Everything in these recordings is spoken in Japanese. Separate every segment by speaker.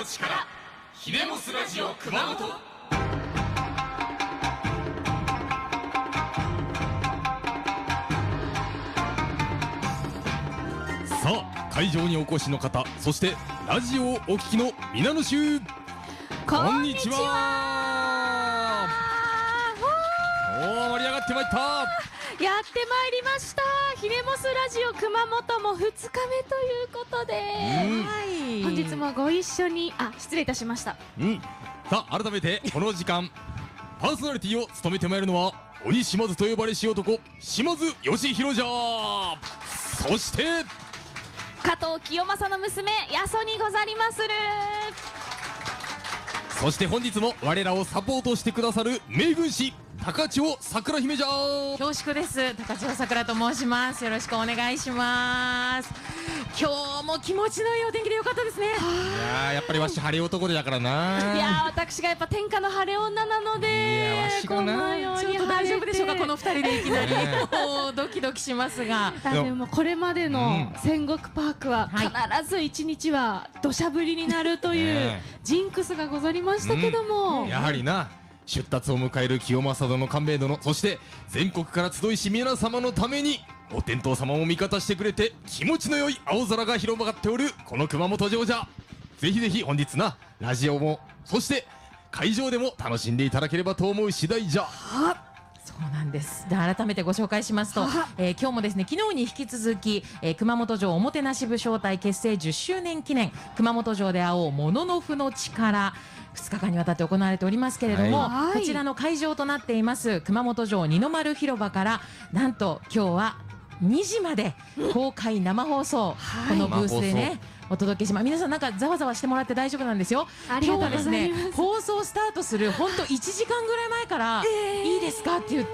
Speaker 1: の力、ヒネモスラジオ熊本。さあ、会場にお越しの方、そしてラジオをお聞きの皆の衆、こんにちは。おお、盛り上がってまいった。
Speaker 2: やってまいりました。ヒネモスラジオ熊本も2日目ということで、本日もご一緒に、失礼いたしました。
Speaker 1: さあ、改めてこの時間パーソナリティを務めてまいるのは鬼島津と呼ばれし男、島津義弘じゃ。そして
Speaker 2: 加藤清正の娘、やそにござりまする。
Speaker 1: そして本日も我らをサポートしてくださる名軍師、高千穂さくら姫じゃ。
Speaker 3: 恐縮です。高千穂さくらと申します。よろしくお願いします。今日も気持ちのいいお天気でよかったですね。
Speaker 1: いやー、やっぱりわし晴れ男でだからな。
Speaker 2: いやー、私がやっぱ天下の晴れ女なので、
Speaker 1: いやわしがな
Speaker 2: このように
Speaker 3: ちょっと大丈夫でしょうか、この二人でいきなりもうドキドキしますが、
Speaker 2: でもこれまでの戦国パークは必ず一日は土砂降りになるというジンクスがござりましたけども、
Speaker 1: やはりな、出立を迎える清正殿、官兵衛殿、そして全国から集いし皆様のためにお天道様を味方してくれて気持ちの良い青空が広がっておるこの熊本城じゃ。ぜひぜひ本日な、ラジオもそして会場でも楽しんでいただければと思う次第じゃ。
Speaker 3: そうなんです。で、改めてご紹介しますと、今日もですね、昨日に引き続き、熊本城おもてなし武将隊結成10周年記念熊本城で会おうもののふの力、2日間にわたって行われておりますけれども、こちらの会場となっています熊本城二の丸広場から、なんと今日は2時まで公開生放送、このブースでねお届けします。皆さんなんかざわざわしてもらって大丈夫なんですよ。
Speaker 2: ありがとうございます。
Speaker 3: 今日はですね、放送スタートする本当1時間ぐらい前からいいですかって言って、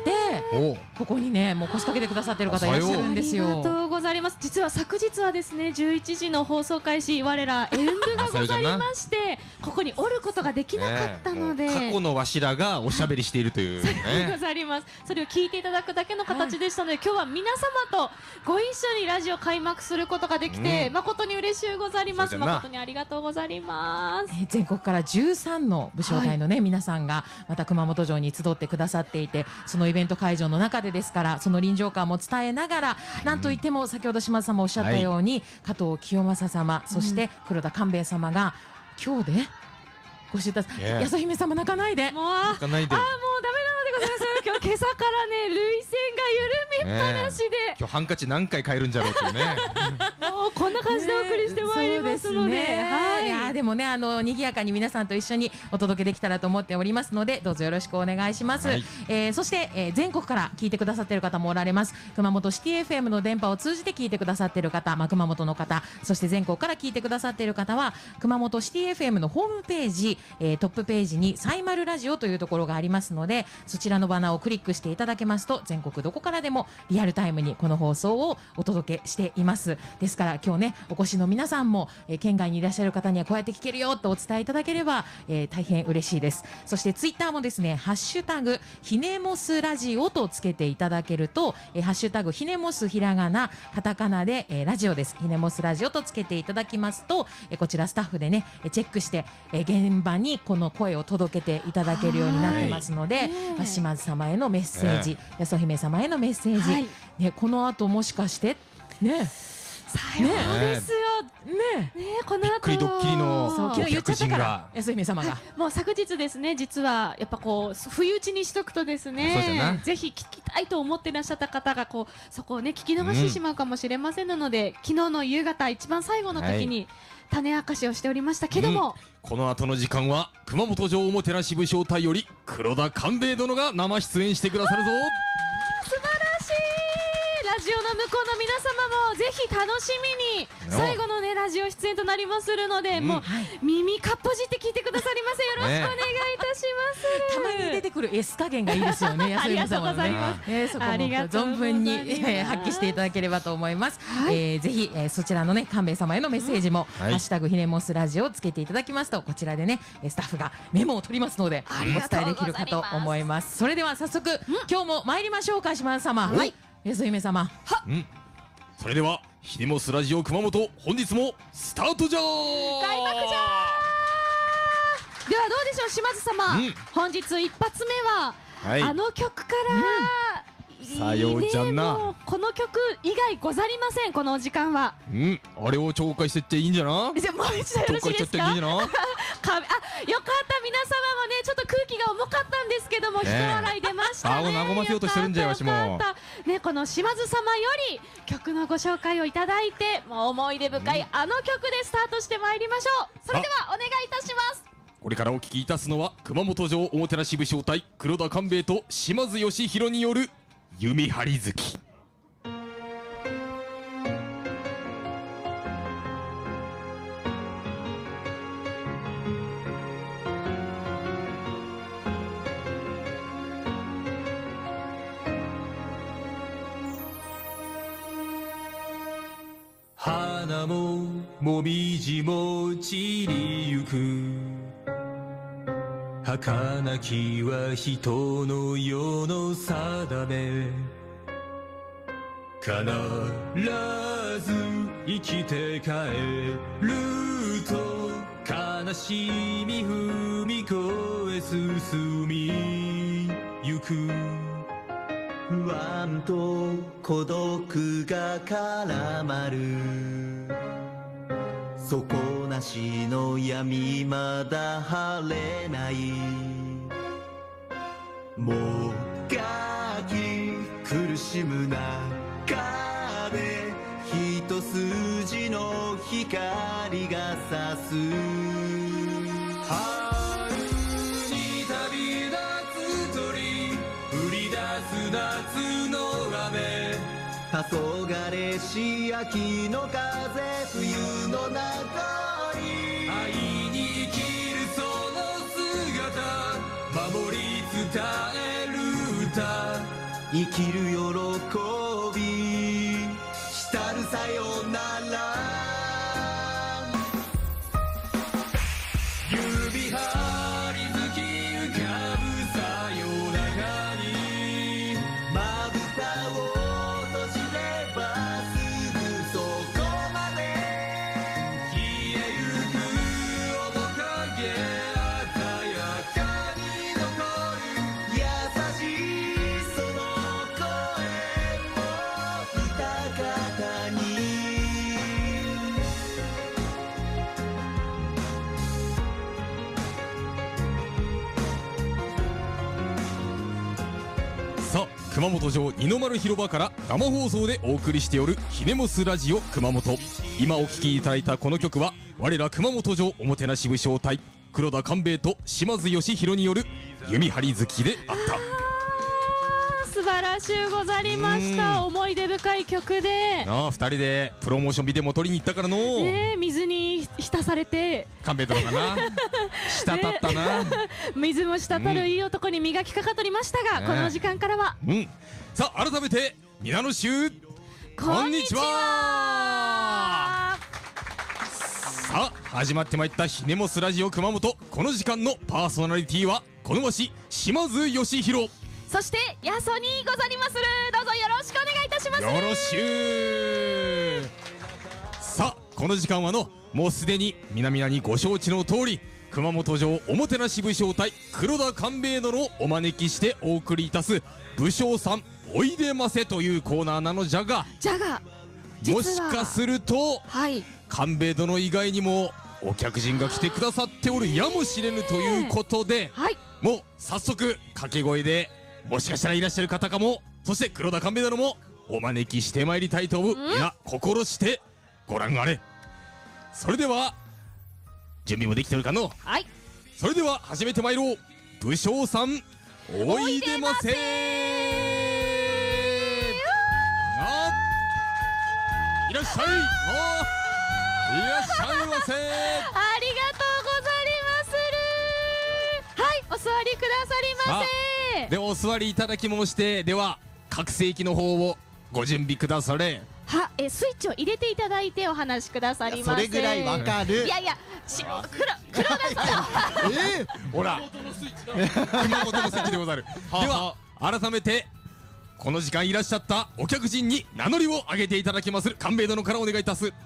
Speaker 3: ここにねもう腰掛けてくださってる方いらっしゃるんですよ。
Speaker 2: ありがとうございます。実は昨日はですね、11時の放送開始、我ら演舞がございましてここにおることができなかったので、
Speaker 1: 過去のわしらがおしゃべりしているという
Speaker 2: ござります。それを聞いていただくだけの形でしたので、今日は皆様とご一緒にラジオ開幕することができて、誠に嬉しゅうござります。誠にありがとうござります。
Speaker 3: 全国から13の武将隊のね、皆さんがまた熊本城に集ってくださっていて、そのイベント会場の中でですから、その臨場感も伝えながら、なんといっても先ほど島津さんもおっしゃったように、加藤清正様、そして黒田官兵衛様が今日でご出立、やそ姫様泣かないで、
Speaker 2: もう泣かないで、もうダメなのでございます。今日今朝からね、涙腺が緩みっぱなしで、
Speaker 1: 今日ハンカチ何回変えるんじゃろうっていうね。
Speaker 2: もうこんな感じでお送りしてまいりますので、
Speaker 3: いやでもね、賑やかに皆さんと一緒にお届けできたらと思っておりますので、どうぞよろしくお願いします。そして、全国から聞いてくださっている方もおられます。熊本シティ FM の電波を通じて聞いてくださっている方、熊本の方、そして全国から聞いてくださっている方は、熊本シティ FM のホームページ、トップページにサイマルラジオというところがありますので、そちらのバナーをクリックしていただけますと、全国どこからでもリアルタイムにこの放送をお届けしています。ですから今日ね、お越しの皆さんも、県外にいらっしゃる方にはこうやって聞けるよとお伝えいただければ、大変嬉しいです。そしてツイッターもですね、ハッシュタグひねもすラジオとつけていただけると、ハッシュタグひねもすひらがなカタカナで、ラジオです、ひねもすラジオとつけていただきますと、こちらスタッフでねチェックして、現場にこの声を届けていただけるようになってますので、島津様へのメッセージ、やそ姫様へのメッセージ、ね、この後もしかしてね、
Speaker 2: さようですよ。この後びっ
Speaker 1: くりドッキリの
Speaker 3: 昨日言っちゃったから、やそ姫様が
Speaker 2: もう昨日ですね、実はやっぱこう不意打ちにしとくとですね、ぜひ聞きたいと思っていらっしゃった方がそこをね聞き逃してしまうかもしれませんので、昨日の夕方一番最後の時に種明かしをしておりましたけども、
Speaker 1: この後の時間は熊本城おもてなし武将隊より黒田官兵衛殿が生出演してくださるぞ。
Speaker 2: 素晴らしい。ラジオの向こうの皆様もぜひ楽しみに最後のねラジオ出演となりまするので、もう耳かっぽじって聞いてくださりませ。よろしくお願いいたします。
Speaker 3: たまに出てくる S 加減がいいですよね。
Speaker 2: ありがとうございます。
Speaker 3: そこも存分に発揮していただければと思います。ぜひそちらのね官兵衛様へのメッセージもハッシュタグひねもすラジオをつけていただきますと、こちらでねスタッフがメモを取りますのでお伝えできるかと思います。それでは早速今日も参りましょうか。島田様、やそ姫様、
Speaker 1: それではひねもすラジオ熊本、本日もスタートじゃー。
Speaker 2: 開幕じゃー。 ではどうでしょう、島津様、本日一発目は、あの曲から、
Speaker 1: さようじゃな。
Speaker 2: もうこの曲以外ござりません、このお時間は。
Speaker 1: あれを紹介してっていいんじゃな。
Speaker 2: じゃあもう一度よろしいですか。よかった、皆様もねちょっと空気が重かったんですけども、一笑い出ましたね。
Speaker 1: 和ませようとしてるんじゃよ、わしも。
Speaker 2: ね、この島津様より曲のご紹介をいただいて、もう思い出深いあの曲でスタートしてまいりましょう。それではお願いいたします。
Speaker 1: これからお聞きいたすのは、熊本城おもてなし武将隊黒田官兵衛と島津義弘による弓張り月。
Speaker 4: 花ももみじも散りゆく、儚きは人の世の定め、必ず生きて帰ると悲しみ踏み越え進みゆく、不安と孤独が絡まる、底なしの闇まだ晴れない、もがき苦しむ中で一筋の光が差す、春に旅立つ鳥、降り出す夏の雨、黄昏し秋の風、冬の名残、愛に生きるその姿、守り伝える歌、生きる喜び、したるさよなら、指張り月浮かぶさよならに、まぶたを閉じればすぐそこまで、消えゆく面影鮮やかに残る、優しいその声も歌方に、
Speaker 1: さあ、熊本城二の丸広場から生放送でお送りしておるひねもすラジオ熊本。今お聴きいただいたこの曲は、我ら熊本城おもてなし武将隊黒田官兵衛と島津義弘による弓張り月であった。
Speaker 2: 素晴らしゅうござりました。思い出深い曲で、
Speaker 1: 二人でプロモーションビデオも撮りに行ったからの、
Speaker 2: 水に浸されて
Speaker 1: 官兵衛殿かな滴ったな、
Speaker 2: 水も滴るいい男に磨きかかとりましたが、この時間からは、
Speaker 1: さあ改めて皆の衆こんにちは。さあ始まってまいったひねもすラジオ熊本。この時間のパーソナリティはこのわし島津義弘、
Speaker 2: そしてやそにござりまする。どうぞよろしくお願いいたします。
Speaker 1: よろしゅう。さあこの時間はの、もうすでに皆々にご承知の通り、熊本城おもてなし武将隊黒田官兵衛殿をお招きしてお送りいたす武将さんおいでませというコーナーなのじゃが、もしかすると、官兵衛殿以外にもお客人が来てくださっておるやもしれぬということで、もう早速掛け声でもしかしたらいらっしゃる方かも、そして黒田官兵衛殿もお招きしてまいりたいと思う。いや心してご覧あれ。それでは準備もできてるかの。それでは始めてまいろう。武将さんおいでませ。いらっしゃい。いらっしゃいませ。
Speaker 2: ありがとうござりまする。はい、お座りくださりませ。
Speaker 1: ではお座りいただき申して、では拡声器の方をご準備くだされ。
Speaker 2: スイッチを入れていただいてお話しくださりませ。
Speaker 5: それぐらいわかる。
Speaker 2: いやいや、黒田さん
Speaker 1: ほら熊本の席でござる。では改めてこの時間いらっしゃったお客人に名乗りを上げていただきまする。官兵衛殿からお願いいたす。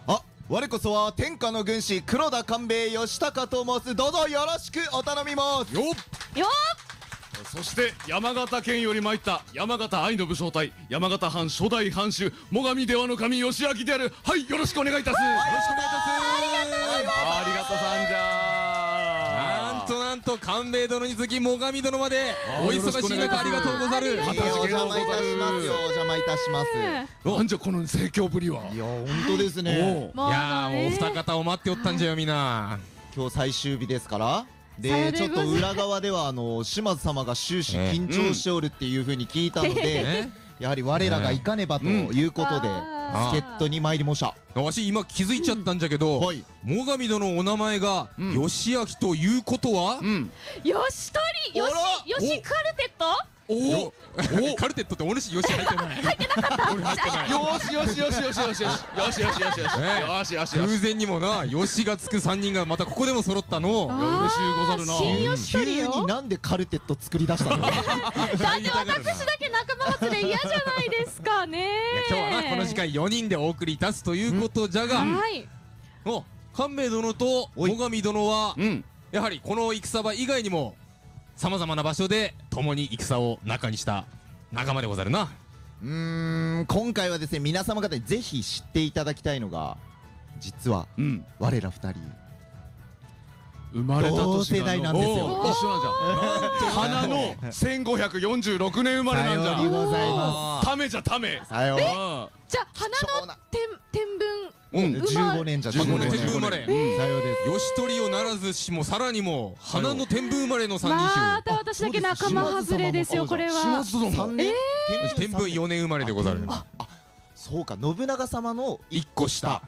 Speaker 5: 我こそは天下の軍師黒田官兵衛義高と申す。どうぞよろしくお頼みます
Speaker 6: よっ。
Speaker 2: よ
Speaker 6: そして山形県より参った山形愛の武将隊山形藩初代藩主最上出羽の神義明である。はい、よろしくお願いいたす。よろしくお願いいたす。ありがとうさんじゃ
Speaker 1: なんと官兵衛殿に次最上殿までお忙しい中ありがとうござる。
Speaker 5: お邪魔いたしますよ。お邪魔いたします。
Speaker 6: なんじゃこの盛況ぶりは。
Speaker 5: いや本当ですね。
Speaker 2: もう
Speaker 1: いやーもう二方を待っておったんじゃよみんな。
Speaker 5: 今日最終日ですから
Speaker 2: さよう
Speaker 5: でちょっと
Speaker 2: でございます
Speaker 5: 裏側では島津様が終始緊張しておるっていう風に聞いたので、やはり我らが行かねばということで助っ人に参りました。
Speaker 1: わし今気づいちゃったんじゃけど、
Speaker 5: はい
Speaker 1: 最上殿お名前が義明ということは、
Speaker 2: よしとりよしよしカルテット。
Speaker 1: おカルテットってお主よし入ってない。入ってなかった。俺入ってない。
Speaker 6: よしよしよしよしよしよしよしよしよしよしよしよし。
Speaker 1: 偶然にもな、よしがつく3人がまたここでも揃ったの。
Speaker 6: 嬉しいござるな。
Speaker 2: 新よしと
Speaker 5: 急
Speaker 2: りよ
Speaker 5: に。なんでカルテット作り出したの？
Speaker 2: だって私だけ仲間外れ嫌じゃないですかね。
Speaker 1: 今日はなこの時間4人でお送りいたすということじゃが、
Speaker 2: はい
Speaker 1: お官兵衛殿と最上殿はやはりこの戦場以外にもさまざまな場所で共に戦を仲にした仲間でござるな。
Speaker 5: 今回はですね皆様方にぜひ知っていただきたいのが実は我ら二人
Speaker 6: 生まれた
Speaker 5: 同
Speaker 6: 年
Speaker 5: 世代なんですよ。
Speaker 6: 一緒なんじゃ。花の1546年生まれなんじ
Speaker 5: さようでござい
Speaker 6: ゃ。ためじゃため。
Speaker 5: さよう。
Speaker 2: じゃあ花の天文
Speaker 5: 15年じゃ
Speaker 1: 15年天文生まれ。
Speaker 5: さようです。
Speaker 1: 義取をならずしもさらにも花の天文生まれの3人
Speaker 2: また私だけ仲間外れですよこれは。
Speaker 5: 3年
Speaker 1: 天文4年生まれでござる。
Speaker 5: そうか信長様の
Speaker 1: 1個下。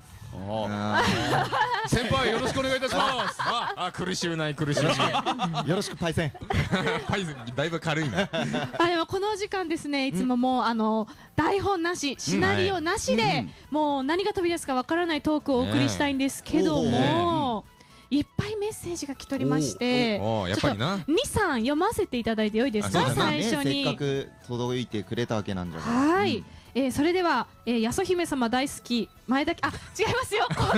Speaker 6: 先輩よろしくお願いいたします。
Speaker 1: 苦しゅうない苦しゅうない
Speaker 5: よろしくパイセン。
Speaker 1: パイズだいぶ軽いな。
Speaker 2: でもこの時間ですねいつももう台本なしシナリオなしでもう何が飛び出すかわからないトークをお送りしたいんですけどもいっぱいメッセージが来ておりまして
Speaker 1: やっぱりな
Speaker 2: 2、3読ませていただいてよいですか最初に。
Speaker 5: せっかく届いてくれたわけなんじゃない。
Speaker 2: はい。それでは八十姫様大好き前田違いますよこのあれ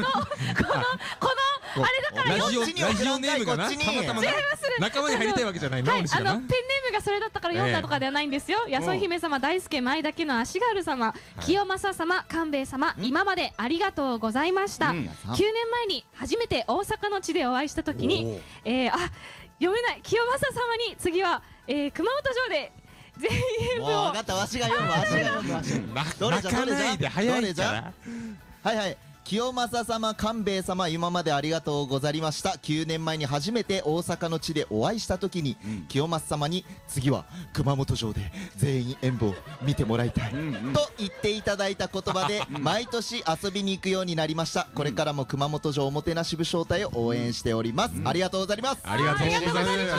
Speaker 2: だから
Speaker 1: ラジオネームがなたまたま仲間に入りたいわけじゃないな。
Speaker 2: ペンネームがそれだったから読んだとかではないんですよ。八十姫様大輔前田家の足軽様清正様官兵衛様今までありがとうございました。9年前に初めて大阪の地でお会いした時に読めない清正様に次は熊本城で全員
Speaker 5: もう分かったわしが読むどれじゃどれじゃ
Speaker 1: 早い
Speaker 5: じゃはいはい清正様官兵衛様今までありがとうございました。9年前に初めて大阪の地でお会いした時に清正様に次は熊本城で全員演舞を見てもらいたいと言っていただいた言葉で毎年遊びに行くようになりました。これからも熊本城おもてなし武将隊を応援しております。ありがとうございます。
Speaker 1: ありがとうございます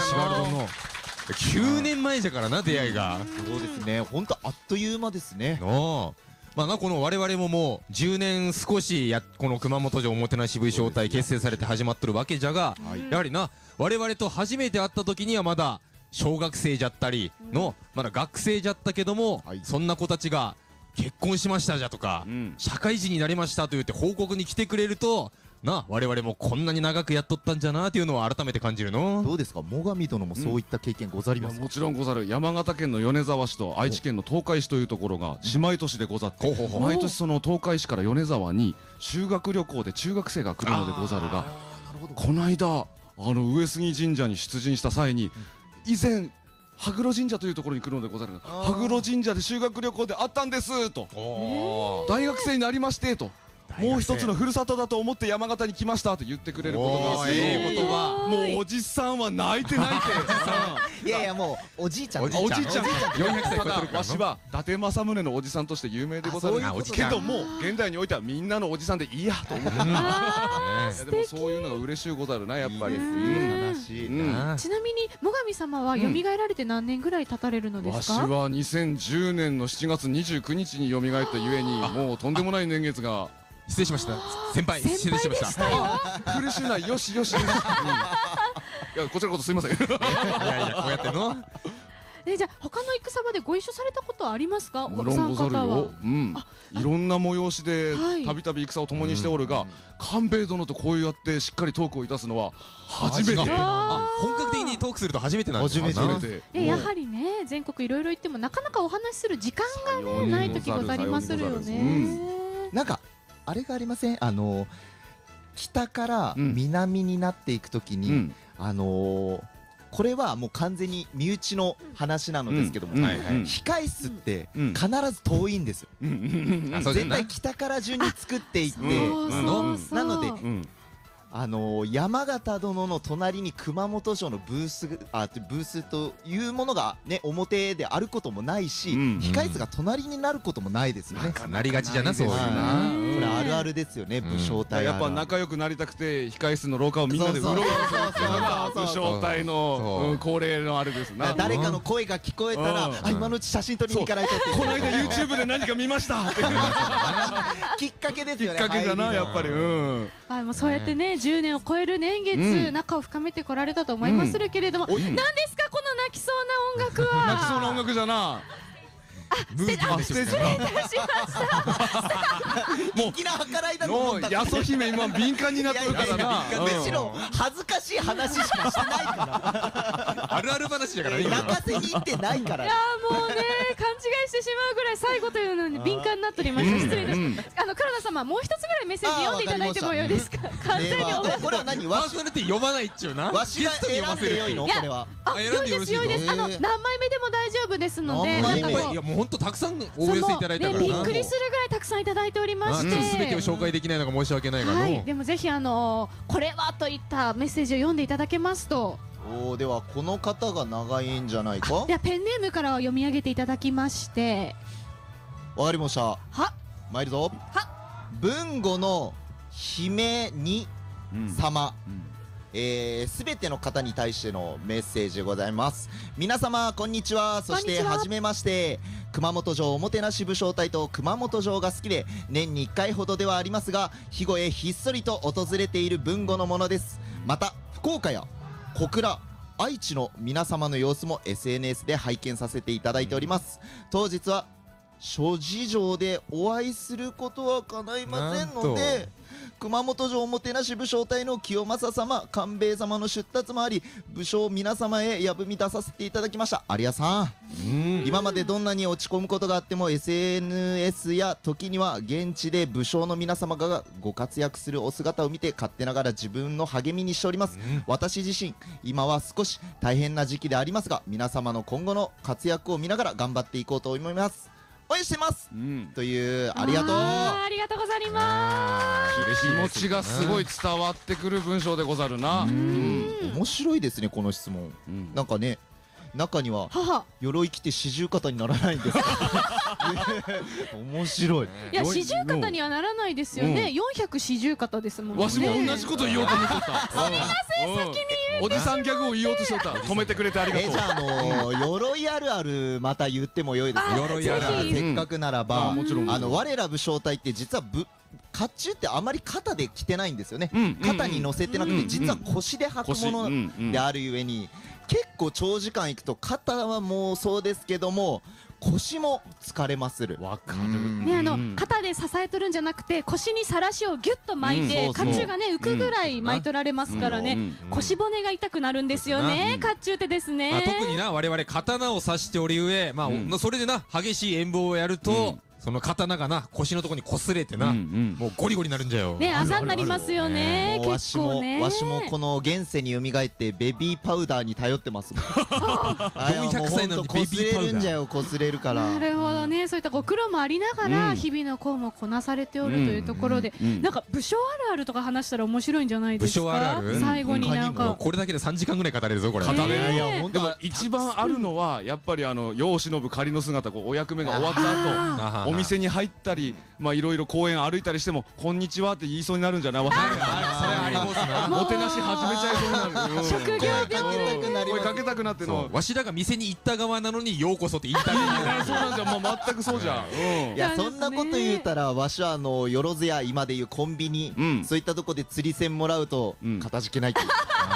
Speaker 1: 。9年前じゃからな出会いが。
Speaker 5: そうですね本当あっという間ですね。
Speaker 1: まあなこの我々ももう10年少しこの熊本城おもてなし武将隊結成されて始まっとるわけじゃが、やはりな我々と初めて会った時にはまだ小学生じゃったりのまだ学生じゃったけども、そんな子たちが結婚しましたじゃとか社会人になりましたと言って報告に来てくれるとな我々もこんなに長くやっとったんじゃなっていうのを改めて感じるの。
Speaker 5: どうですか最上殿もそういった経験ござりますか。
Speaker 6: もちろんござる。山形県の米沢市と愛知県の東海市というところが姉妹都市でござって毎年その東海市から米沢に修学旅行で中学生が来るのでござるがこの間上杉神社に出陣した際に以前羽黒神社というところに来るのでござるが羽黒神社で修学旅行で会ったんですと大学生になりましてともう一つのふるさとだと思って山形に来ましたと言ってくれることがもうおじさんは泣いて泣いて
Speaker 5: いやいやもうおじいちゃん
Speaker 6: おじいちゃん
Speaker 1: 400歳超えてるから
Speaker 6: わしは伊達政宗のおじさんとして有名でござるけども現代においてはみんなのおじさんでいいやと思ってでもそういうのが嬉しいござるなやっぱり。
Speaker 2: ちなみに最上様は蘇られて何年ぐらい経たれるのですか。
Speaker 6: わしは2010年の7月29日に蘇ったゆえにもうとんでもない年月が。
Speaker 1: 失礼しました先輩失礼しました。
Speaker 6: 苦しないよしよしいやこちらこそすいません。い
Speaker 1: やいやこうやっての
Speaker 2: じゃあ他の戦場でご一緒されたことはありますか？
Speaker 6: もちろんござるよ。いろんな催しで
Speaker 2: はい
Speaker 6: たびたび戦を共にしておるが、官兵衛殿とこうやってしっかりトークをいたすのは初めて。
Speaker 1: 本格的にトークすると初めてなんですか？
Speaker 6: 初めて。
Speaker 2: やはりね、全国いろいろ行ってもなかなかお話しする時間がねない時ござりまするよね。
Speaker 5: なんかあれがありません？北から南になっていくときに、これはもう完全に身内の話なのですけども、控室って必ず遠いんですよ。絶対北から順に作っていって、なので山形殿の隣に熊本城のブースというものがね表であることもないし、控室が隣になることもないですよね。
Speaker 1: なりがちじゃな、そういうな。
Speaker 5: これあるあるですよね、武将隊。
Speaker 6: やっぱ仲良くなりたくて控室の廊下をみんなでうろうろするっていうのが武将隊の恒例のあれですな。
Speaker 5: 誰かの声が聞こえたら、今のうち写真撮りに行かないとって。
Speaker 6: この間 YouTube で何か見ましたって
Speaker 5: きっかけですよね。
Speaker 6: きっかけだな、やっぱり。
Speaker 2: もうそうやってね、10年を超える年月、仲を深めてこられたと思いまするけれども、何ですかこの泣きそうな音楽は。
Speaker 6: 泣きそうな音楽じゃな。
Speaker 2: 失礼いたしました。
Speaker 5: もう粋な計らいだと思った。
Speaker 6: やそ姫今敏感になってるからな。
Speaker 5: むしろ恥ずかしい話しかしてないから。
Speaker 1: あるある話だからね。
Speaker 5: 泣かせに行ってないから。
Speaker 2: いやもうね、勘違いしてしまうぐらい最後というのに敏感になっておりました。失礼です。黒田様、もう一つぐらいメッセージ読んでいただいてもよいですか？完全に
Speaker 5: これは何？
Speaker 1: パーソナリティ読まないっちゅうな。
Speaker 5: わしが選んでよいの？これは。
Speaker 2: 良いです良いです。何枚目でも大丈夫ですので。
Speaker 1: いやもう本当たくさんお寄せいただいたからな。
Speaker 2: びっくりするぐらいたくさんいただいておりまして、
Speaker 1: 全てを紹介できないのが申し訳ないがの。
Speaker 2: でもぜひこれはといったメッセージを読んでいただけますと。
Speaker 5: ではこの方が長いんじゃないか。
Speaker 2: ではペンネームから読み上げていただきまして。
Speaker 5: わかりました。
Speaker 2: は。
Speaker 5: 参るぞ。
Speaker 2: は。
Speaker 5: 文吾の姫に様。すべての方に対してのメッセージでございます。皆様こんにちは。そしてはじめまして。熊本城おもてなし武将隊と熊本城が好きで年に1回ほどではありますが肥後へひっそりと訪れている文吾のものです。また福岡や小倉、愛知の皆様の様子も SNS で拝見させていただいております。当日は諸事情でお会いすることは叶いませんので、熊本城おもてなし武将隊の清正様、官兵衛様の出立もあり武将皆様へやぶみ出させていただきました。有谷さん、今までどんなに落ち込むことがあっても SNS や時には現地で武将の皆様がご活躍するお姿を見て勝手ながら自分の励みにしております。私自身今は少し大変な時期でありますが皆様の今後の活躍を見ながら頑張っていこうと思います。応援してます、というありがとう。
Speaker 2: ありがとうございます。
Speaker 6: 気持ちがすごい伝わってくる文章でござるな。
Speaker 5: 面白いですねこの質問。なんかね、中には鎧着て四十肩にならないんですか。面白い。
Speaker 2: いや四十肩にはならないですよね。440肩ですもんね。
Speaker 6: わしも同じこと言おうと思ってた。
Speaker 2: すみません、先に
Speaker 6: おじさんギャグを言おうとしてた。止めてくれてありがとう。
Speaker 5: じゃあ鎧あるあるまた言ってもよいですか。
Speaker 1: 鎧あるある。
Speaker 5: せっかくならば
Speaker 6: もちろん
Speaker 5: 我ら武将隊って実は甲冑ってあまり肩で着てないんですよね。肩に乗せてなくて実は腰で履くものであるゆえに結構長時間行くと肩はもうそうですけども腰も疲れまする。
Speaker 1: わかる
Speaker 2: ね。肩で支えとるんじゃなくて腰にさらしをギュッと巻いて甲冑がね浮くぐらい巻いとられますからね、腰骨が痛くなるんですよね、甲冑ってですね。
Speaker 1: 特にな我々刀を刺しておりゆえ、それでな激しい演舞をやるとその刀がな腰のところに擦れてな、もうゴリゴリになるんじゃよ。
Speaker 2: ね、あざになりますよね。結構ね。
Speaker 5: わしもこの現世に蘇ってベビーパウダーに頼ってますもん。
Speaker 1: 400歳なんでベビーパウダー。
Speaker 5: 擦れるんじゃよ、擦れるから。
Speaker 2: なるほどね。そういった苦労もありながら日々の功もこなされておるというところで、なんか武将あるあるとか話したら面白いんじゃないですか。
Speaker 1: 武将あるある。
Speaker 2: 最後になんか
Speaker 1: これだけで3時間ぐらい語れるぞこれ。
Speaker 6: 語れる。でも一番あるのはやっぱり世を忍ぶ仮の姿、お役目が終わった後お店に入ったりいろいろ公園歩いたりしてもこんにちはって言いそうになるんじゃない。それありますな。もてなし始めちゃいそうになる。
Speaker 2: 職業病。
Speaker 6: 声かけたくなっての。
Speaker 1: わしらが店に行った側なのにようこそって言いたい。
Speaker 6: そうなんじゃ。もう全くそうじゃ。
Speaker 5: いやそんなこと言うたらわしはよろずや今でいうコンビニそういったとこで釣り銭もらうとかたじけないって。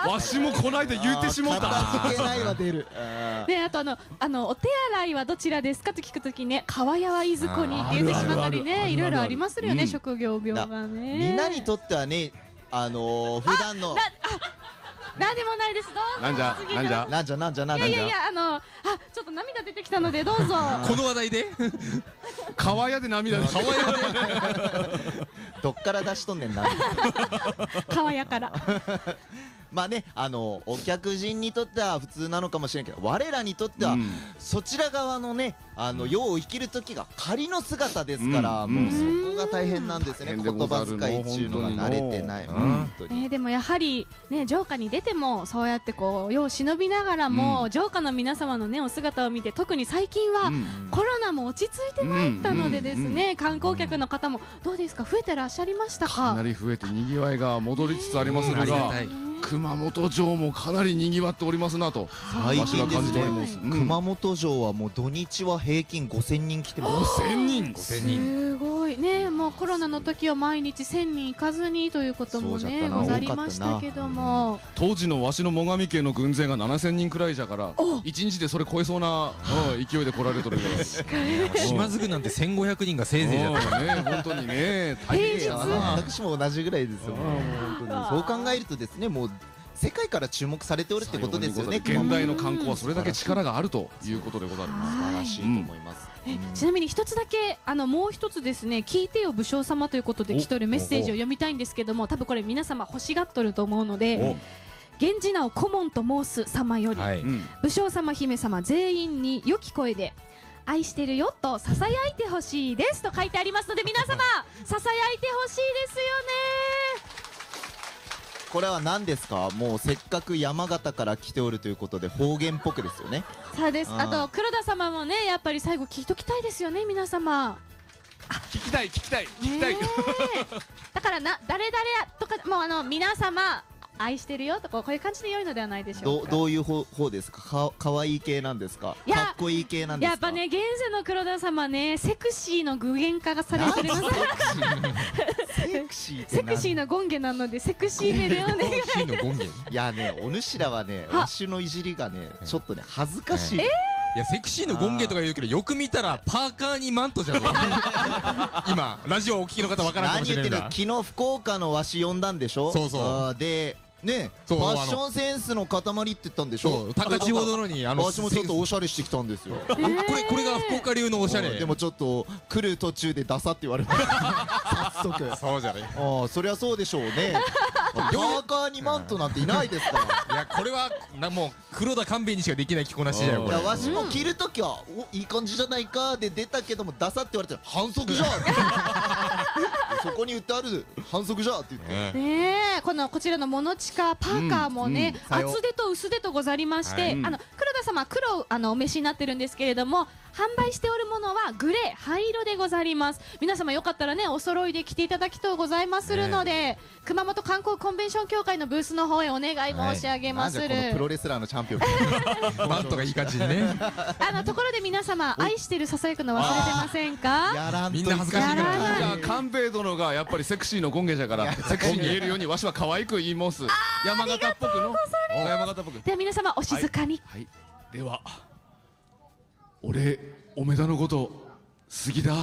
Speaker 6: わしもこないだ言ってしもうた。
Speaker 5: 片付けないは出る。
Speaker 2: であとお手洗いはどちらですかと聞くときね、川屋はいずこにって言ってしまったりね、いろいろありますよね、職業病がね。
Speaker 5: みんなにとってはね、普段の
Speaker 2: なんでもないです。どうぞ。
Speaker 6: なんじゃ
Speaker 2: 次の
Speaker 6: なんじゃ
Speaker 5: なんじゃ
Speaker 2: いやちょっと涙出てきたのでどうぞ。
Speaker 1: この話題で
Speaker 6: 川屋で涙で。
Speaker 1: 川屋で
Speaker 5: どっから出しとんねんな。
Speaker 2: 川屋から。
Speaker 5: まあね、お客人にとっては普通なのかもしれんけど、我らにとっては、そちら側のね、世を生きる時が仮の姿ですから、もうそこが大変なんですね。言葉遣いっていうのが慣れてない。本当に。
Speaker 2: でもやはりね、城下に出てもそうやってこう世を忍びながらも、城下の皆様のねお姿を見て、特に最近はコロナも落ち着いてまいったのでですね、観光客の方もどうですか、増えてらっしゃいましたか。
Speaker 6: かなり増えてにぎわいが戻りつつありますが、熊本城もかなりにぎわっておりますなと
Speaker 5: 最
Speaker 6: わしは
Speaker 5: 近です
Speaker 6: 感じております。
Speaker 5: ね、熊本城はもう土日は平均5000人来てます。
Speaker 6: 5000人
Speaker 2: すごいね。もうコロナの時は毎日1000人行かずにということもねござりましたけども、
Speaker 6: 当時のわしの最上家の軍勢が7000人くらいじゃから、1日でそれ超えそうな勢いで来られとるから
Speaker 1: 島津郡なんて1500人がせいぜいじゃった
Speaker 6: ね、本当にね、大変やな。
Speaker 5: 私も同じぐらいですよね。本当にそう考えるとですね、もう世界から注目されておるってことですよね。
Speaker 6: 現代の観光はそれだけ力があるということでございます。
Speaker 5: 素晴らしいと思います。
Speaker 2: ちなみに一つだけもう一つですね、聞いてよ武将様ということで来とるメッセージを読みたいんですけども、多分これ皆様欲しがっとると思うので、源氏名を顧問と申す様より、武将様姫様全員に良き声で愛してるよとささやいてほしいですと書いてありますので、皆様ささやいてほしいですよね。
Speaker 5: これは何ですか。もうせっかく山形から来ておるということで方言っぽくですよね。
Speaker 2: そうです。あと黒田様もね、やっぱり最後聞いときたいですよね、皆様。
Speaker 6: 聞きたい
Speaker 2: だから誰々とかもう皆様愛してるよとこういう感じで良いのではないでしょうか。
Speaker 5: どういう方ですか。かわいい系なんですか。かっこいい系なんですか。
Speaker 2: やっぱね、現世の黒田様ね、セクシーの具現化がされております。
Speaker 5: セクシーって
Speaker 2: セクシーの権下なのでセクシーめでお願い。
Speaker 5: いやね、お主らはね、わしのいじりがね、ちょっとね恥ずかしい。
Speaker 1: いやセクシーの権限とか言うけど、よく見たらパーカーにマントじゃぞ今ラジオお聞きの方わからんかもしれないんだ。
Speaker 5: 何言ってる。昨日福岡のわし呼んだんでしょ。
Speaker 1: そうそう
Speaker 5: でね、ファッションセンスの塊って言ったんでしょ。
Speaker 1: 高千穂殿に
Speaker 5: わしもちょっとおしゃれしてきたんですよ。
Speaker 1: これが福岡流のおしゃれ。
Speaker 5: でもちょっと来る途中でダサって言われました早速。
Speaker 1: そうじゃね。
Speaker 5: そりゃそうでしょうね。パーカーにマントなんていないですから。
Speaker 1: いやこれはもう黒田官兵衛にしかできない着こなしだよ。これ
Speaker 5: わしも着るときはおいい感じじゃないかで出たけども、ダサって言われて反則じゃんそこに売ってある反則じゃって言って
Speaker 2: ねえ、こちらのモノチカパーカーもね、厚手と薄手とござりまして、黒田様黒お召しになってるんですけれども、販売しておるものはグレー灰色でござります。皆様よかったらねお揃いで着ていただきとうございまするので、熊本観光コンベンション協会のブースの方へお願い申し上げまする。
Speaker 5: このプロレスラーのチャンピオン
Speaker 1: マントがいい感じにね。
Speaker 2: ところで皆様愛してるささやくの忘れてませんか。
Speaker 5: やらんと
Speaker 1: みんな恥ずかしいから。
Speaker 6: いや官兵衛殿がやっぱりセクシーの権限じゃから、セクシーに言えるようにわしは可愛く言います。山形っぽくの山形っぽく。
Speaker 2: では皆様お静かに。
Speaker 6: はい、では俺おめだのこと好きだ。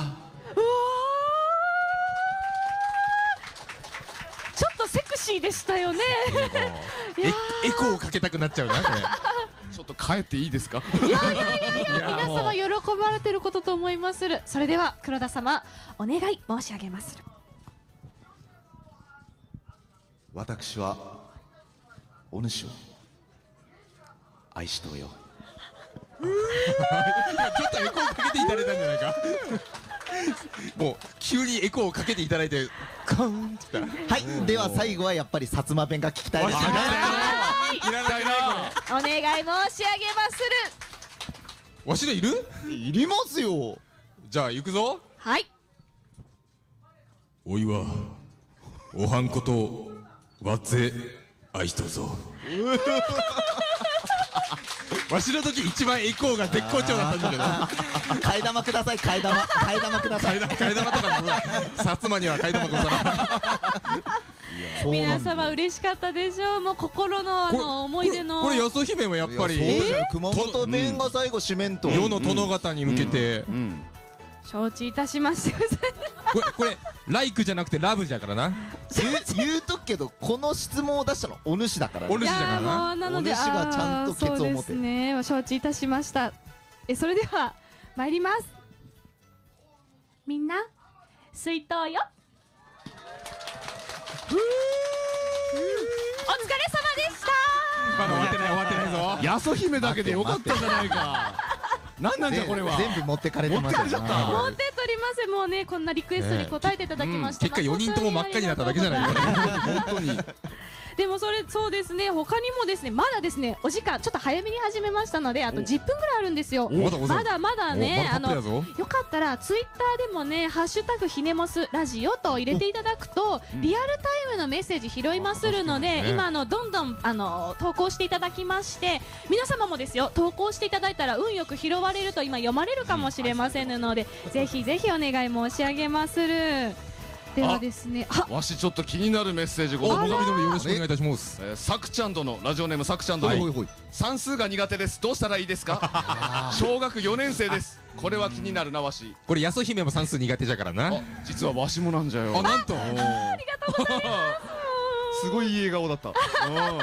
Speaker 2: ちょっとセクシーでしたよね。
Speaker 1: エコーをかけたくなっちゃうなこれ。
Speaker 6: ちょっと帰っていいですか。
Speaker 2: いや皆様喜ばれてることと思いまする。それでは黒田様お願い申し上げまする。
Speaker 5: 私はお主を愛しとうよ。
Speaker 1: ちょっとエコーかけていただいたんじゃないか。もう急にエコーをかけていただいてカーンって言ったら、
Speaker 5: はい、では最後はやっぱり薩摩弁が聞きたいですね。
Speaker 1: いらないなこ
Speaker 2: お願い申し上げまする。
Speaker 1: れ。わしのいる？
Speaker 5: いりますよ。
Speaker 1: じゃあ行くぞ。
Speaker 2: はい。
Speaker 1: おいはおはんことわっぜ愛しとるぞ。わしの時一番エコーが絶好調だったんだけど。
Speaker 5: 替え玉ください。替え玉ください。
Speaker 1: 替え玉とか薩摩には替え玉ござらん。
Speaker 2: 皆様嬉しかったでしょう。もう心の思い出の。
Speaker 1: これ安姫もやっぱり
Speaker 5: 熊本弁が最後締めんと
Speaker 1: 世の殿方に向けて
Speaker 2: 承知いたしました。
Speaker 1: これライクじゃなくてラブじゃからな。
Speaker 5: 言うとくけどこの質問を出したのお主だからね。
Speaker 1: お主だからな。
Speaker 2: なので
Speaker 5: お主がちゃんとケツを持って
Speaker 2: そうですね、承知いたしました。それでは参ります。みんな水筒よ。お疲れ様でした。
Speaker 1: まだ終わってないぞ。
Speaker 6: やそ姫だけでよかったじゃないか。なんなんじゃこれは。
Speaker 5: 全部持ってかれてますよね。
Speaker 2: 持って取ります。もうね、こんなリクエストに答えていただきました。
Speaker 1: 結果4人とも真っ赤になっただけじゃないか。
Speaker 6: 本当に。
Speaker 2: でもそうですね、他にもですね、まだですね、お時間ちょっと早めに始めましたので、あと10分ぐらいあるんですよ。まだまだね、よかったらツイッターでもね、ハッシュタグひねもすラジオと入れていただくと、リアルタイムのメッセージ拾いまするので、今どんどん投稿していただきまして、皆様もですよ、投稿していただいたら運よく拾われると今読まれるかもしれませんので、ぜひぜひお願い申し上げまする。ではですね、
Speaker 6: わしちょっと気になるメッセージご
Speaker 1: お、
Speaker 6: ざいます。
Speaker 1: よろしくお願いいたします。
Speaker 6: さくちゃん殿、ラジオネームさくちゃん殿、算数が苦手です。どうしたらいいですか？小学4年生です。これは気になるなわし。
Speaker 1: これ安姫も算数苦手じゃからな。
Speaker 6: 実はわしもなんじゃよ。
Speaker 1: なんと。
Speaker 2: ありがとうございます。
Speaker 6: すごいいい笑顔だった。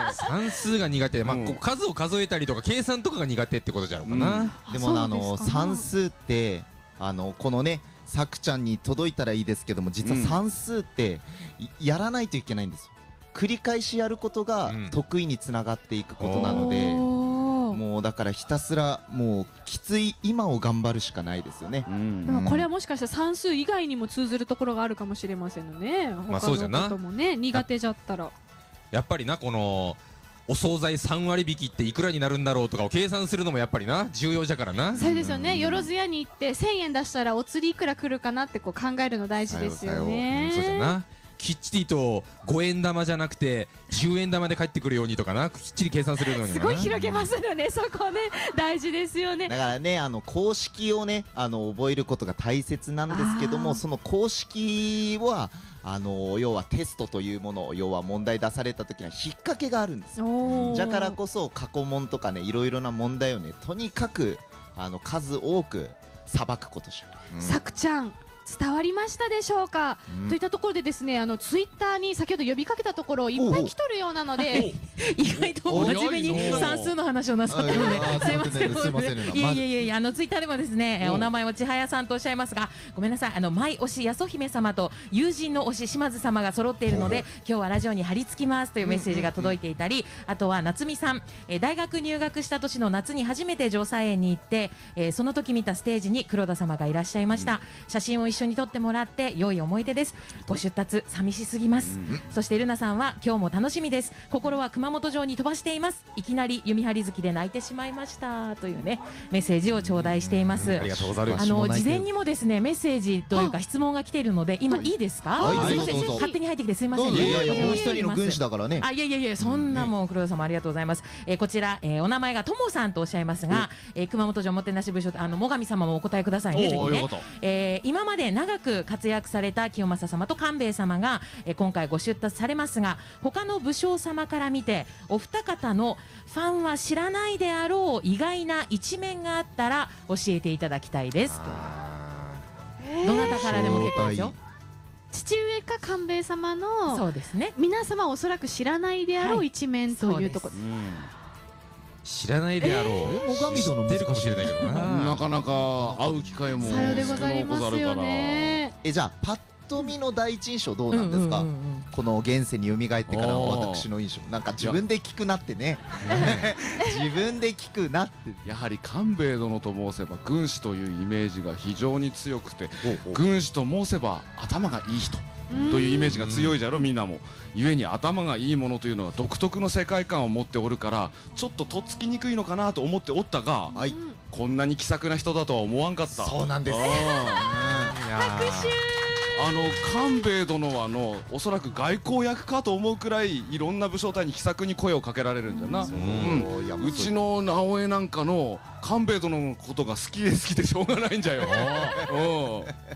Speaker 1: 算数が苦手、数を数えたりとか計算とかが苦手ってことじゃろうかな。
Speaker 5: でも算数ってこのね、さくちゃんに届いたらいいですけども、実は算数ってやらないといけないんですよ。繰り返しやることが得意につながっていくことなので、もうだからひたすらもうきつい今を頑張るしかないですよね。
Speaker 2: でもこれはもしかしたら算数以外にも通ずるところがあるかもしれませんのね。
Speaker 1: そうじゃな。
Speaker 2: 他のこともね、苦手じゃったら
Speaker 1: やっぱりな、このお惣菜3割引きっていくらになるんだろうとかを計算するのもやっぱりな、重要じゃからな。
Speaker 2: そうですよね。よろず屋に行って1000円出したらお釣りいくら来るかなってこう考えるの大事ですよね。
Speaker 1: そうじゃな。きっちりと5円玉じゃなくて10円玉で返ってくるようにとかな、きっちり計算するように。
Speaker 2: すごい広げますよね。そこね、大事ですよね。
Speaker 5: だからね、公式をね、覚えることが大切なんですけども、その公式は要はテストというものを、要は問題出された時には引っ掛けがあるんですよ。だからこそ過去問とかね、いろいろな問題をね、とにかく数多くさばくことしよう。
Speaker 2: さくちゃん伝わりましたでしょうか、といったところでですね、ツイッターに先ほど呼びかけたところいっぱい来とるようなので、
Speaker 3: 意外と真面目に算数の話をなさってるので、すいません。いやいやツイッターでもですね、お名前を千早さんとおっしゃいますが、ごめんなさい、マイ推しやそ姫様と友人の推し島津様が揃っているので、今日はラジオに張り付きますというメッセージが届いていたり、あとは夏美さん、大学入学した年の夏に初めて城西園に行って、その時見たステージに黒田様がいらっしゃいました。写真を一緒に撮ってもらって良い思い出です。ご出立寂しすぎます。そしてルナさんは今日も楽しみです。心は熊本城に飛ばしています。いきなり弓張り好きで泣いてしまいましたというね、メッセージを頂戴しています。
Speaker 1: ありがとうございます。
Speaker 3: 事前にもですね、メッセージというか質問が来ているので、今いいですか？すいません、勝手に入ってきてすいません。
Speaker 5: いやいや、もう一人の軍師だからね。
Speaker 3: いやそんなもん、黒田様ありがとうございます。こちらお名前がともさんとおっしゃいますが、熊本城おもてなし部署最上様もお答えくださいね。ぜひね。今まで長く活躍された清正様と官兵衛様が今回ご出立されますが、他の武将様から見てお二方のファンは知らないであろう意外な一面があったら教えていただきたいです。どなたからでも結構ですよ。
Speaker 2: 父上か官兵衛様の、
Speaker 3: そうですね、
Speaker 2: 皆様おそらく知らないであろう一面というところ、
Speaker 1: 知らないであろう、
Speaker 5: 最上殿
Speaker 1: 出るかもしれないけどな。
Speaker 6: なかなか会う機会も
Speaker 2: さようでございますよね。
Speaker 5: じゃあパッと見の第一印象どうなんですか？この現世に蘇ってからの私の印象、なんか自分で聞くなってね。自分で聞くなって。
Speaker 6: やはり官兵衛殿と申せば軍師というイメージが非常に強くて、軍師と申せば頭がいい人というイメージが強いじゃろ、みんなも。ゆえに頭がいいものというのは独特の世界観を持っておるから、ちょっととっつきにくいのかなと思っておったが、こんなに気さくな人だとは思わんかった。
Speaker 5: そうなんです。
Speaker 2: 拍手。
Speaker 6: 官兵衛殿はおそらく外交役かと思うくらいいろんな武将隊に気さくに声をかけられるんじゃな。うちの直江なんかの官兵衛殿のことが好きでしょうがないんじゃよ。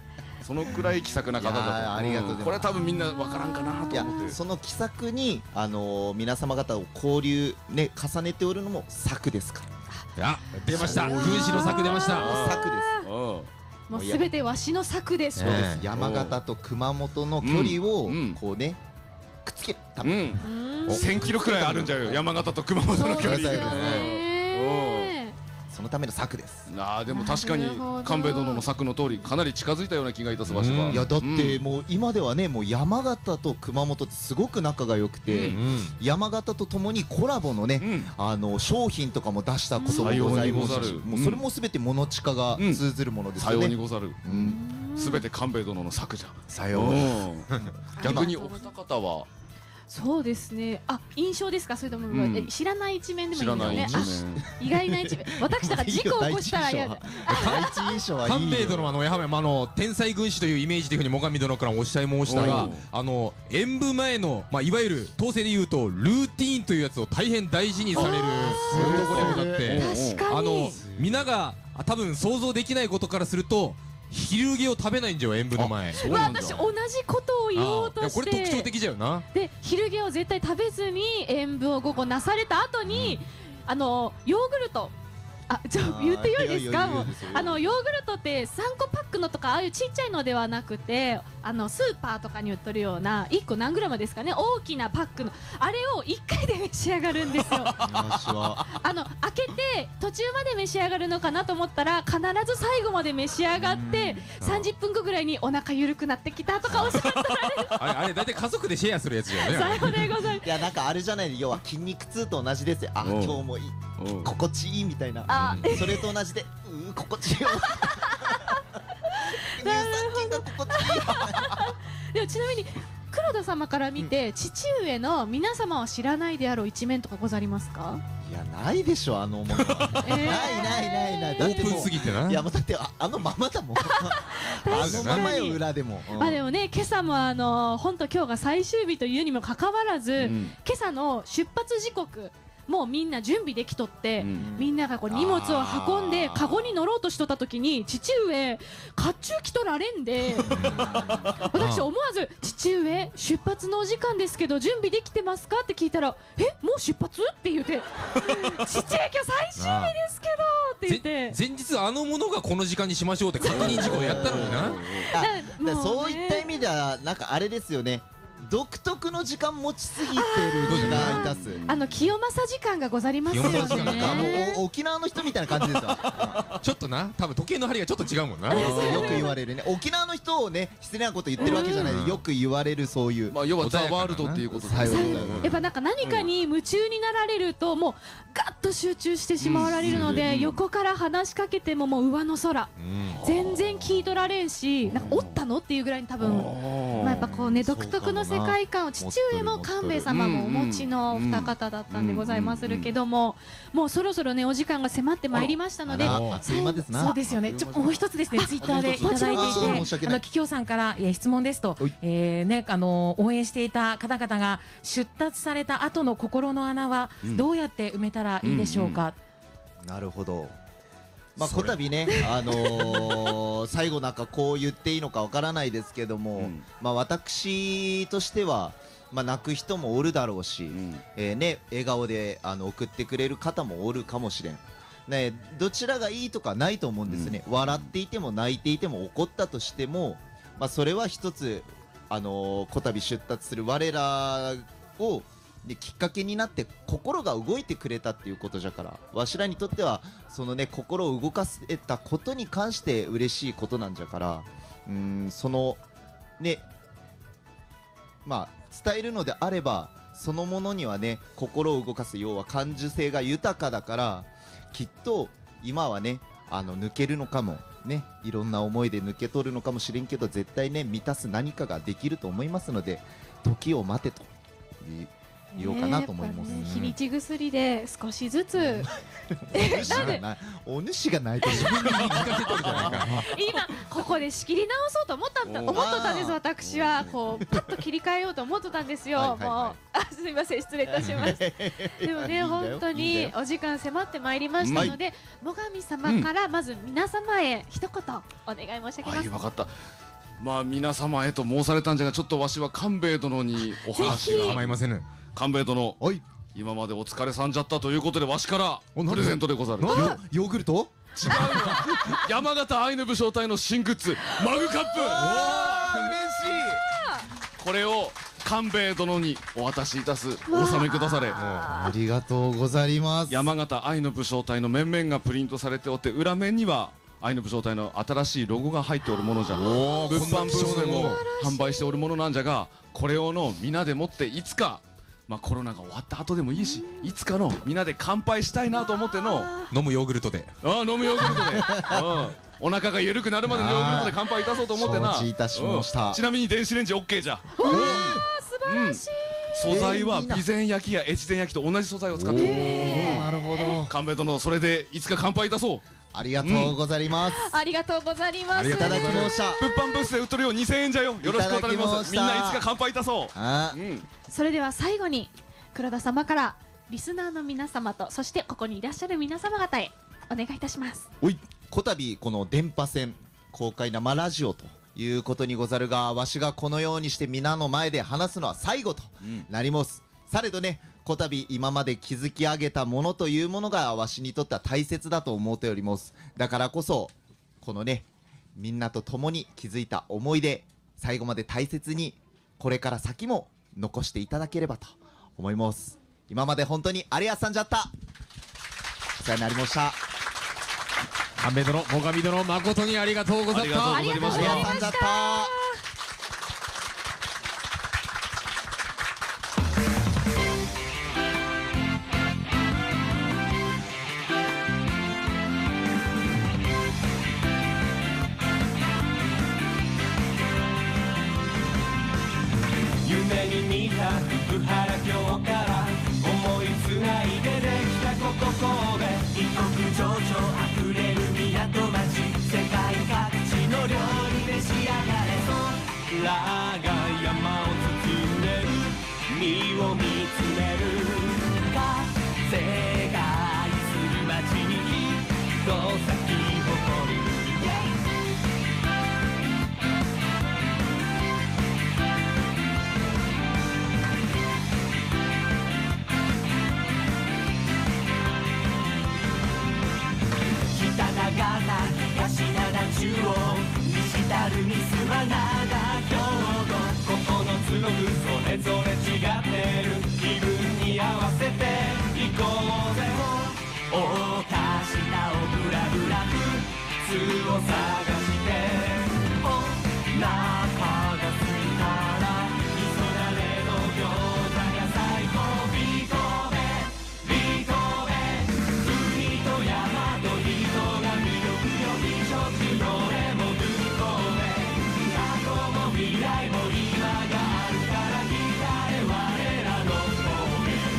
Speaker 6: そのくらい気さくな方
Speaker 5: いやー
Speaker 6: だと。
Speaker 5: ありがとうございます
Speaker 6: これは多分みんなわからんかなと
Speaker 5: いや
Speaker 6: 思って。
Speaker 5: その気さくに皆様方を交流ね重ねておるのも策ですから。
Speaker 1: いや出ました軍師の策出ました
Speaker 5: 策です。
Speaker 2: もうすべてわしの策です。
Speaker 5: そうです。山形と熊本の距離をこうねくっつけるために。
Speaker 6: 1000キロくらいあるんじゃよ、山形と熊本の距離。
Speaker 5: そうですよ
Speaker 2: ね。
Speaker 5: そのための策です。
Speaker 6: でも確かに官兵衛殿の策の通りかなり近づいたような気がいたしました。
Speaker 5: いやだってもう今ではねもう山形と熊本ってすごく仲が良くて、山形とともにコラボのね商品とかも出したこともございますし、もうそれもすべてモノチカが通ずるものです
Speaker 6: さように
Speaker 5: よね。
Speaker 6: ござる。すべて官兵衛殿の策じゃん。
Speaker 5: さよう。
Speaker 6: 逆にお二方は
Speaker 2: そうですね。あ、印象ですか。それとも知らない一面でもいいんだよね。意外な一面。私だから事故を起こしたら嫌だ。
Speaker 5: 第一印象はいいよ。
Speaker 1: 官兵衛殿はやはり天才軍師というイメージというふうに最上殿からおっしゃい申したが、演舞前のいわゆる当世で言うとルーティーンというやつを大変大事にされるところでござって、
Speaker 2: 確かに
Speaker 1: 皆が多分想像できないことからすると昼毛を食べないんじゃよ演舞の前。
Speaker 2: 私同じことを言おうとして、
Speaker 1: これ特徴的じゃよな。
Speaker 2: で昼毛を絶対食べずに演舞を午後なされた後にヨーグルト、言ってよいですか。もうヨーグルトって3個パックのとかああいうちっちゃいのではなくてスーパーとかに売ってるような1個何グラムですかね、大きなパックのあれを1回で召し上がるんですよ。開けて途中まで召し上がるのかなと思ったら必ず最後まで召し上がって30分後ぐらいにお腹緩くなってきたとかおっしゃったら
Speaker 1: あれ大体家族でシェアするやつじゃね。
Speaker 2: 最後でございます。
Speaker 5: いやなんかあれじゃない、要は筋肉痛と同じですよ。今日もいい心地いいみたいな。それと同じで心地いい。乳酸菌が心地いい。
Speaker 2: でもちなみに黒田様から見て父上の皆様は知らないであろう一面とかござりますか。
Speaker 5: いやないでしょ、あのものは。ないだってもう
Speaker 1: オープンすぎてな。
Speaker 5: いやもうだってあのままだもん。あのままよ裏でも。
Speaker 2: でもね今朝も本当今日が最終日というにもかかわらず、今朝の出発時刻もうみんな準備できとって、みんながこう荷物を運んでカゴに乗ろうとしとった時に父上甲冑着とられんで私思わず父上出発のお時間ですけど準備できてますかって聞いたらもう出発って言って父上今日最終日ですけどって言って
Speaker 1: 前日あのものがこの時間にしましょうって確認事項やったのにな。
Speaker 5: そういった意味ではなんかあれですよね、独特の時間持ちすぎてる気がいたす。
Speaker 2: 清正時間がござりますよ
Speaker 1: 清正時間
Speaker 2: ね。
Speaker 5: 沖縄の人みたいな感じですわ。
Speaker 1: ちょっとな多分時計の針がちょっと違うもんな。
Speaker 5: よく言われるね。沖縄の人をね失礼なこと言ってるわけじゃない、よく言われるそういう。
Speaker 6: 要はザ・ワールドっていうことです
Speaker 5: はい
Speaker 6: ね。
Speaker 2: やっぱなんか何かに夢中になられるともうガッと集中してしまわれるので、横から話しかけてももう上の空、全然聞いとられんし、なんかおったのっていうぐらいに多分やっぱこうね独特の世界観を父上も官兵衛様もお持ちのお二方だったんでございまするけども、もうそろそろねお時間が迫ってまいりましたので、
Speaker 3: そうですよね。もう一つですね、ツイッターでいただいていて、桔梗さんから質問ですと、応援していた方々が出立された後の心の穴はどうやって埋めたらいいでしょうか。
Speaker 5: なるほど。こたびね、最後なんかこう言っていいのかわからないですけども、私としては泣く人もおるだろうし、笑顔で送ってくれる方もおるかもしれん。ね、どちらがいいとかないと思うんですね。笑っていても泣いていても怒ったとしても、それは一つこたび出立する我らをきっかけになって心が動いてくれたっていうことじゃから、わしらにとってはそのね心を動かせたことに関して嬉しいことなんじゃから、そのね伝えるのであればそのものにはね心を動かす要は感受性が豊かだから、きっと今はね抜けるのかもね、いろんな思いで抜け取るのかもしれんけど、絶対ね満たす何かができると思いますので、時を待てと言おうかなと思います。
Speaker 2: 日にち薬で少しずつ
Speaker 5: お主が泣いてる。
Speaker 2: 今ここで仕切り直そうと思っとったんです。私はこうパッと切り替えようと思ってたんですよ。もうすみません失礼いたしました。でもね本当にお時間迫ってまいりましたので、最上様からまず皆様へ一言お願い申し上げます。
Speaker 6: 分かった。 まあ皆様へと申されたんじゃが、ちょっとわしは官兵衛殿にお話が。
Speaker 1: 構いませぬ。
Speaker 6: 官兵衛殿、
Speaker 5: おい、
Speaker 6: 今までお疲れさんじゃったということで、わしから
Speaker 1: おなんで
Speaker 6: プレゼントでござる。
Speaker 1: なんだ
Speaker 5: ヨーグルト？
Speaker 6: 違うよ。山形アイヌ武将隊の新グッズマグカップ。
Speaker 5: 嬉しい。
Speaker 6: これを官兵衛殿にお渡しいたす。お納めくだされ。
Speaker 5: ありがとうございます。
Speaker 6: 山形アイヌ武将隊の面々がプリントされておって、裏面にはアイヌ武将隊の新しいロゴが入っておるものじゃ。物販ブースでも販売しておるものなんじゃが、これをの皆でもっていつか、まあコロナが終わった後でもいいし、いつかの皆で乾杯したいなと思っての。
Speaker 1: 飲むヨーグルトで。
Speaker 6: 飲むヨーグルトで。お腹が緩くなるまでのヨーグルトで乾杯いたそうと思ってな。
Speaker 5: 承知いたしました。
Speaker 6: ちなみに電子レンジ OK じゃ。
Speaker 2: 素晴らしい。
Speaker 6: 素材は備前焼きや越前焼きと同じ素材を使ってる。
Speaker 5: なるほど。
Speaker 6: 官兵衛殿、それでいつか乾杯いたそう。
Speaker 5: ありがとうございます。
Speaker 2: ありがとうございます。
Speaker 5: いただきました。
Speaker 6: 物販ブースで売っとるよ、2000円じゃよ。よろしくお願いしま。
Speaker 5: いただきますした
Speaker 6: みんないつか乾杯いたそう。
Speaker 2: それでは最後に黒田様からリスナーの皆様と、そしてここにいらっしゃる皆様方へお願いいたします。
Speaker 5: おい、こたびこの電波戦公開生ラジオということにござるが、わしがこのようにして皆の前で話すのは最後となります。されどね、こたび今まで築き上げたものというものがわしにとっては大切だと思っております。だからこそこのね、みんなと共に築いた思い出、最後まで大切にこれから先も残していただければと思います。今まで本当にありがとうさんじゃった。お世話になりました。
Speaker 1: 官兵衛殿、最上殿、誠にありがとうござった。
Speaker 6: ありがとうございまし
Speaker 5: ありがとうさんじゃった。
Speaker 4: 夢に見た福原京から思いつないでできたここ神戸、異国情緒あふれる港町、世界各地の料理で仕上がれ。空が山を包んでる、身を見つめる風が愛する街に一咲き誇る。東灘中央西垂水は灘京都、9つの部それぞれ違ってる、気分に合わせて行こうぜ。大田下をブラブラ靴を探してお腹が空いたら味噌だれの餃子が最高。ビーコベビーコベ、海と山と人が魅力よ、美食どれもビーコベ、過去も未来も今があるから聞かれ我らの神戸。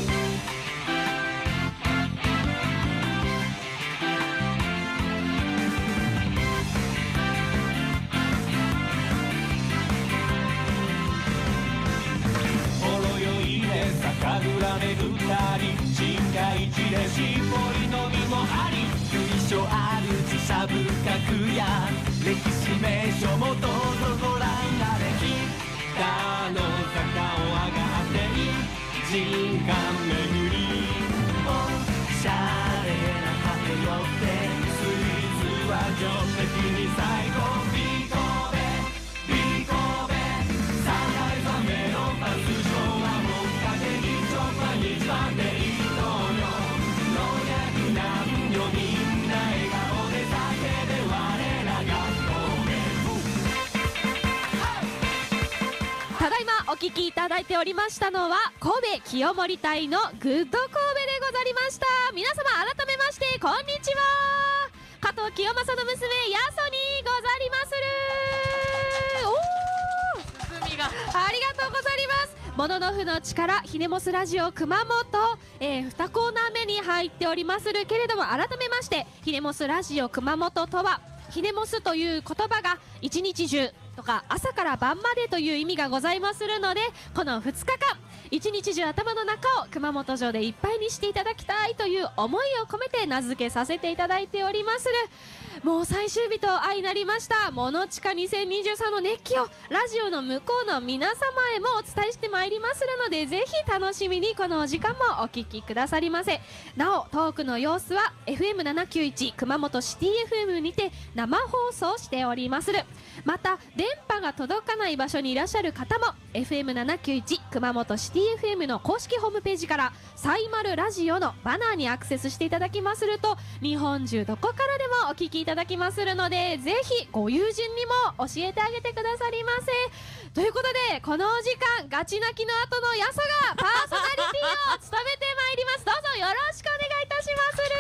Speaker 4: ほろ酔いで酒蔵巡ったり、深海地でしぼり飲みもあり、由緒ある寺社仏閣や歴史名所もどうぞご覧あれ。北の坂を上がって人間巡り、おしゃれなカフェ寄ってスイーツは上的に最高。ビーコベビーコベ、三代目のパスショーはもうかけにちょっぱ一番でいいとよ。老若男女みんな笑顔で酒で我らが神戸。
Speaker 2: ただいまお聞きいただいておりましたのは神戸清盛隊のグッド神戸でござりました。皆様改めましてこんにちは。加藤清正の娘やそにござりまする。おー、ありがとうございます。モノノフの力ひねもすラジオ熊本、2コーナー目に入っておりまするけれども、改めましてひねもすラジオ熊本とは、ひねもすという言葉が一日中とか朝から晩までという意味がございまするので、この2日間一日中頭の中を熊本城でいっぱいにしていただきたいという思いを込めて名付けさせていただいておりまする。もう最終日と相なりましたものちか2023の熱気をラジオの向こうの皆様へもお伝えしてまいりまするので、ぜひ楽しみにこのお時間もお聞きくださりませ。なおトークの様子は FM791 熊本シティ FM にて生放送しておりまする。また電波が届かない場所にいらっしゃる方も FM791 熊本シティ FM の公式ホームページからサイマルラジオのバナーにアクセスしていただきますると、日本中どこからでもお聞きいただきまするので、ぜひご友人にも教えてあげてくださりませ。ということでこのお時間ガチ泣きの後のやそがパーソナリティを務めてまいります。どうぞよろしくお願いいたしまする。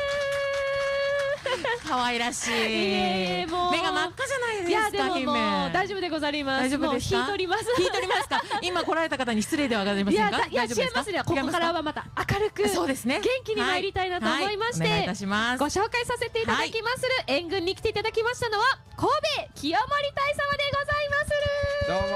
Speaker 3: 可愛らしい。
Speaker 2: もう
Speaker 3: 目が真っ赤じゃないですか。
Speaker 2: いやでももう
Speaker 3: 姫
Speaker 2: 大丈夫でございます。
Speaker 3: 大丈夫ですか。
Speaker 2: もう引い取ります。
Speaker 3: 引い取りますか。今来られた方に失礼ではございませんか。
Speaker 2: いや違いますね。ここからはまた明るく
Speaker 3: そうですね。
Speaker 2: 元気に参りたいなと思いまして、
Speaker 3: お願いいたします。
Speaker 2: ご紹介させていただきまする。援軍に来ていただきましたのは神戸清盛大様でございまする。
Speaker 7: どう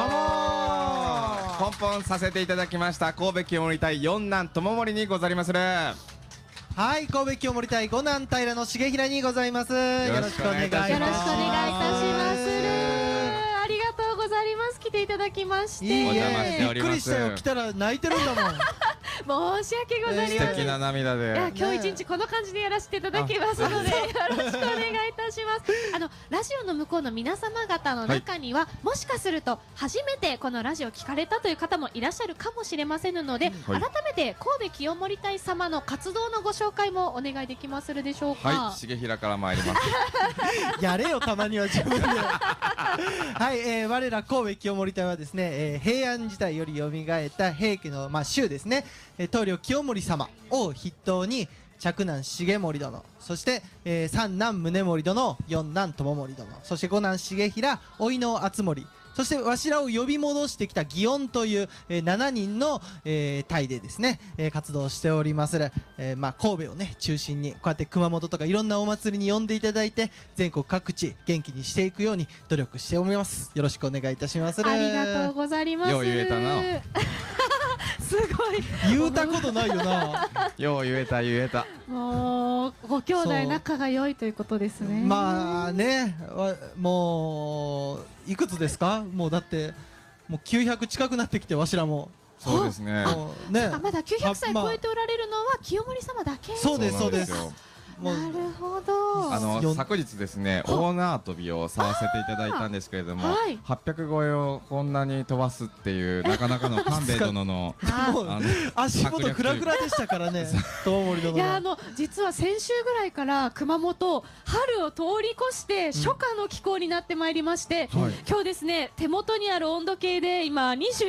Speaker 7: もポンポンさせていただきました神戸清盛隊四男友盛にござりまする。
Speaker 8: はい、神戸清盛隊五男平の重平にございます。よろしくお願いいたします。
Speaker 2: よろしくお願いいたしまする。ありがとうございます。来ていただきまして。
Speaker 8: いい
Speaker 7: お邪魔してお
Speaker 8: び
Speaker 7: ります。
Speaker 8: っくりしたよ。来たら泣いてるんだもん。
Speaker 2: 申し訳ございません。
Speaker 7: 素敵な涙で。
Speaker 2: いや今日一日この感じでやらせていただきますので、よろしくお願いいたします。ラジオの向こうの皆様方の中には、もしかすると初めてこのラジオを聞かれたという方もいらっしゃるかもしれませんので、改めて神戸清盛隊様の活動のご紹介もお願いできますでしょうか。
Speaker 7: はい、重平から参ります。
Speaker 8: やれよ、たまには自分で。はい、我ら神戸清盛隊はですね、平安時代より蘇った平家の衆ですね、棟梁清盛様を筆頭に嫡男重盛殿、そして、三男宗盛殿、四男友盛殿、そして五男重平、甥の敦盛、そしてわしらを呼び戻してきた祇園という、7人の、隊でですね、活動しておりまする、神戸をね中心にこうやって熊本とかいろんなお祭りに呼んでいただいて全国各地元気にしていくように努力しております。よろしくお願いいたしまする。
Speaker 2: ありがとうございます。
Speaker 7: よう言えたな。
Speaker 2: すごい。
Speaker 8: 言うたことないよな。
Speaker 7: よう言えた言えた。
Speaker 2: もうご兄弟仲が良いということですね。
Speaker 8: まあね、もういくつですか。もうだってもう900近くなってきてわしらも。
Speaker 7: そうですね。
Speaker 8: もうね、
Speaker 2: まだ900歳超えておられるのは清盛様だけ。
Speaker 8: そうですそうです。
Speaker 2: なるほど。
Speaker 7: 昨日ですね大縄跳びをさせていただいたんですけれども、800超えをこんなに飛ばすっていうなかなかの官兵衛殿の
Speaker 8: 足元クラクラでしたからね。友盛殿。
Speaker 2: いや実は先週ぐらいから熊本春を通り越して初夏の気候になってまいりまして、今日ですね手元にある温度計で今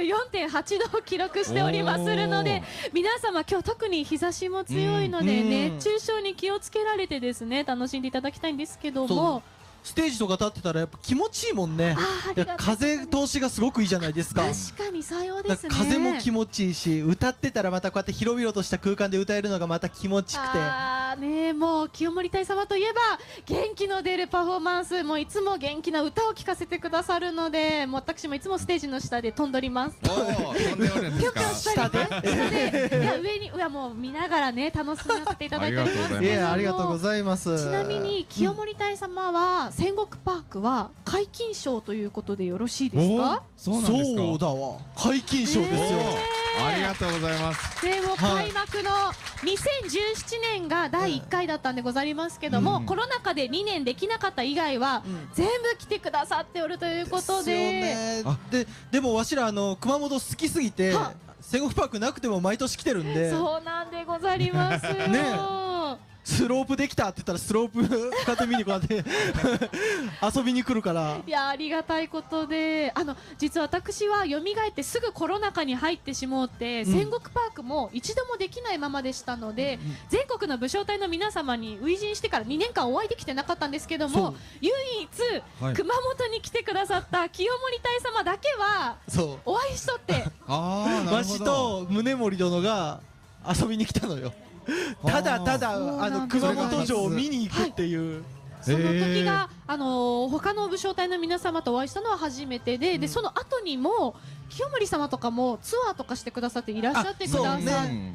Speaker 2: 24.8 度を記録しておりまするので、皆様今日特に日差しも強いので熱中症に気をつけられてですね楽しんでいただきたいんですけども、
Speaker 8: ステージとか立ってたらやっぱ気持ちいいもんね。風通しがすごくいいじゃないですか。
Speaker 2: 確かにさようですね。
Speaker 8: 風も気持ちいいし、歌ってたらまたこうやって広々とした空間で歌えるのがまた気持ちくて。
Speaker 2: ね、もう清盛隊様といえば元気の出るパフォーマンス、もういつも元気な歌を聴かせてくださるので、もう私もいつもステージの下で飛んどります。
Speaker 7: 飛んでおるんですか。
Speaker 8: 下で。
Speaker 2: いや上にもう見ながらね楽しませていただいております。
Speaker 8: いやありがとうございます。
Speaker 2: ちなみに清盛隊様は戦国パークは皆勤賞ということでよろしいですか。
Speaker 7: そうなんですか。
Speaker 8: そうだわ。皆勤賞ですよ。
Speaker 7: ありがとうございます。
Speaker 2: でも開幕の2017年が第1回だったんでございますけども、コロナ禍で2年できなかった以外は全部来てくださっておるということで、
Speaker 8: でもわしら熊本好きすぎて戦国パークなくても毎年来てるんで。
Speaker 2: そうなんでございますよ。
Speaker 8: スロープできたって言ったらスロープこうやって見にこうやって遊びに来るから。
Speaker 2: いやありがたいことで、実は私は蘇ってすぐコロナ禍に入ってしもうて、戦国パークも一度もできないままでしたので、全国の武将隊の皆様に初陣してから2年間お会いできてなかったんですけども、唯一、熊本に来てくださった清盛隊様だけはお会いしとって、
Speaker 8: わしと宗盛殿が遊びに来たのよ。ただただ熊本城を見に行くっていう。
Speaker 2: その時が他の武将隊の皆様とお会いしたのは初めてで、その後にも清盛様とかもツアーとかしてくださっていらっしゃってくださって、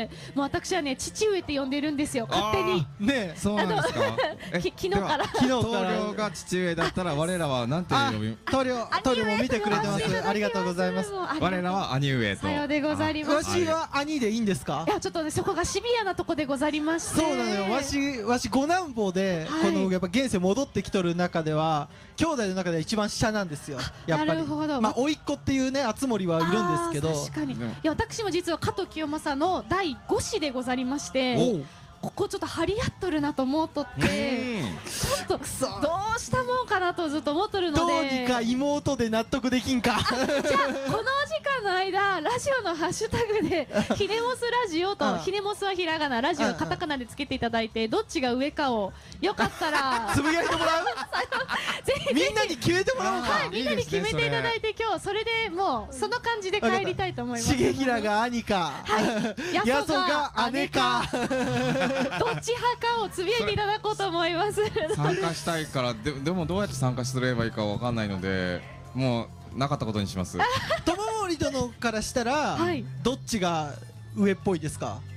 Speaker 2: もう私はね父上って呼んでるんですよ、勝手に。
Speaker 8: ね、
Speaker 7: そうなんですか。
Speaker 2: 昨日から
Speaker 8: 昨日
Speaker 7: 棟
Speaker 8: から
Speaker 7: 梁が父上だったら我らはなんて呼び。
Speaker 8: 棟梁も見てくれてます。ありがとうございます。
Speaker 7: 我らは兄上と。
Speaker 2: さようでござります。
Speaker 8: わしは兄でいいんですか。
Speaker 2: いやちょっとねそこがシビアなとこでござりまして。
Speaker 8: そうなのよ。わし五男坊でこのやっぱ現世戻ってきとる中では兄弟の中では一番下なんですよ。やっぱり。
Speaker 2: なるほど。
Speaker 8: まあ甥っ子っていうね熱森はいるんですけど。
Speaker 2: 確かに。いや私も実は加藤清正の第5子でござりまして。ここちょっと張り合っとるなと思っとってちょっとどうしたもんかなとずっと思っとるので、
Speaker 8: どうにか妹で納得できんか。
Speaker 2: じゃあこの時間の間ラジオのハッシュタグでひねもすラジオとひねもすはひらがなラジオカタカナでつけていただいてどっちが上かをよかったら
Speaker 8: つぶやいてもらう。
Speaker 2: ぜひ
Speaker 8: みんなに決めてもらおうか。
Speaker 2: はい、みんなに決めていただいて今日それでもうその感じで帰りたいと思います。
Speaker 8: 重平が兄か、やそが姉か。
Speaker 2: どっち派かをつぶやいていただこうと思います。
Speaker 7: 参加したいからでもどうやって参加すればいいかわかんないのでもうなかったことにします。
Speaker 8: 友森殿からしたらどっちが上っぽいですか。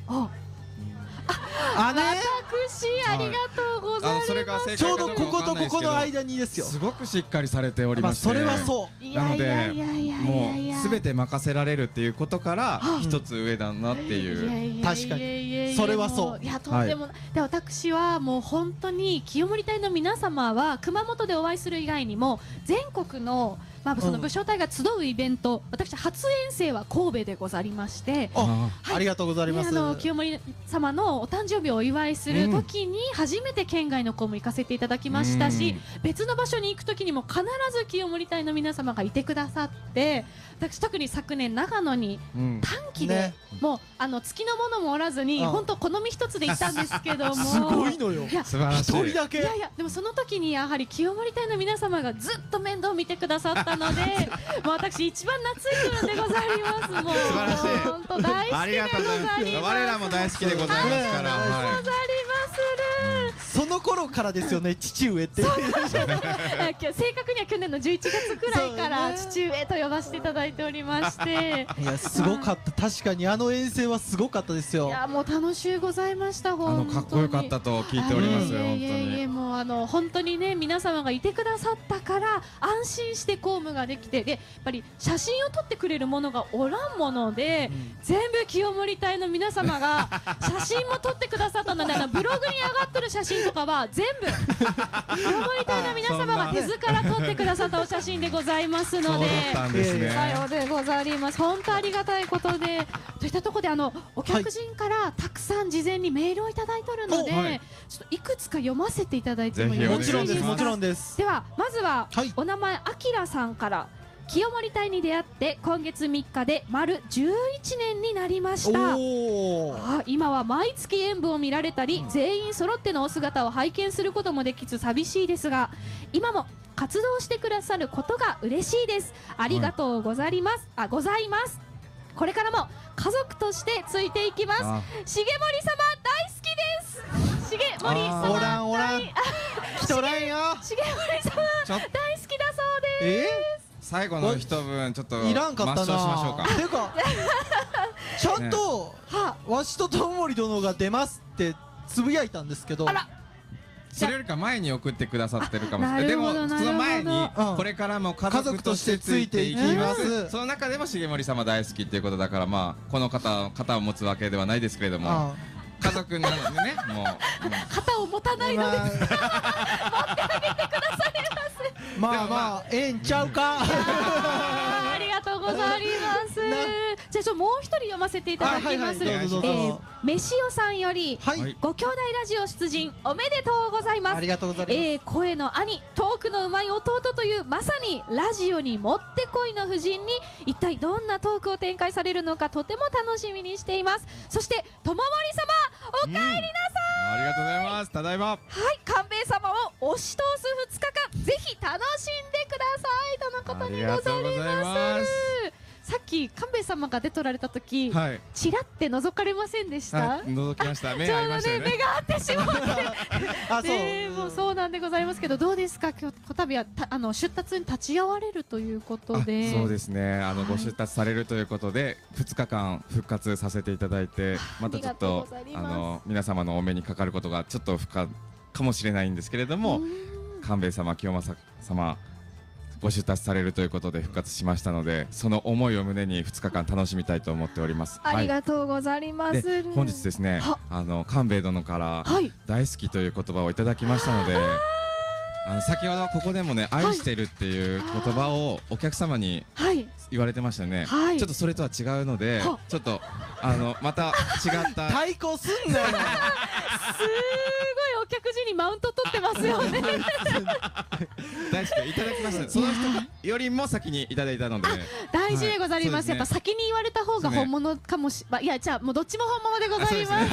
Speaker 8: 姉。
Speaker 2: 私ありがとうございます。
Speaker 7: それが正解
Speaker 8: ちょうどこことここの間にですよ。
Speaker 7: すごくしっかりされておりまして、
Speaker 8: それはそう。
Speaker 7: なのでもうすべて任せられるっていうことから一つ上だなっていう。
Speaker 8: 確かにそれはそう。
Speaker 2: いやとんでもない。で私はもう本当に清盛隊の皆様は熊本でお会いする以外にも全国のその武将隊が集うイベント、私初遠征は神戸でござりまして、
Speaker 8: ありがとうございます。
Speaker 2: 清盛様のお誕生日をお祝いする時に初めて県外の子も行かせていただきましたし、別の場所に行く時にも必ず清盛隊の皆様がいてくださって、私特に昨年長野に短期でもう月のものもおらずに本当好み一つで行ったんですけども、
Speaker 8: すごいのよ。
Speaker 7: 素晴らしい。
Speaker 8: 一人だけ。
Speaker 2: いやいやでもその時にやはり清盛隊の皆様がずっと面倒を見てくださったので、もう私一番懐いてるんでございます。もう
Speaker 7: 素晴らしい。
Speaker 2: 本当大好きでございます。
Speaker 7: ありがとうございます。我らも大好きでございますから。
Speaker 2: ござりまする。
Speaker 8: その頃からですよね、父上って。
Speaker 2: 正確には去年の11月くらいから父上と呼ばせていただいておりまして、
Speaker 8: いやすごかった。確かにあの遠征はすごかったですよ。
Speaker 2: いやもう楽しゅうございました。本当に
Speaker 7: かっこよかったと聞いておりますよ。本当に。
Speaker 2: もう本当にね皆様がいてくださったから安心して公務ができて、でやっぱり写真を撮ってくれるものがおらんもので、全部清盛隊の皆様が写真も撮ってくださったので、ブログに上がってる写真とかは全部清盛隊の皆様が手ずから撮ってくださったお写真でございますので、さようでございます。本当ありがたいことで、といったところでお客人からたくさん事前にメールをいただいておるので、ちょっといくつか読ませていただいてもよろしいですか。
Speaker 8: もちろんです。
Speaker 2: ではまずはお名前あきらさんから。清盛隊に出会って今月3日で丸11年になりました。今は毎月演舞を見られたり、全員揃ってのお姿を拝見することもできず寂しいですが、今も活動してくださることが嬉しいです。ありがとうございます。これからも家族としてついていきます。重盛様大好きです。重盛様
Speaker 8: おらん来とらんよ。
Speaker 2: 重盛様大好きだそうです。
Speaker 7: 最後の一文ちょっと
Speaker 8: いらんかったな。
Speaker 7: 抹消しましょうか。
Speaker 8: ていうかちゃんとわしと友森殿が出ますってつぶやいたんですけど、
Speaker 7: それよりか前に送ってくださってるかもしれない。でもその前にこれからも家族としてついていきます。その中でも重盛様大好きっていうことだから、この肩を持つわけではないですけれども、家族なのでね、もう
Speaker 2: 肩を持たないのです。持ってあげてください
Speaker 8: ます。ええんちゃうか。
Speaker 2: ありがとうございます。じゃあもう一人読ませていただきます。めしおさんより、ご兄弟ラジオ出陣おめでとうございます。
Speaker 8: ありがとうございます。
Speaker 2: 声の兄、トークのうまい弟というまさにラジオにもってこいの夫人に一体どんなトークを展開されるのかとても楽しみにしています。そして友森様お帰りなさい。
Speaker 7: ありがとうございます。ただいま。
Speaker 2: 官兵衛様を押し通す2日間ぜひ楽しんでくださいとのことにございます。さっ時官兵衛様が出とられた時、
Speaker 7: はい、
Speaker 2: ちらって覗かれませんでした？
Speaker 7: 覗きました。目
Speaker 2: ちょうど
Speaker 7: 合いましたよね。
Speaker 2: 目が合ってしまって
Speaker 8: あ、
Speaker 2: もうそうなんでございますけど、どうですか、今日こたびは出立に立ち会われるということで。
Speaker 7: そうですね、ご出立されるということで2日間復活させていただいて、またちょっと皆様のお目にかかることがちょっと不可かもしれないんですけれども、官兵衛様、清正様ご出立されるということで復活しましたので、その思いを胸に2日間楽しみたいと思っております。
Speaker 2: ありがとうございます。
Speaker 7: で本日ですね、官兵衛殿から大好きという言葉をいただきましたので、先ほどここでもね、愛してるっていう言葉をお客様に言われてましたね。ちょっとそれとは違うので、ちょっとまた違った
Speaker 8: 対抗すんなよ。
Speaker 2: すごいお客人にマウント取ってますよね。
Speaker 7: 大好きいただきました。その人よりも先にいただいたので
Speaker 2: 大事でございます。やっぱ先に言われた方が本物かもしれない。いや、じゃあもうどっちも本物でございます。
Speaker 8: 危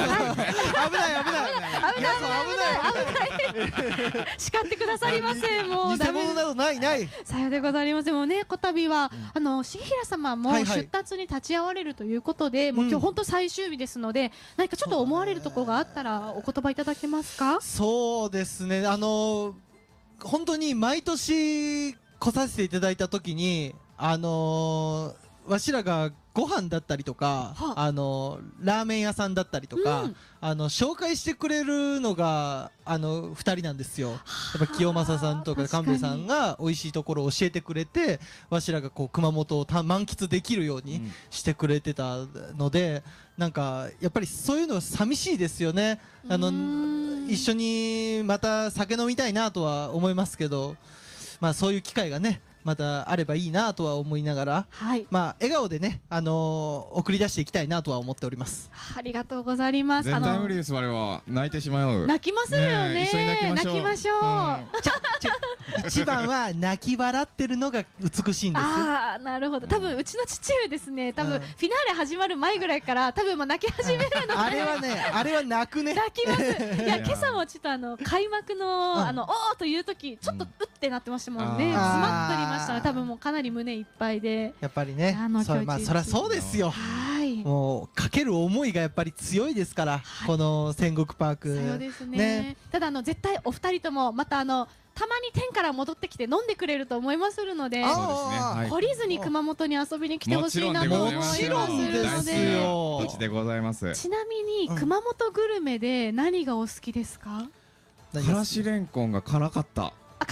Speaker 8: ない。
Speaker 2: 叱ってくださりませ。もう
Speaker 8: 偽物などない。
Speaker 2: さようでございます。もうね、こたびは重平様も出立に立ち会われるということで、もう今日本当最終日ですので、何かちょっと思われるところがあったらお言葉いただけますか？
Speaker 8: そうですね、本当に毎年来させていただいた時にわしらがご飯だったりとかラーメン屋さんだったりとか、紹介してくれるのが2人なんですよ。やっぱ清正さんとか官兵衛さんが美味しいところを教えてくれて、わしらがこう熊本を満喫できるようにしてくれてたので、なんかやっぱりそういうの寂しいですよね。一緒にまた酒飲みたいなとは思いますけど、まあそういう機会がねまたあればいいなとは思いながら、まあ笑顔でね、送り出していきたいなとは思っております。
Speaker 2: ありがとうございます。
Speaker 7: 絶対無理です。我は泣いてしまう。
Speaker 2: 泣きますよね。
Speaker 7: 一緒に泣
Speaker 2: きましょう。
Speaker 8: 一番は泣き笑ってるのが美しいんです。
Speaker 2: ああ、なるほど。多分うちの父上ですね、多分フィナーレ始まる前ぐらいから多分泣き始めるので、
Speaker 8: あれはね、あれは泣くね。
Speaker 2: 泣きます。いや、今朝もちょっと開幕のおーという時ちょっとうってなってましたもんね。詰まっておりましたね。多分もうかなり胸いっぱいで。
Speaker 8: やっぱりね、まあそりゃそうですよ。もうかける思いがやっぱり強いですから、この戦国パーク。
Speaker 2: そうですね。ただ絶対お二人ともまたたまに天から戻ってきて飲んでくれると思いまするので、懲りずに熊本に遊びに来てほしいなと思いまするので。
Speaker 7: こっちでございます。
Speaker 2: ちなみに熊本グルメで何がお好きですか？
Speaker 7: からしれんこんが辛かった。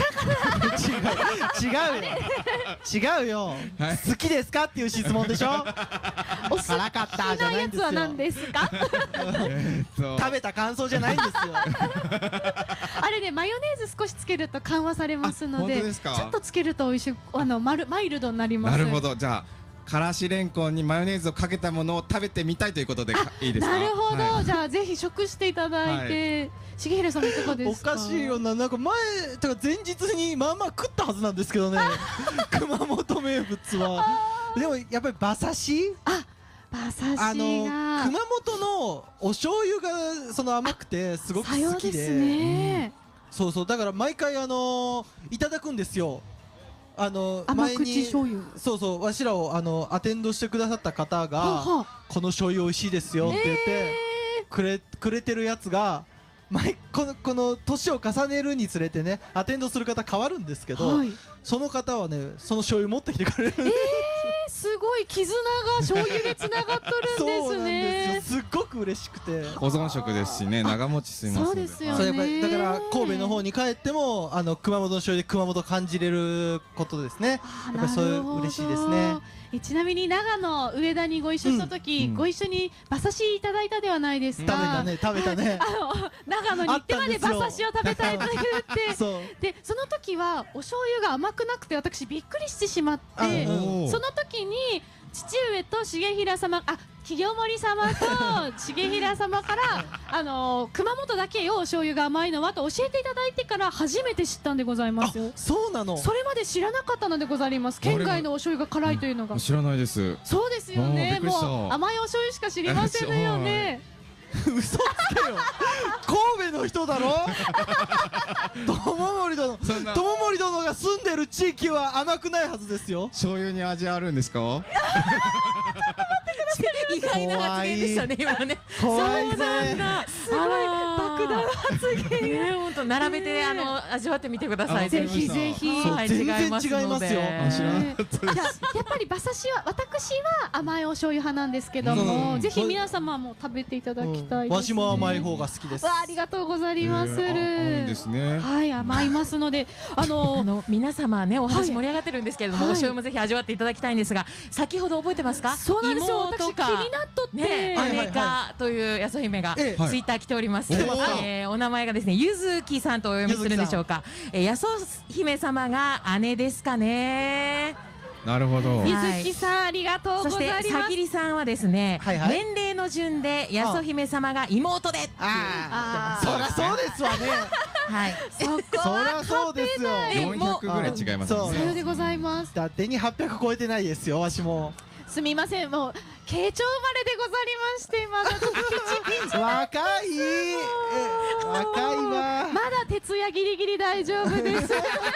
Speaker 8: 違うよ。好きですかっていう質問でしょ。辛かったじゃないんですよ。
Speaker 2: 好きなやつは何ですか？
Speaker 8: 食べた感想じゃないんですよ。
Speaker 2: あれね、マヨネーズ少しつけると緩和されますので、ちょっとつけると美味しい、マイルドになります。
Speaker 7: なるほど。じゃあからしれんこんにマヨネーズをかけたものを食べてみたいということでいいですか？
Speaker 2: なるほど。じゃあぜひ食していただいて。重平さんいかがですか？
Speaker 8: おかしいよな、なんか前日にまあまあ食ったはずなんですけどね。熊本名物は。でもやっぱり馬刺し？
Speaker 2: 馬刺しが
Speaker 8: 熊本のお醤油が甘くてすごく好きで。そうそう、だから毎回いただくんですよ。
Speaker 2: 甘口醤油。
Speaker 8: そうそう、わしらをアテンドしてくださった方がこの醤油美味しいですよって言ってくれてるやつが。この年を重ねるにつれてね、アテンドする方変わるんですけど、その方はね、その醤油持ってきてくれる。
Speaker 2: すごい絆が醤油でつながっとるんですね。
Speaker 8: そうなんですよ。すっごく嬉しくて。
Speaker 7: 保存食ですしね、長持ちします。
Speaker 2: そうですよね。
Speaker 8: だから神戸の方に帰っても熊本の醤油で熊本感じれることですね。やっぱそういう嬉しいですね。
Speaker 2: ちなみに長野上田にご一緒した時、ご一緒に馬刺しいただいたではないですか？
Speaker 8: 食べたね。
Speaker 2: 長野に行ってまで馬刺しを食べたいと言ってで、その時はお醤油が甘くなくて私びっくりしてしまって、その時に父上と重平様、清盛様と重平様から熊本だけよお醤油が甘いのはと教えていただいてから初めて知ったんでございます。
Speaker 8: そうなの？
Speaker 2: それまで知らなかったのでございます。県外のお醤油が辛いというのが。
Speaker 7: 知らないです。
Speaker 2: そうですよね。もう甘いお醤油しか知りませんよね。
Speaker 8: 嘘つけよ神戸の人だろ友森殿が住んでる地域は甘くないはずですよ。
Speaker 7: 醤油に味あるんですか？
Speaker 3: 意外な発言でしたね今ね。
Speaker 8: 怖いぜ。
Speaker 2: すごい爆弾発言。
Speaker 3: 本当並べて味わってみてください。
Speaker 2: ぜひぜひ。
Speaker 3: はい
Speaker 8: 全然違いますよ。
Speaker 7: 知らなかったです。
Speaker 2: やっぱり馬刺しは私は甘いお醤油派なんですけども、ぜひ皆様も食べていただきたいですね。
Speaker 8: わしも甘い方が好きです。
Speaker 2: わあ、ありがとうございます。
Speaker 7: 合うんですね。
Speaker 2: はい、甘いますので、
Speaker 3: 皆様ねお話盛り上がってるんですけれども、お醤油もぜひ味わっていただきたいんですが、先ほど覚えてますか？
Speaker 2: そうなんですよ。私
Speaker 3: 妹か
Speaker 2: 気になっとって、
Speaker 3: 姉かという安姫がツイッター来ております。お名前がですね、ゆずきさんとお読みするんでしょうか。安姫様が姉ですかね。
Speaker 7: なるほど。
Speaker 2: ゆずきさん、ありがとうございます。
Speaker 3: そしてさぎりさんはですね、年齢の順で安姫様が妹で。
Speaker 8: そりゃそうですわね。
Speaker 3: はい。
Speaker 2: そこは
Speaker 8: そうですよ。
Speaker 7: 400ぐらい違いますね。
Speaker 2: さようでございます。
Speaker 8: だってに800超えてないですよ、わしも。
Speaker 2: すみません、もう慶長生まれでござりまして、まだピチピチ
Speaker 8: 若いわ。
Speaker 2: まだ徹夜ギリギリ大丈夫です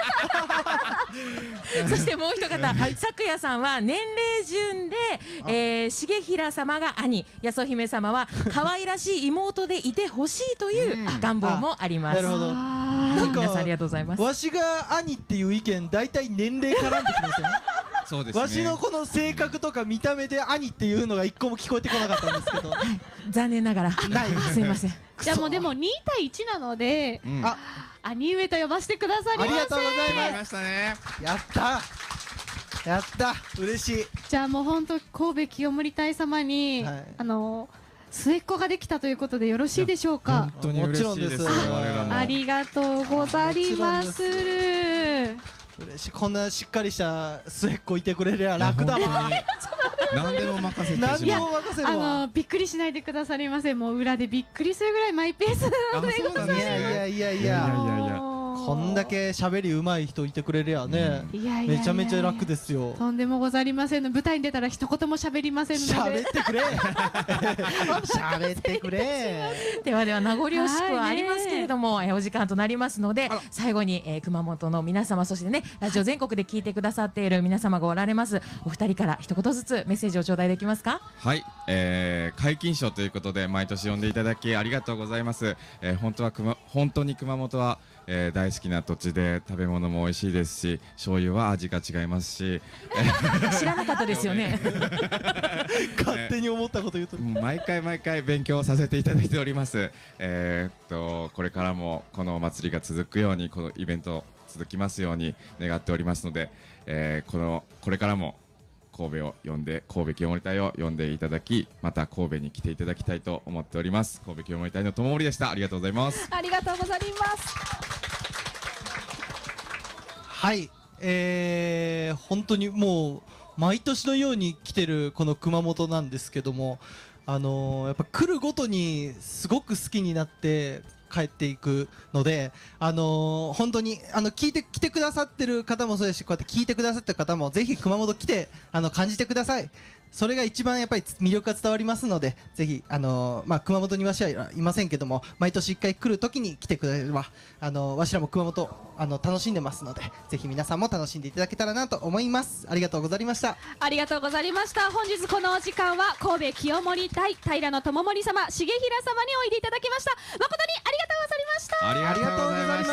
Speaker 3: そしてもう一方、咲夜さんは年齢順で、重衡様が兄、安姫様は可愛らしい妹でいてほしいという願望もあります。
Speaker 8: なるほど。
Speaker 3: 皆さんありがとうございます。
Speaker 8: わしが兄っていう意見、大体年齢絡んできますよね。
Speaker 7: そうですね。
Speaker 8: わしのこの性格とか見た目で兄っていうのが一個も聞こえてこなかったんですけど、
Speaker 3: 残念ながらすいません。
Speaker 2: じゃあもうでも2対1なので、兄上と呼ばせてくださりませ。
Speaker 8: ありがとうございます。
Speaker 7: 決まりましたね。
Speaker 8: やった嬉しい。
Speaker 2: じゃあもう本当神戸清盛隊様に、末っ子ができたということでよろしいでしょうか。
Speaker 7: 本当に嬉しいです。
Speaker 2: ありがとうございます。
Speaker 8: 嬉しい。こんなしっかりした末っ子いてくれりゃ楽だもん。
Speaker 7: 何でも任せてしまう。
Speaker 8: 何でも任せるわ。
Speaker 2: びっくりしないでくださりませ。もう裏でびっくりするぐらいマイペースなのでございます。
Speaker 8: いやこんだけ喋り上手い人いてくれりゃね、めちゃめちゃ楽ですよ。
Speaker 2: とんでもござりませんの。舞台に出たら一言も喋りませんので。
Speaker 8: 喋ってくれ喋ってくれ。
Speaker 3: では名残惜しくはありますけれども、お時間となりますので、最後に熊本の皆様、そしてねラジオ全国で聞いてくださっている皆様がおられます、お二人から一言ずつメッセージを頂戴できますか？
Speaker 7: はい、皆勤賞ということで毎年呼んでいただきありがとうございます。本当に熊本は大好きな土地で食べ物も美味しいですし、醤油は味が違いますし
Speaker 3: 知らなかったですよね
Speaker 8: 勝手に思ったこと言うと
Speaker 7: 毎回勉強させていただいております。これからもこのお祭りが続くように、このイベント続きますように願っておりますので、これからも神戸清盛隊を呼んでいただき、また神戸に来ていただきたいと思っております。神戸清盛隊の友森でした。ありがとうございます。
Speaker 2: ありがとうございます。
Speaker 8: はい、本当にもう毎年のように来てるこの熊本なんですけども、やっぱ来るごとにすごく好きになって帰っていくので、本当に来てくださってる方もそうですし、こうやって聞いてくださってる方もぜひ熊本来て感じてください。それが一番やっぱり魅力が伝わりますので、ぜひ熊本にわしはいませんけども、毎年1回来るときに来てくれればわしらも熊本楽しんでますので、ぜひ皆さんも楽しんでいただけたらなと思います。ありがとうございました。
Speaker 2: ありがとうございました。本日このお時間は神戸清盛隊平野友盛様、重衡様においでいただきました。誠にありがとうございました。
Speaker 8: ありがとうございました。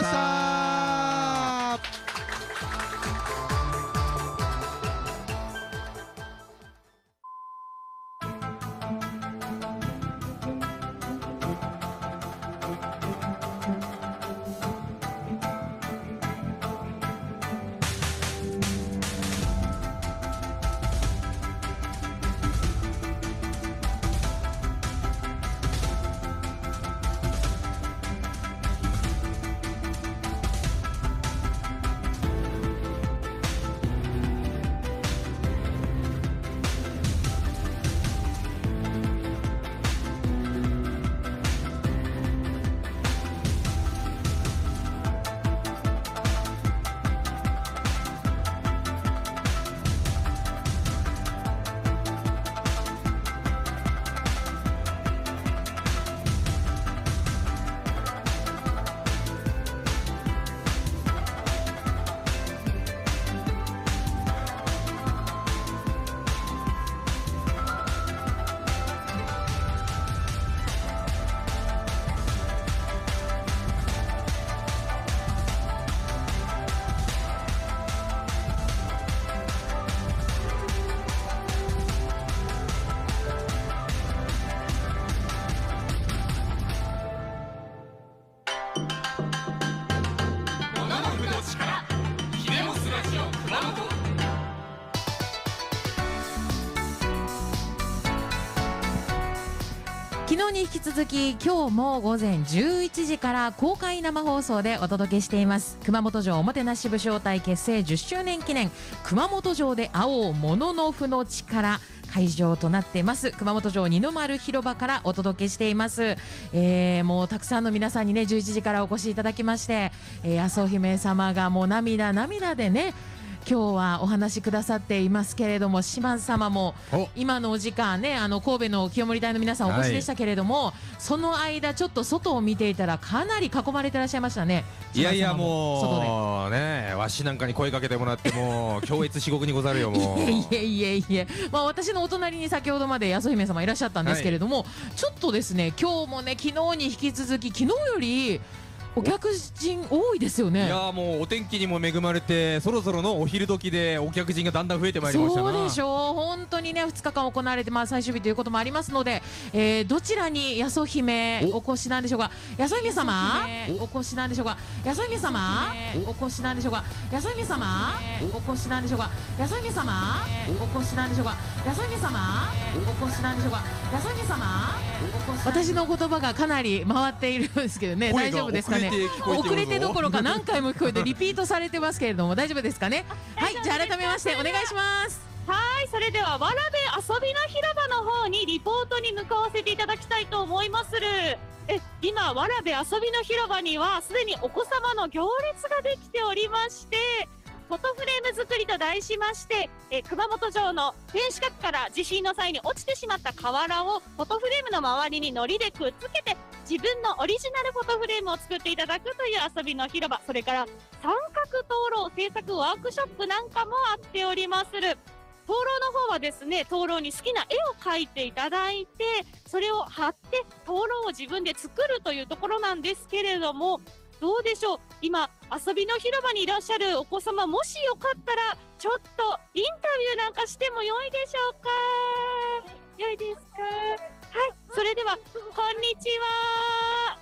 Speaker 3: 昨日に引き続き今日も午前11時から公開生放送でお届けしています熊本城おもてなし部招待結成10周年記念熊本城で会おうもののふの力会場となっています熊本城二の丸広場からお届けしています、もうたくさんの皆さんにね11時からお越しいただきまして、麻生姫様がもう涙でね今日はお話しくださっていますけれども島津様も今のお時間ね神戸の清盛隊の皆さんお越しでしたけれども、その間ちょっと外を見ていたらかなり囲まれてらっしゃいましたね。
Speaker 1: いやいやもうねわしなんかに声かけてもらっても強烈至極にござるよもう
Speaker 3: いえ、まあ、私のお隣に先ほどまで安姫様いらっしゃったんですけれども、ちょっとですね今日もね昨日に引き続き昨日よりお客人多いですよね。
Speaker 1: いやもうお天気にも恵まれてそろそろのお昼時でお客人がだんだん増えてまいりましたな。
Speaker 3: そうでしょう本当にね2日間行われて、まあ、最終日ということもありますので、どちらに八十姫お越しなんでしょうか。八十姫様お越しなんでしょうか。八十姫様お越しなんでしょうか。八十姫様お越しなんでしょうか。八十姫様お越しなんでしょうか。八十姫様お越しなんでしょうか。八十姫様私の言葉がかなり回っているんですけどね大丈夫ですかね。遅れてどころか何回も聞こえてリピートされてますけれども大丈夫ですかね。はいじゃあ改めましてお願いします。
Speaker 9: はい、それではわらべ遊びの広場の方にリポートに向かわせていただきたいと思いまする。今わらべ遊びの広場にはすでにお子様の行列ができておりまして、フォトフレーム作りと題しまして、熊本城の天守閣から地震の際に落ちてしまった瓦をフォトフレームの周りに糊でくっつけて自分のオリジナルフォトフレームを作っていただくという遊びの広場、それから三角灯籠制作ワークショップなんかもあっておりまする。灯籠の方はですね灯籠に好きな絵を描いていただいてそれを貼って灯籠を自分で作るというところなんですけれども、どうでしょう今遊びの広場にいらっしゃるお子様もしよかったらちょっとインタビューなんかしてもよいでしょうか。よいですか。はいそれではこんにちは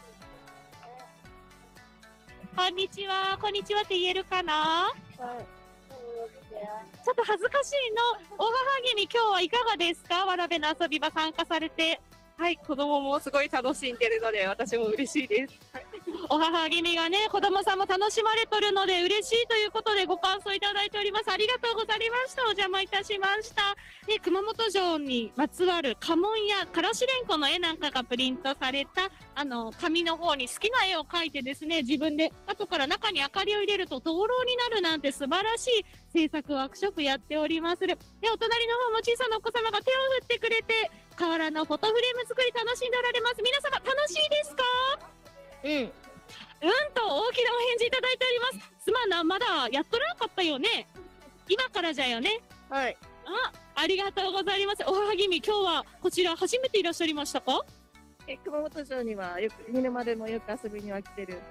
Speaker 9: こんにちはこんにちはって言えるかな。ちょっと恥ずかしいの。お母君今日はいかがですか。わらべの遊び場参加されて。
Speaker 10: はい、子供もすごい楽しんでるので私も嬉しいです。
Speaker 9: お母君がね子供さんも楽しまれとるので嬉しいということでご感想いただいております。ありがとうございました。お邪魔いたしました。熊本城にまつわる家紋やからしれんこの絵なんかがプリントされた紙の方に好きな絵を描いてですね自分で後から中に明かりを入れると灯籠になるなんて素晴らしい制作ワークショップやっておりまする。お隣の方も小さなお子様が手を振ってくれて瓦のフォトフレーム作り楽しんでおられます。皆様楽しいですか。と大きなお返事いただいております。すまんなまだやっとらなかったよね。今からじゃよね。
Speaker 10: はい。
Speaker 9: ありがとうございます。おはぎみ今日はこちら初めていらっしゃいましたか。
Speaker 10: 熊本城にはよく見るまでもよく遊びには来てる。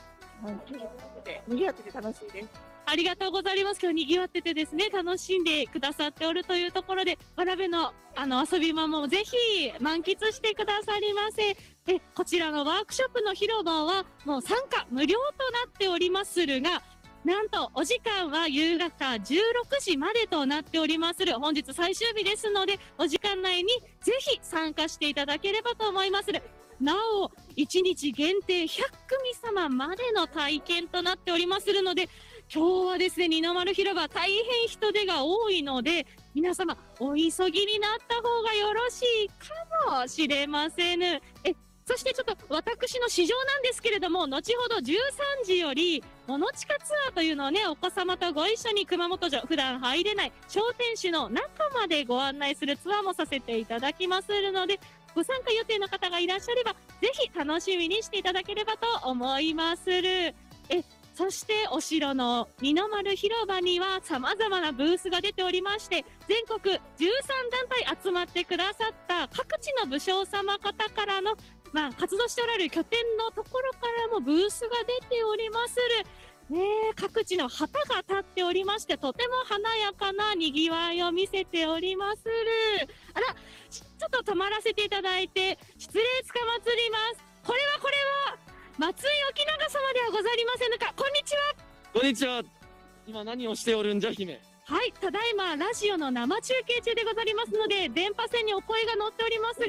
Speaker 10: 賑わってて楽しいです。
Speaker 9: ありがとうございます。今日賑わっててですね楽しんでくださっておるというところでわらべの遊び場もぜひ満喫してくださりませ。こちらのワークショップの広場はもう参加無料となっておりまするが、なんとお時間は夕方16時までとなっておりまする。本日最終日ですのでお時間内にぜひ参加していただければと思いまする。なお1日限定100組様までの体験となっておりまするので、今日はですね二の丸広場大変人手が多いので皆様お急ぎになった方がよろしいかもしれませぬ。そしてちょっと私の市場なんですけれども、後ほど13時よりものちかツアーというのをねお子様とご一緒に熊本城普段入れない商店主の中までご案内するツアーもさせていただきまするので、ご参加予定の方がいらっしゃればぜひ楽しみにしていただければと思いまする。そしてお城の二の丸広場にはさまざまなブースが出ておりまして、全国13団体集まってくださった各地の武将様方からの、活動しておられる拠点のところからもブースが出ておりまする。各地の旗が立っておりましてとても華やかなにぎわいを見せておりまする。あらちょっと止まらせていただいて失礼つかまつります。これは松井沖永様ではござりませぬか。こんにちは。
Speaker 11: こんにちは。今何をしておるんじゃ姫。
Speaker 9: はい、ただいまラジオの生中継中でござりますので電波線にお声が乗っておりますが、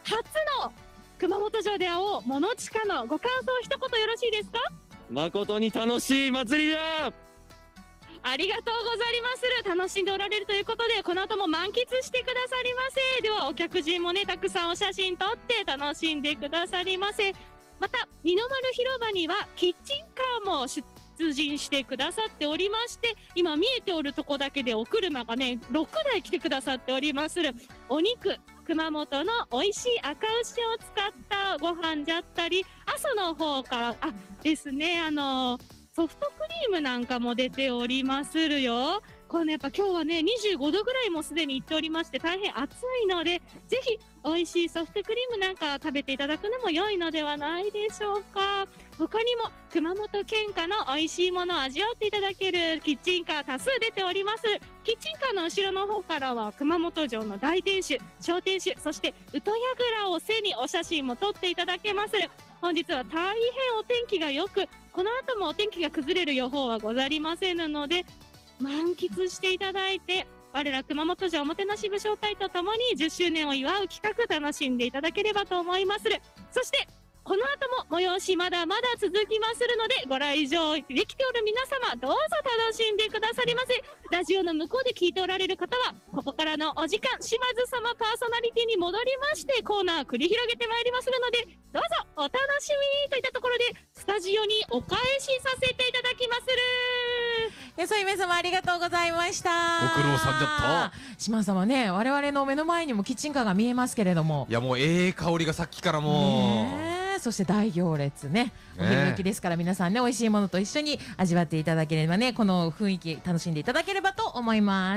Speaker 9: 初の熊本城で会おうモノチカのご感想一言よろしいですか？
Speaker 11: 誠に楽しい祭りだ。
Speaker 9: ありがとうございます。楽しんでおられるということで、この後も満喫してくださりませ。ではお客人もね、たくさんお写真撮って楽しんでくださりませ。また二の丸広場にはキッチンカーも出陣してくださっておりまして、今見えておるとこだけでお車がね6台来てくださっておりまする。お肉、熊本の美味しい赤牛を使ったご飯じゃったり、朝の方からですね、ソフトクリームなんかも出ておりまするよ。これね、やっぱ今日はね25度ぐらいもすでにいっておりまして、大変暑いので、ぜひ美味しいソフトクリームなんか食べていただくのも良いのではないでしょうか。他にも熊本県下の美味しいものを味わっていただけるキッチンカー多数出ております。キッチンカーの後ろの方からは熊本城の大天守、小天守、そして宇土櫓を背にお写真も撮っていただけます。本日は大変お天気が良く、この後もお天気が崩れる予報はござりませんので、満喫していただいて、我ら熊本城おもてなし武将隊とともに10周年を祝う企画楽しんでいただければと思いまする。そしてこの後も催しまだまだ続きまするので、ご来場できておる皆様どうぞ楽しんでくださりませ。ラジオの向こうで聞いておられる方は、ここからのお時間、島津様パーソナリティに戻りましてコーナー繰り広げてまいりまするので、どうぞお楽しみといったところでスタジオにお返しさせていただきまする。
Speaker 3: よそ姫様ありがとうございました。
Speaker 1: ご苦労さんじゃった。
Speaker 3: 島津様ね、我々の目の前にもキッチンカーが見えますけれども、
Speaker 1: いやもう香りがさっきからもう、
Speaker 3: そして大行列ね、お昼時ですから皆さんね、美味しいものと一緒に味わっていただければね、この雰囲気楽しんでいただければと思います。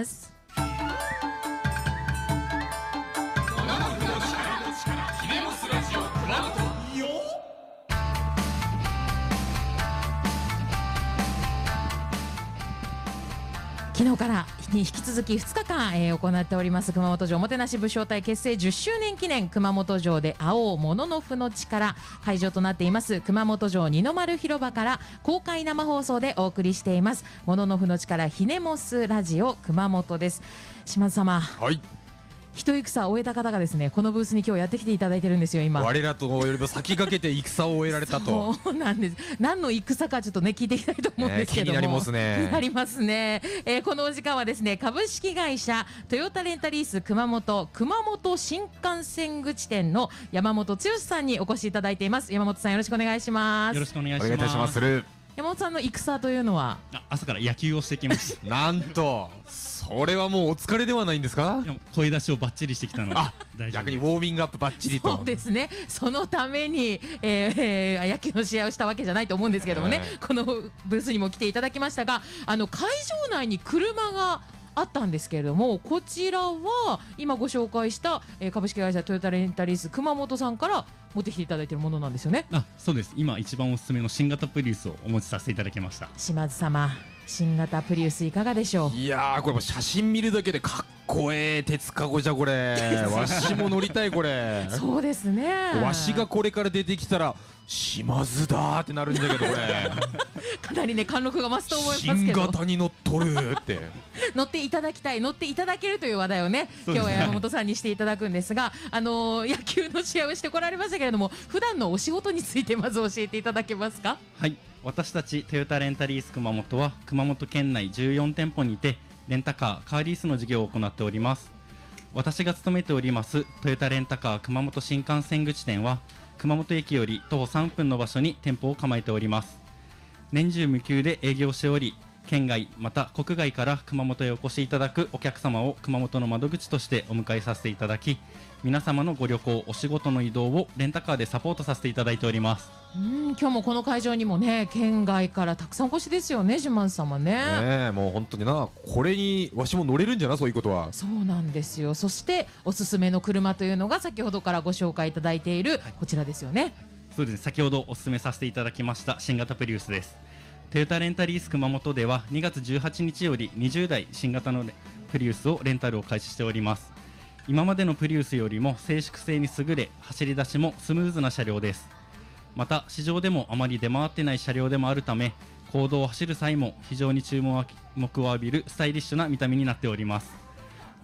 Speaker 3: 昨日からに引き続き2日間、行っております熊本城おもてなし武将隊結成10周年記念熊本城で会おうモノノフの力、会場となっています熊本城二の丸広場から公開生放送でお送りしていますモノノフの力ひねもすラジオ熊本です。島津様、
Speaker 1: はい、
Speaker 3: 一戦を終えた方がですね、このブースに今日やってきていただいてるんですよ。今
Speaker 1: 我らとよりも先駆けて戦を終えられたと。
Speaker 3: そうなんです。何の戦かちょっとね聞いていきたいと思うんですけども、
Speaker 1: 気になりますね。
Speaker 3: 気になりますね。このお時間はですね、株式会社トヨタレンタリース熊本新幹線口店の山本剛さんにお越しいただいています。山本さんよろしくお願いします。
Speaker 12: よろしくお願いします。
Speaker 1: お願いいたします。
Speaker 3: 山本さんの戦というのは、
Speaker 12: 朝から野球をしてきました。
Speaker 1: なんとそれはもうお疲れではないんですか？
Speaker 12: 声出しをバッチリしてきたので大丈夫。
Speaker 1: 逆にウォーミングアップバッチリと。
Speaker 3: そうですね、そのために、野球の試合をしたわけじゃないと思うんですけどもね、このブースにも来ていただきましたが、会場内に車があったんですけれども、こちらは今ご紹介した、株式会社トヨタレンタリース熊本さんから持ってきていただいているものなんですよね。
Speaker 12: そうです。今一番おすすめの新型プリウスをお持ちさせていただきました。
Speaker 3: 島津様、新型プリウスいかがでしょう？
Speaker 1: いやー、これも写真見るだけでかっこええ鉄かごじゃこれ。わしも乗りたいこれ。
Speaker 3: そうですね。
Speaker 1: わしがこれから出てきたら島津だーってなるんだけどこれ。
Speaker 3: かなりね貫禄が増すと思いますけど。
Speaker 1: 新型に乗っとるって
Speaker 3: 乗っていただきたい、乗っていただけるという話題をね、今日は山本さんにしていただくんですが、野球の試合をしてこられましたけれども、普段のお仕事についてまず教えていただけますか？
Speaker 12: はい、私たちトヨタレンタリース熊本は熊本県内14店舗にてレンタカー、カーリースの事業を行っております。私が勤めておりますトヨタレンタカー熊本新幹線口店は熊本駅より徒歩3分の場所に店舗を構えております。年中無休で営業しており、県外また国外から熊本へお越しいただくお客様を熊本の窓口としてお迎えさせていただき、皆様のご旅行、お仕事の移動をレンタカーでサポートさせていただいております。
Speaker 3: 今日もこの会場にもね、県外からたくさんお越しですよね、島津様ね。
Speaker 1: もう本当にな、これにわしも乗れるんじゃな、そういうことは。
Speaker 3: そうなんですよ。そしておすすめの車というのが先ほどからご紹介いただいているこちらですよね。
Speaker 12: そうですね、先ほどお勧めさせていただきました新型プリウスです。トヨタレンタリース熊本では2月18日より20台新型のプリウスをレンタルを開始しております。今までのプリウスよりも静粛性に優れ、走り出しもスムーズな車両です。また市場でもあまり出回ってない車両でもあるため、公道を走る際も非常に注目を浴びるスタイリッシュな見た目になっております。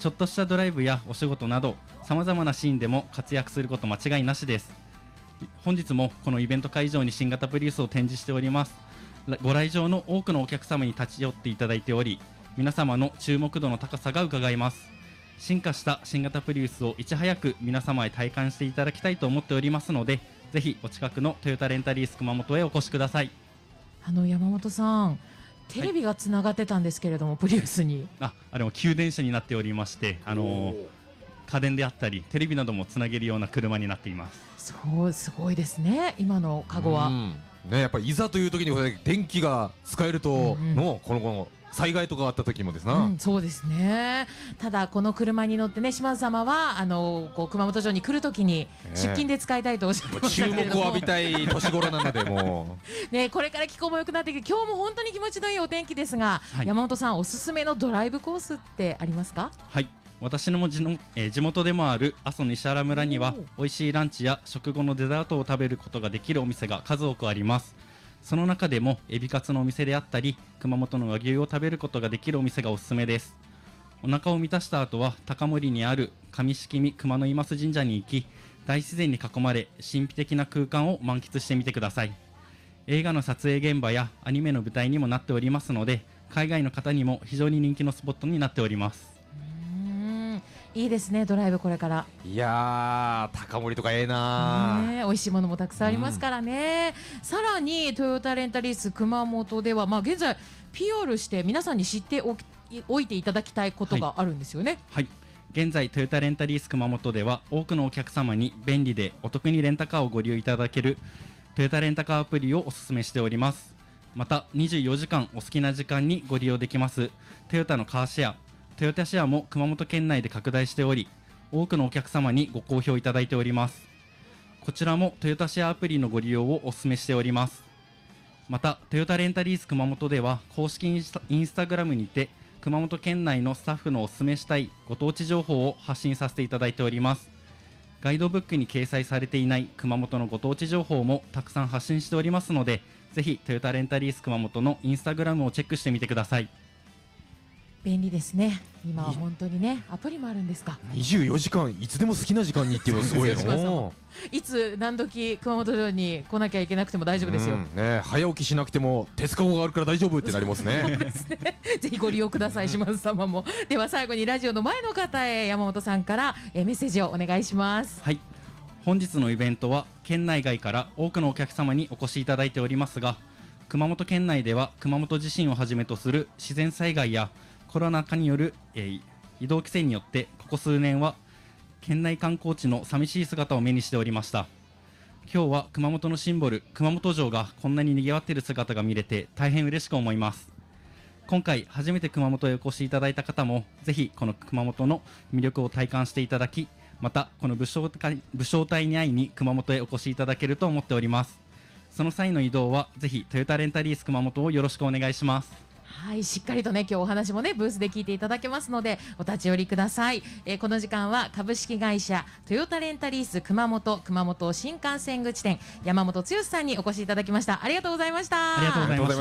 Speaker 12: ちょっとしたドライブやお仕事などさまざまなシーンでも活躍すること間違いなしです。本日もこのイベント会場に新型プリウスを展示しております。ご来場の多くのお客様に立ち寄っていただいており、皆様の注目度の高さが伺えます。進化した新型プリウスをいち早く皆様へ体感していただきたいと思っておりますので、ぜひお近くのトヨタレンタリース熊本へお越しください。
Speaker 3: 山本さん、テレビがつながってたんですけれども、プリウスに
Speaker 12: あれも給電車になっておりまして、家電であったりテレビなどもつなげるような車になっています。
Speaker 3: そうすごいですね、今のカゴは。
Speaker 1: ね、やっぱりいざという時にこれ電気が使えるとの、この災害とかあった時もですな、
Speaker 3: そうですね。ただこの車に乗ってね、島津様は熊本城に来る時に出勤で使いたいとおっしゃってましたけれども、
Speaker 1: 注目を浴びたい年頃なのでも
Speaker 3: うね、これから気候も良くなってきて、今日も本当に気持ちのいいお天気ですが、山本さんおすすめのドライブコースってありますか？
Speaker 12: はい、私の地元でもある阿蘇西原村には美味しいランチや食後のデザートを食べることができるお店が数多くあります。その中でもエビカツのお店であったり熊本の和牛を食べることができるお店がおすすめです。お腹を満たした後は高森にある上敷見熊野今須神社に行き、大自然に囲まれ神秘的な空間を満喫してみてください。映画の撮影現場やアニメの舞台にもなっておりますので、海外の方にも非常に人気のスポットになっております。
Speaker 3: いいですね、ドライブこれから。
Speaker 1: いやー、高森とかええなー、
Speaker 3: 美味しいものもたくさんありますからね、さらにトヨタレンタリース熊本では、現在 PR して皆さんに知っておいていただきたいことがあるんですよね。
Speaker 12: はい、現在トヨタレンタリース熊本では多くのお客様に便利でお得にレンタカーをご利用いただけるトヨタレンタカーアプリをお勧めしております。また24時間お好きな時間にご利用できますトヨタのカーシェア、トヨタシェアも熊本県内で拡大しており、多くのお客様にご好評いただいております。こちらもトヨタシェアアプリのご利用をお勧めしております。またトヨタレンタリース熊本では公式インスタグラムにて熊本県内のスタッフのお勧めしたいご当地情報を発信させていただいております。ガイドブックに掲載されていない熊本のご当地情報もたくさん発信しておりますので、ぜひトヨタレンタリース熊本のインスタグラムをチェックしてみてください。
Speaker 3: 便利ですね。今は本当にね、アプリもあるんですか。
Speaker 1: 24時間いつでも好きな時間に行ってもすごいの
Speaker 3: いつ何時熊本城に来なきゃいけなくても大丈夫ですよ、
Speaker 1: 早起きしなくても鉄カゴがあるから大丈夫ってなりますね。
Speaker 3: ぜひご利用ください、島津様も。では最後にラジオの前の方へ山本さんからメッセージをお願いします。
Speaker 12: はい、本日のイベントは県内外から多くのお客様にお越しいただいておりますが、熊本県内では熊本地震をはじめとする自然災害やコロナ禍による、移動規制によってここ数年は県内観光地の寂しい姿を目にしておりました。今日は熊本のシンボル熊本城がこんなに賑わっている姿が見れて大変嬉しく思います。今回初めて熊本へお越しいただいた方もぜひこの熊本の魅力を体感していただき、またこの武将隊に会いに熊本へお越しいただけると思っております。その際の移動はぜひトヨタレンタリース熊本をよろしくお願いします。
Speaker 3: はい、しっかりとね今日お話もねブースで聞いていただけますのでお立ち寄りください。この時間は株式会社トヨタレンタリース熊本新幹線口店山本剛さんにお越しいただきました。ありがとうございました。
Speaker 12: ありがとうございました。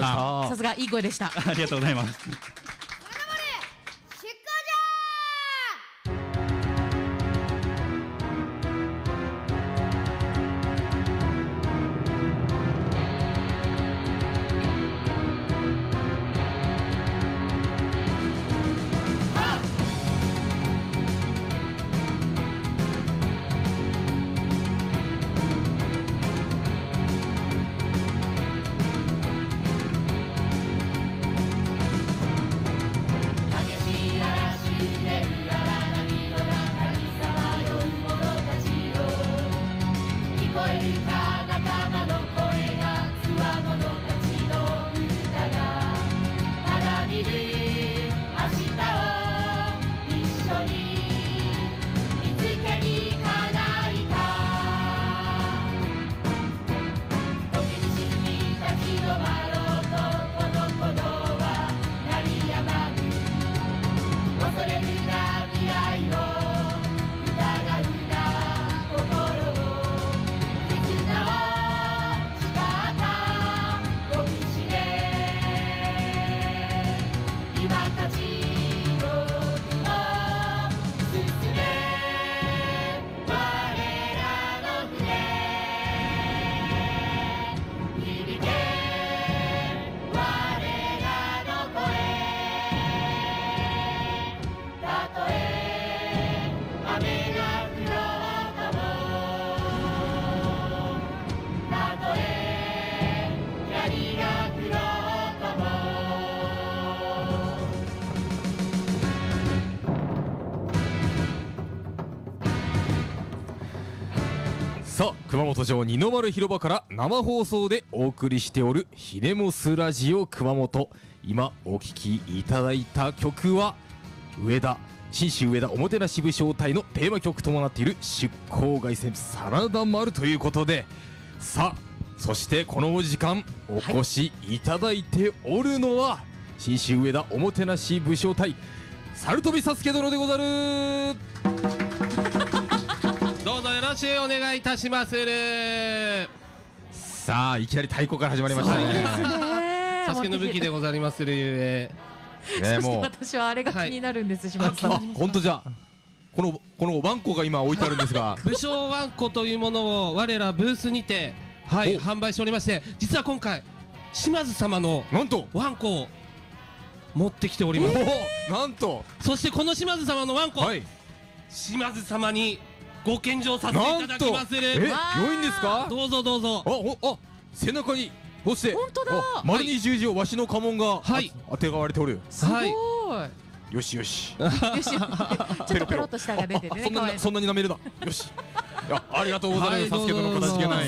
Speaker 3: さすがいい声でした。
Speaker 12: ありがとうございます。
Speaker 1: さあ熊本城二の丸広場から生放送でお送りしておるひねもすラジオ熊本。今お聴きいただいた曲は信州上田おもてなし武将隊のテーマ曲ともなっている出港凱旋真田丸ということで、さあそしてこのお時間お越しいただいておるのは、信州上田おもてなし武将隊猿飛サスケ殿でござる。
Speaker 13: どうぞよろしくお願いいたしまする。
Speaker 1: さあいきなり太鼓から始まりましたね。
Speaker 13: サスケの武器でございまするゆえ。
Speaker 3: そして私はあれが気になるんです、島津さん。
Speaker 1: 本当じゃこのワンコが今置いてあるんですが
Speaker 13: 武将ワンコというものを我らブースにて販売しておりまして、実は今回島津様のワンコを持ってきております。
Speaker 1: なんと
Speaker 13: そしてこの島津様のワンコ、島津様にご献上させていただきまする。
Speaker 1: 良いんですか？
Speaker 13: どうぞどうぞ。
Speaker 1: あ背中にそして
Speaker 3: 本当だ、
Speaker 1: 丸に十字をわしの家紋があてがわれておる。
Speaker 3: すごい。
Speaker 1: よしよし。
Speaker 3: よし。ちょっとペロッと舌が出ててね。
Speaker 1: そんなに舐めるな。よし。ありがとうございます。サスケ殿かたじけない。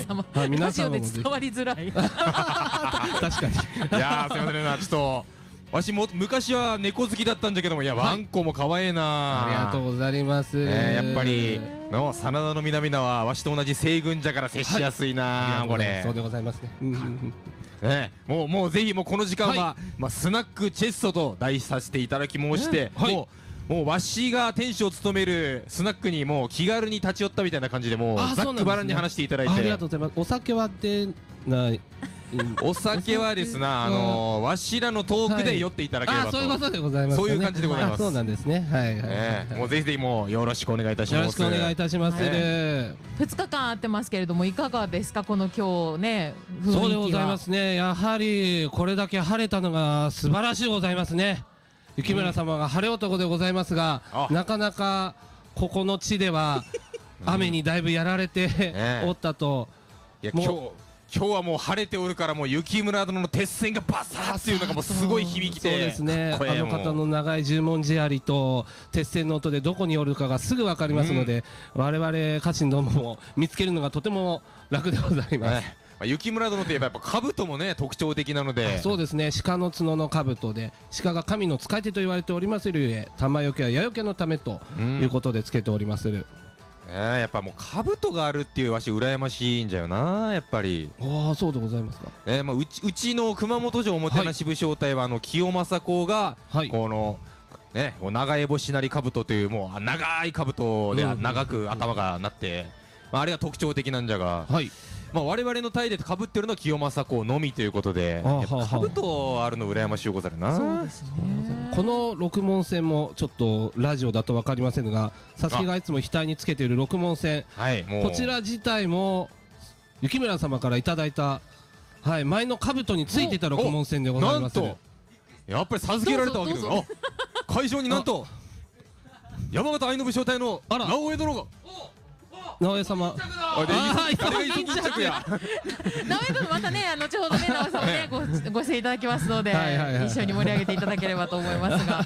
Speaker 3: 皆さんも伝わりづらい。
Speaker 13: 確かに。
Speaker 1: いやすみませんな、ちょっとわしも昔は猫好きだったんだけども、いやワンコも可愛いな。
Speaker 13: ありがとうございます。
Speaker 1: やっぱり真田の南名はわしと同じ西軍じゃから接しやすいなこれ。
Speaker 13: そうでございます
Speaker 1: ね。もうぜひもうこの時間はスナックチェストと題させていただき申して、もうわしが店主を務めるスナックにもう気軽に立ち寄ったみたいな感じで、もうざっくばらんに話していただいて。
Speaker 13: ありがとうございます。お酒は出ない。
Speaker 1: お酒はですな、わしらのトークで酔っていただければと。
Speaker 13: そういうことでございます。
Speaker 1: そういう感じでございます。
Speaker 13: そうなんですね。はい。
Speaker 1: もうぜひぜひもうよろしくお願いいたします。
Speaker 13: よろしくお願いいたします。
Speaker 3: 2日間会ってますけれども、いかがですかこの今日ね。
Speaker 13: そうでございますね。やはりこれだけ晴れたのが素晴らしいございますね。雪村様が晴れ男でございますが、なかなかここの地では雨にだいぶやられておったと。
Speaker 1: 今日はもう晴れておるから、もう雪村殿の鉄線がバサーっていうのがもうすごい響きて、
Speaker 13: そうですね。あの方の長い十文字槍と鉄線の音でどこにおるかがすぐ分かりますので、我々家臣どもも見つけるのがとても楽でございます。
Speaker 1: 雪村殿といえばやっぱ兜もね特徴的なので。
Speaker 13: そうですね。鹿の角の兜で、鹿が神の使い手と言われておりまするゆえ、玉よけや矢よけのためということでつけておりまする。
Speaker 1: やっぱもう兜があるっていうわし羨ましいんじゃよな、やっぱり。
Speaker 13: ああ、そうでございますか。
Speaker 1: うちの熊本城おもてなし武将隊は清正公がこの長江星なり兜というもう長い兜で長く頭がなって、あれが特徴的なんじゃが、我々の隊でかぶってるのは清正公のみということで、兜あるの羨ましいござるな。
Speaker 3: そうですね。
Speaker 13: この六文銭もちょっとラジオだと分かりませんが、サスケがいつも額につけている六文銭、こちら自体も雪村様からいただいた、前の兜についていた六文銭でございます。
Speaker 1: なんとやっぱり授けられたわけです。会場になんと山形愛の武将隊の直江殿が。
Speaker 13: 直江様。
Speaker 1: 誰が一着や。
Speaker 3: 直江殿またね、後ほどね、直江様ねご出演いただきますので、一緒に盛り上げていただければと思いますが。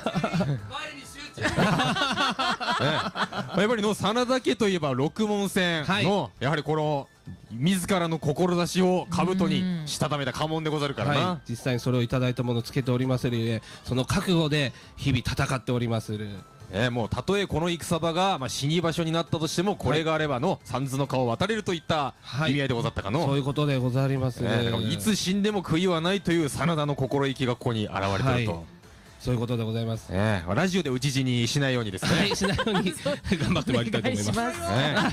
Speaker 1: やっぱりの真田家といえば六文銭のやはりこの自らの志を兜にしたためた家紋でござるからな。
Speaker 13: 実際にそれをいただいたものをつけておりますので、その覚悟で日々戦っておりまする。
Speaker 1: もうたとえこの戦場が死に場所になったとしても、これがあればの三途の川を渡れるといった意味合いでござったかの。
Speaker 13: そういうことでございます。
Speaker 1: いつ死んでも悔いはないという真田の心意気がここに現れていると。
Speaker 13: そういうことでございます。
Speaker 1: ラジオで討ち死にしないようにですね。
Speaker 13: しないように頑張ってまいりたいと思います。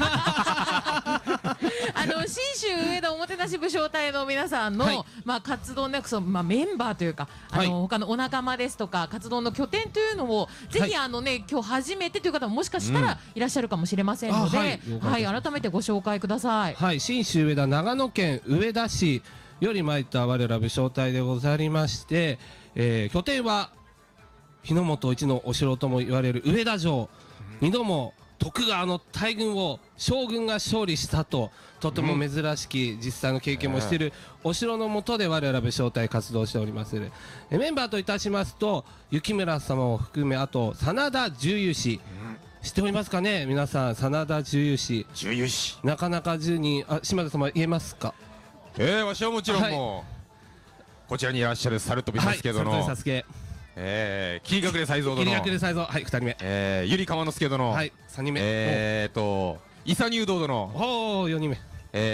Speaker 3: 信州上田おもてなし武将隊の皆さんの活動のメンバーというか、他のお仲間ですとか活動の拠点というのをぜひ今日初めてという方ももしかしたらいらっしゃるかもしれませんので、改めてご紹介ください。
Speaker 13: 信州上田、長野県上田市より参った我ら武将隊でございまして、拠点は日の本一のお城とも言われる上田城。2度も徳川の大軍を将軍が勝利したと、とても珍しき実際の経験もしているお城の下で我ら武将隊活動しております。メンバーといたしますと、雪村様を含め、あと真田重勇士、 知っておりますかね皆さん。真田重油氏。なかなか10人。島田様言えますか？
Speaker 1: わしはもちろんもうこちらにいらっしゃるサルトビですけどの、
Speaker 13: サスケ、
Speaker 1: 霧隠れ才蔵殿、
Speaker 13: 霧隠れ才蔵、はい、2人目、
Speaker 1: ゆりかまのすけ殿、
Speaker 13: はい、3人目、
Speaker 1: 伊佐入道殿、
Speaker 13: おー、4人目、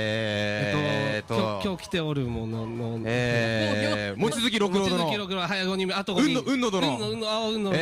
Speaker 13: 今日来ておるものの、
Speaker 1: 望月六郎殿、
Speaker 13: はい、5人目、あと5人、
Speaker 1: うんの殿、
Speaker 13: あと4人、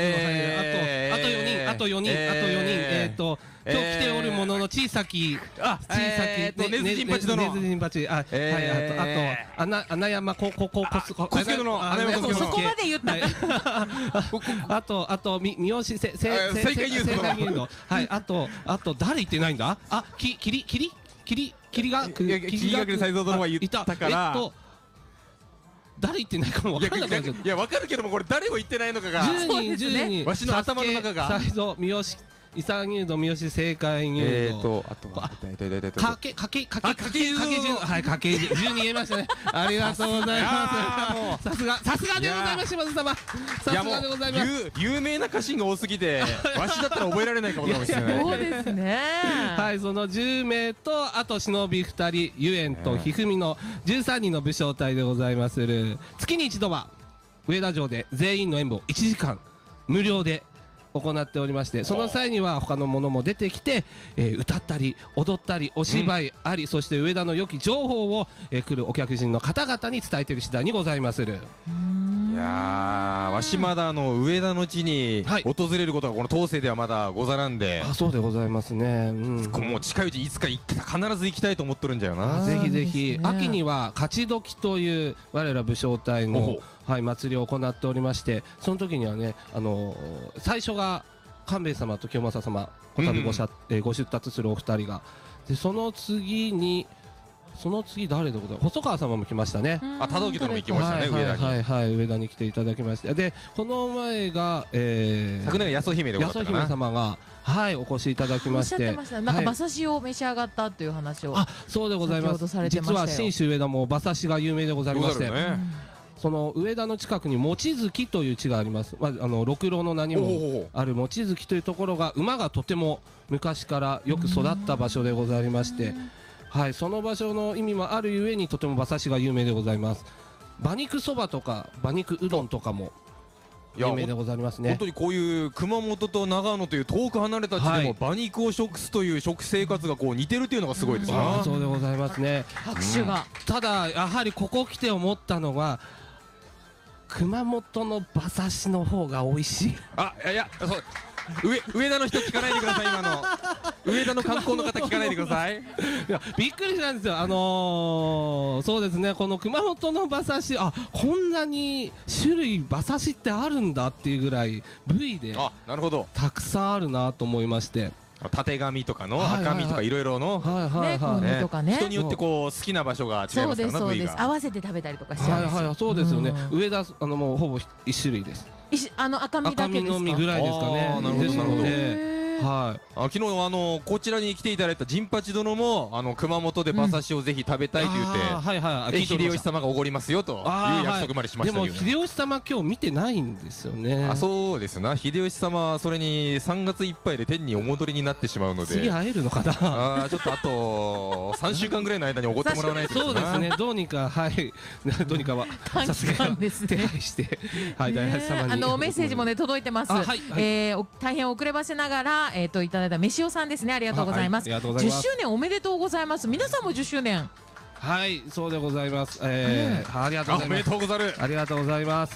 Speaker 13: 今日来ておるものの小さき、
Speaker 1: ねずじんぱち殿、
Speaker 13: ねずじんぱち、はい、あと穴山小助殿、
Speaker 3: そこまで言った
Speaker 13: あと三好正解入道、はい、あと誰言ってないんだ？霧が
Speaker 1: 霧隠れ才蔵殿は言ったから
Speaker 13: 誰言ってないかも分からなくなっちゃった。
Speaker 1: いや分かるけども、これ誰を言ってないのかが
Speaker 13: 10人
Speaker 1: わしの頭の中が
Speaker 13: 才蔵、三好、伊佐入道、三好正解入道、
Speaker 1: あと
Speaker 13: かけはい、かけ10人言えましたね。ありがとうございます。さすがでございます、島津様。さすがでございます。
Speaker 1: 有名な家臣が多すぎてわしだったら覚えられないかもしれない。
Speaker 3: そうですね。
Speaker 13: はい、その10名とあと忍び2人、ゆえんとひふみの13人の武将隊でございまする。月に一度は上田城で全員の演舞を1時間無料で行っておりまして、その際には他のものも出てきて、歌ったり踊ったりお芝居あり、そして上田の良き情報を、来るお客人の方々に伝えている次第にございまする。
Speaker 1: いやー、わしまだ上田の地に訪れることがこの当世ではまだござらんで、
Speaker 13: そうでございますね、
Speaker 1: もう近いうちいつか必ず行きたいと思っとるんじゃよな。
Speaker 13: ぜひぜひ、秋には勝ち時という我ら武将隊の祭りを行っておりまして、その時にはね、最初が官兵衛様と清正様お旅ご出立するお二人が、でその次誰でございます？細川様も来ましたね。
Speaker 1: 田道家殿も行きましたね、上田に。
Speaker 13: はい、上田に来ていただきまして、でこの前が
Speaker 1: 昨年八十姫でござったかな。
Speaker 13: 八十姫様がお越しいただきまして、
Speaker 3: おっしゃってました。なんか馬刺しを召し上がったという話を。
Speaker 13: そうでございます。実は信州上田も馬刺しが有名でございまして、その上田の近くに望月という地があります。六郎の名にもある望月というところが、馬がとても昔からよく育った場所でございまして、はい、その場所の意味もあるゆえにとても馬刺しが有名でございます。馬肉そばとか馬肉うどんとかも有名でございますね。
Speaker 1: 本当にこういう熊本と長野という遠く離れた地でも馬肉を食すという食生活がこう似てるっていうのがすごいですね。
Speaker 13: そうでございますね。
Speaker 3: 拍手が。
Speaker 13: ただやはりここ来て思ったのは、熊本の馬刺しの方が美味しい。
Speaker 1: いや上田の人聞かないでください。今の上田の観光の方聞かないでください。
Speaker 13: いや、びっくりしたんですよ。そうですね、この熊本の馬刺し、こんなに種類馬刺しってあるんだっていうぐらい部位で
Speaker 1: なるほど
Speaker 13: たくさんあるなと思いまして、
Speaker 1: 縦紙とかの赤身とかいろいろの人によってこう好きな場所が違いますからね、部位が。
Speaker 3: 合わせて食べたりとかしちゃうんですよ。
Speaker 13: そうですよね。上田もうほぼ1種類です。
Speaker 3: 赤身だけですか？
Speaker 13: 赤身のみぐらいですかね。
Speaker 1: なるほどなるほど。
Speaker 13: はい、
Speaker 1: 昨日こちらに来ていただいた陣八殿も熊本で馬刺しをぜひ食べたいと言って秀吉様がおごりますよという約束までしましたけど、
Speaker 13: でも秀吉様今日見てないんですよね。
Speaker 1: そうですな、秀吉様はそれに3月いっぱいで天にお戻りになってしまうので、
Speaker 13: 次会えるのかな。
Speaker 1: ちょっとあと3週間ぐらいの間におごってもらわないと。
Speaker 13: そうですね、どうにかどうにかは
Speaker 3: 短期間ですね、
Speaker 13: 手配して大八様に
Speaker 3: メッセージもね届いてます。大変遅ればせながらいただいた飯尾さんですね、ありがとうございます。10周年おめでとうございます。皆さんも10周年。
Speaker 13: はい、そうでございます。ありがとうございます。
Speaker 1: おめでとうござる。
Speaker 13: ありがとうございます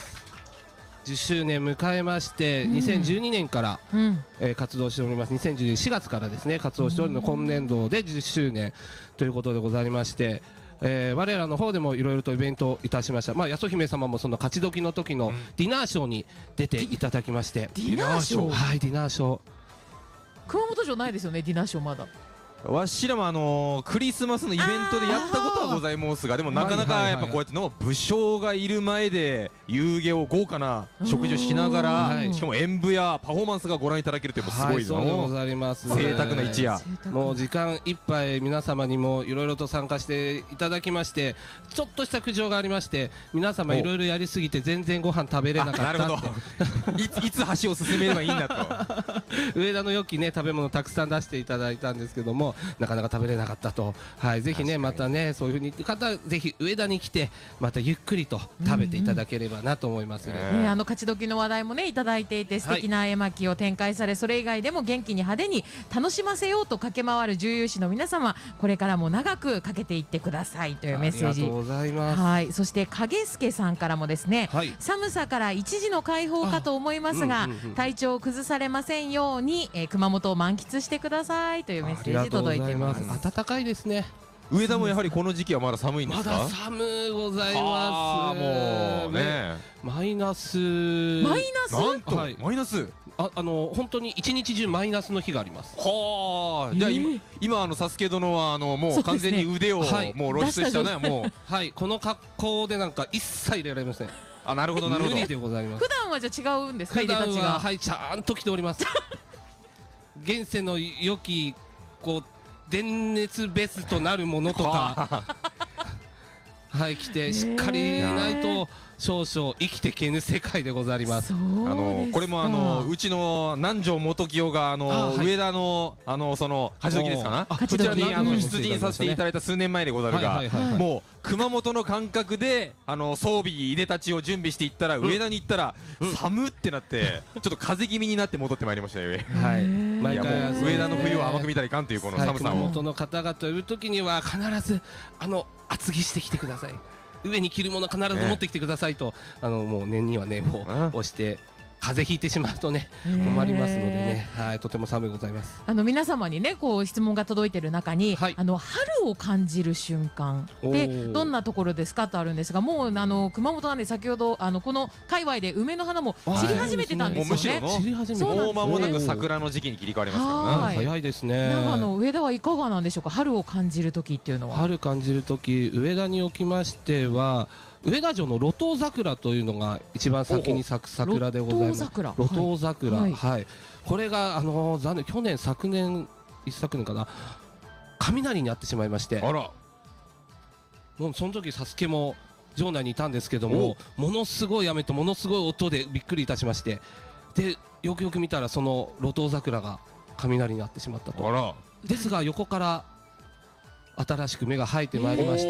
Speaker 13: 。10周年迎えまして、2012年から活動しております。2012年4月からですね、活動しております。今年度で10周年ということでございまして、我らの方でもいろいろとイベントをいたしました。八十姫様もその勝ち時の時のディナーショーに出ていただきまして。
Speaker 3: ディナーショー。
Speaker 13: はい、ディナーショー。
Speaker 3: 熊本城ないですよね、ディナーショーまだ。
Speaker 1: わしらもクリスマスのイベントでやったことはございますが、でもなかなかやっぱこうやっての武将がいる前で遊戯を豪華な食事をしながら、しかも演舞やパフォーマンスがご覧いただけるというのもすごい
Speaker 13: そうでございます。
Speaker 1: 贅沢な一夜。
Speaker 13: もう時間いっぱい皆様にもいろいろと参加していただきまして、ちょっとした苦情がありまして、皆様いろいろやりすぎて全然ご飯食べれなかったって。
Speaker 1: いつ箸を進めればいいんだと。
Speaker 13: 上田の良きね食べ物たくさん出していただいたんですけども、なかなか食べれなかったと。はい、ぜひねまたねそういう風に方ぜひ上田に来てまたゆっくりと食べていただければなと思いますね。
Speaker 3: 勝ち時の話題もねいただいていて、素敵な絵巻を展開され、それ以外でも元気に派手に楽しませようと駆け回る獣医師の皆様、これからも長くかけていってくださいというメッセージ。
Speaker 13: ありがとうございます。
Speaker 3: はい、そして影助さんからもですね、寒さから一時の解放かと思いますが、体調を崩されませんように、熊本を満喫してくださいというメッセージ届いています。
Speaker 13: 暖かいですね。
Speaker 1: 上田もやはりこの時期はまだ寒いんですか？
Speaker 13: まだ寒いございます。
Speaker 1: もうね
Speaker 13: マイナス
Speaker 1: なんとマイナス
Speaker 13: 本当に一日中マイナスの日があります。
Speaker 1: はあ、じゃあ今サスケ殿はもう完全に腕をもう露出したね、もう
Speaker 13: はいこの格好でなんか一切入れられません。
Speaker 1: あ、なるほどなるほど。
Speaker 13: 無理でございます。
Speaker 3: 普段はじゃあ違うんですか？
Speaker 13: 普段ははいちゃんと着ております。現世の良きこう電熱ベストなるものとかはい着てしっかりないと少々生きてけぬ世界でございます。
Speaker 1: これもうちの南條元清が上田のその勝ち時ですかな、こちらに出陣させていただいた数年前でござるが、もう熊本の感覚で装備いでたちを準備していったら、上田に行ったら寒ってなってちょっと風邪気味になって戻ってまいりましたよ。はい、いやもう上田の冬を甘く見たらいかんというこの寒さを。
Speaker 13: 熊本の方々といる時には必ず厚着してきてください。上に着るもの必ず持ってきてくださいと、もう念には念を押して風邪ひいてしまうとね困りますのでね、はい、とても寒いございます。
Speaker 3: 皆様にねこう質問が届いている中に、春を感じる瞬間でどんなところですかとあるんですが、もう熊本なんで先ほどこの界隈で梅の花も散り始めてたんですよね。
Speaker 1: 散り始めて、もう間もなく桜の時期に切り替わりますからね。
Speaker 13: 早いですね。
Speaker 3: 長野上田はいかがなんでしょうか？春を感じる時っていうのは。
Speaker 13: 春感じる時、上田におきましては上田城の路頭桜というのが一番先に咲く桜でございます。路頭桜、はい、これが残念、去年昨年一昨年かな、雷にあってしまいまして、もうその時サスケも城内にいたんですけども、ものすごい雨とものすごい音でびっくりいたしまして、でよくよく見たらその路頭桜が雷になってしまったと。ですが横から新しく芽が生えてまいりまして、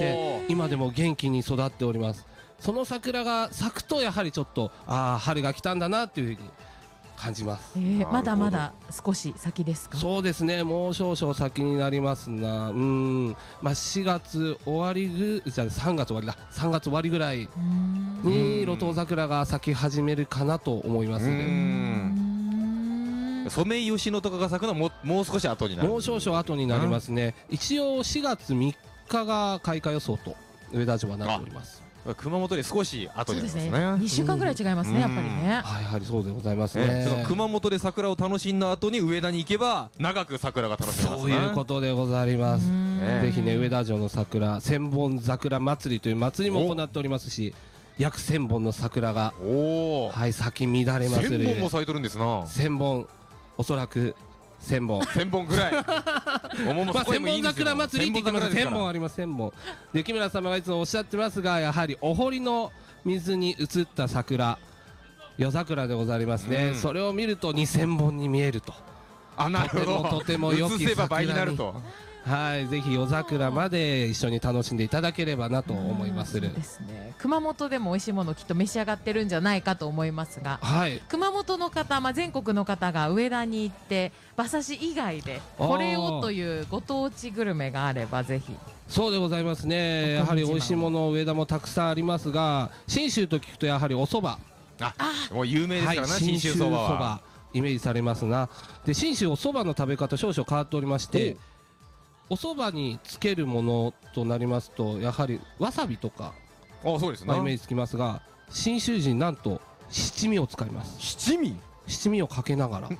Speaker 13: 今でも元気に育っております。その桜が咲くとやはりちょっと春が来たんだなというふうに感じます。
Speaker 3: まだまだ少し先ですか？
Speaker 13: そうですね、もう少々先になりますが、4月終わりじゃあ3月終わりだ、3月終わりぐらいに路頭桜が咲き始めるかなと思いますね。
Speaker 1: ソメイヨシノとかが咲くのはもう少し後になる。
Speaker 13: もう少々後になりますね。一応4月3日が開花予想と上田城はなっております。
Speaker 1: 熊本で少し後になりますね。
Speaker 3: 2週間ぐらい違いますね、やっぱりね。
Speaker 13: はい、やはりそうでございますね。
Speaker 1: 熊本で桜を楽しんだ後に上田に行けば長く桜が楽しめますね。
Speaker 13: そういうことでございます。ぜひね上田城の桜、千本桜祭りという祭りも行っておりますし、約1000本の桜が咲き乱れます。
Speaker 1: 1000本も咲いてるんですな。
Speaker 13: 1000本、おそらく1000本
Speaker 1: 1000本ぐらい
Speaker 13: 千本桜祭りって言ってます。1000本あります。1000本。雪村様がいつもおっしゃってますが、やはりお堀の水に映った桜、夜桜でございますね。それを見ると2000本に見えると。
Speaker 1: なるほど。
Speaker 13: とても良き
Speaker 1: 映せば倍になると。
Speaker 13: はい、ぜひ夜桜まで一緒に楽しんでいただければなと思います。
Speaker 3: そうですね。熊本でも美味しいものきっと召し上がってるんじゃないかと思いますが、熊本の方、全国の方が上田に行って馬刺し以外でこれをというご当地グルメがあればぜひ。
Speaker 13: そうでございますね。やはり美味しいもの上田もたくさんありますが、信州と聞くとやはりお蕎麦、
Speaker 1: もう有名ですからな、信州そばは
Speaker 13: イメージされますな。で信州お蕎麦の食べ方少々変わっておりまして、お蕎麦につけるものとなりますとやはりわさびとかイメージつきますが、信州人なんと七味を使います。
Speaker 1: 七味を
Speaker 13: かけながら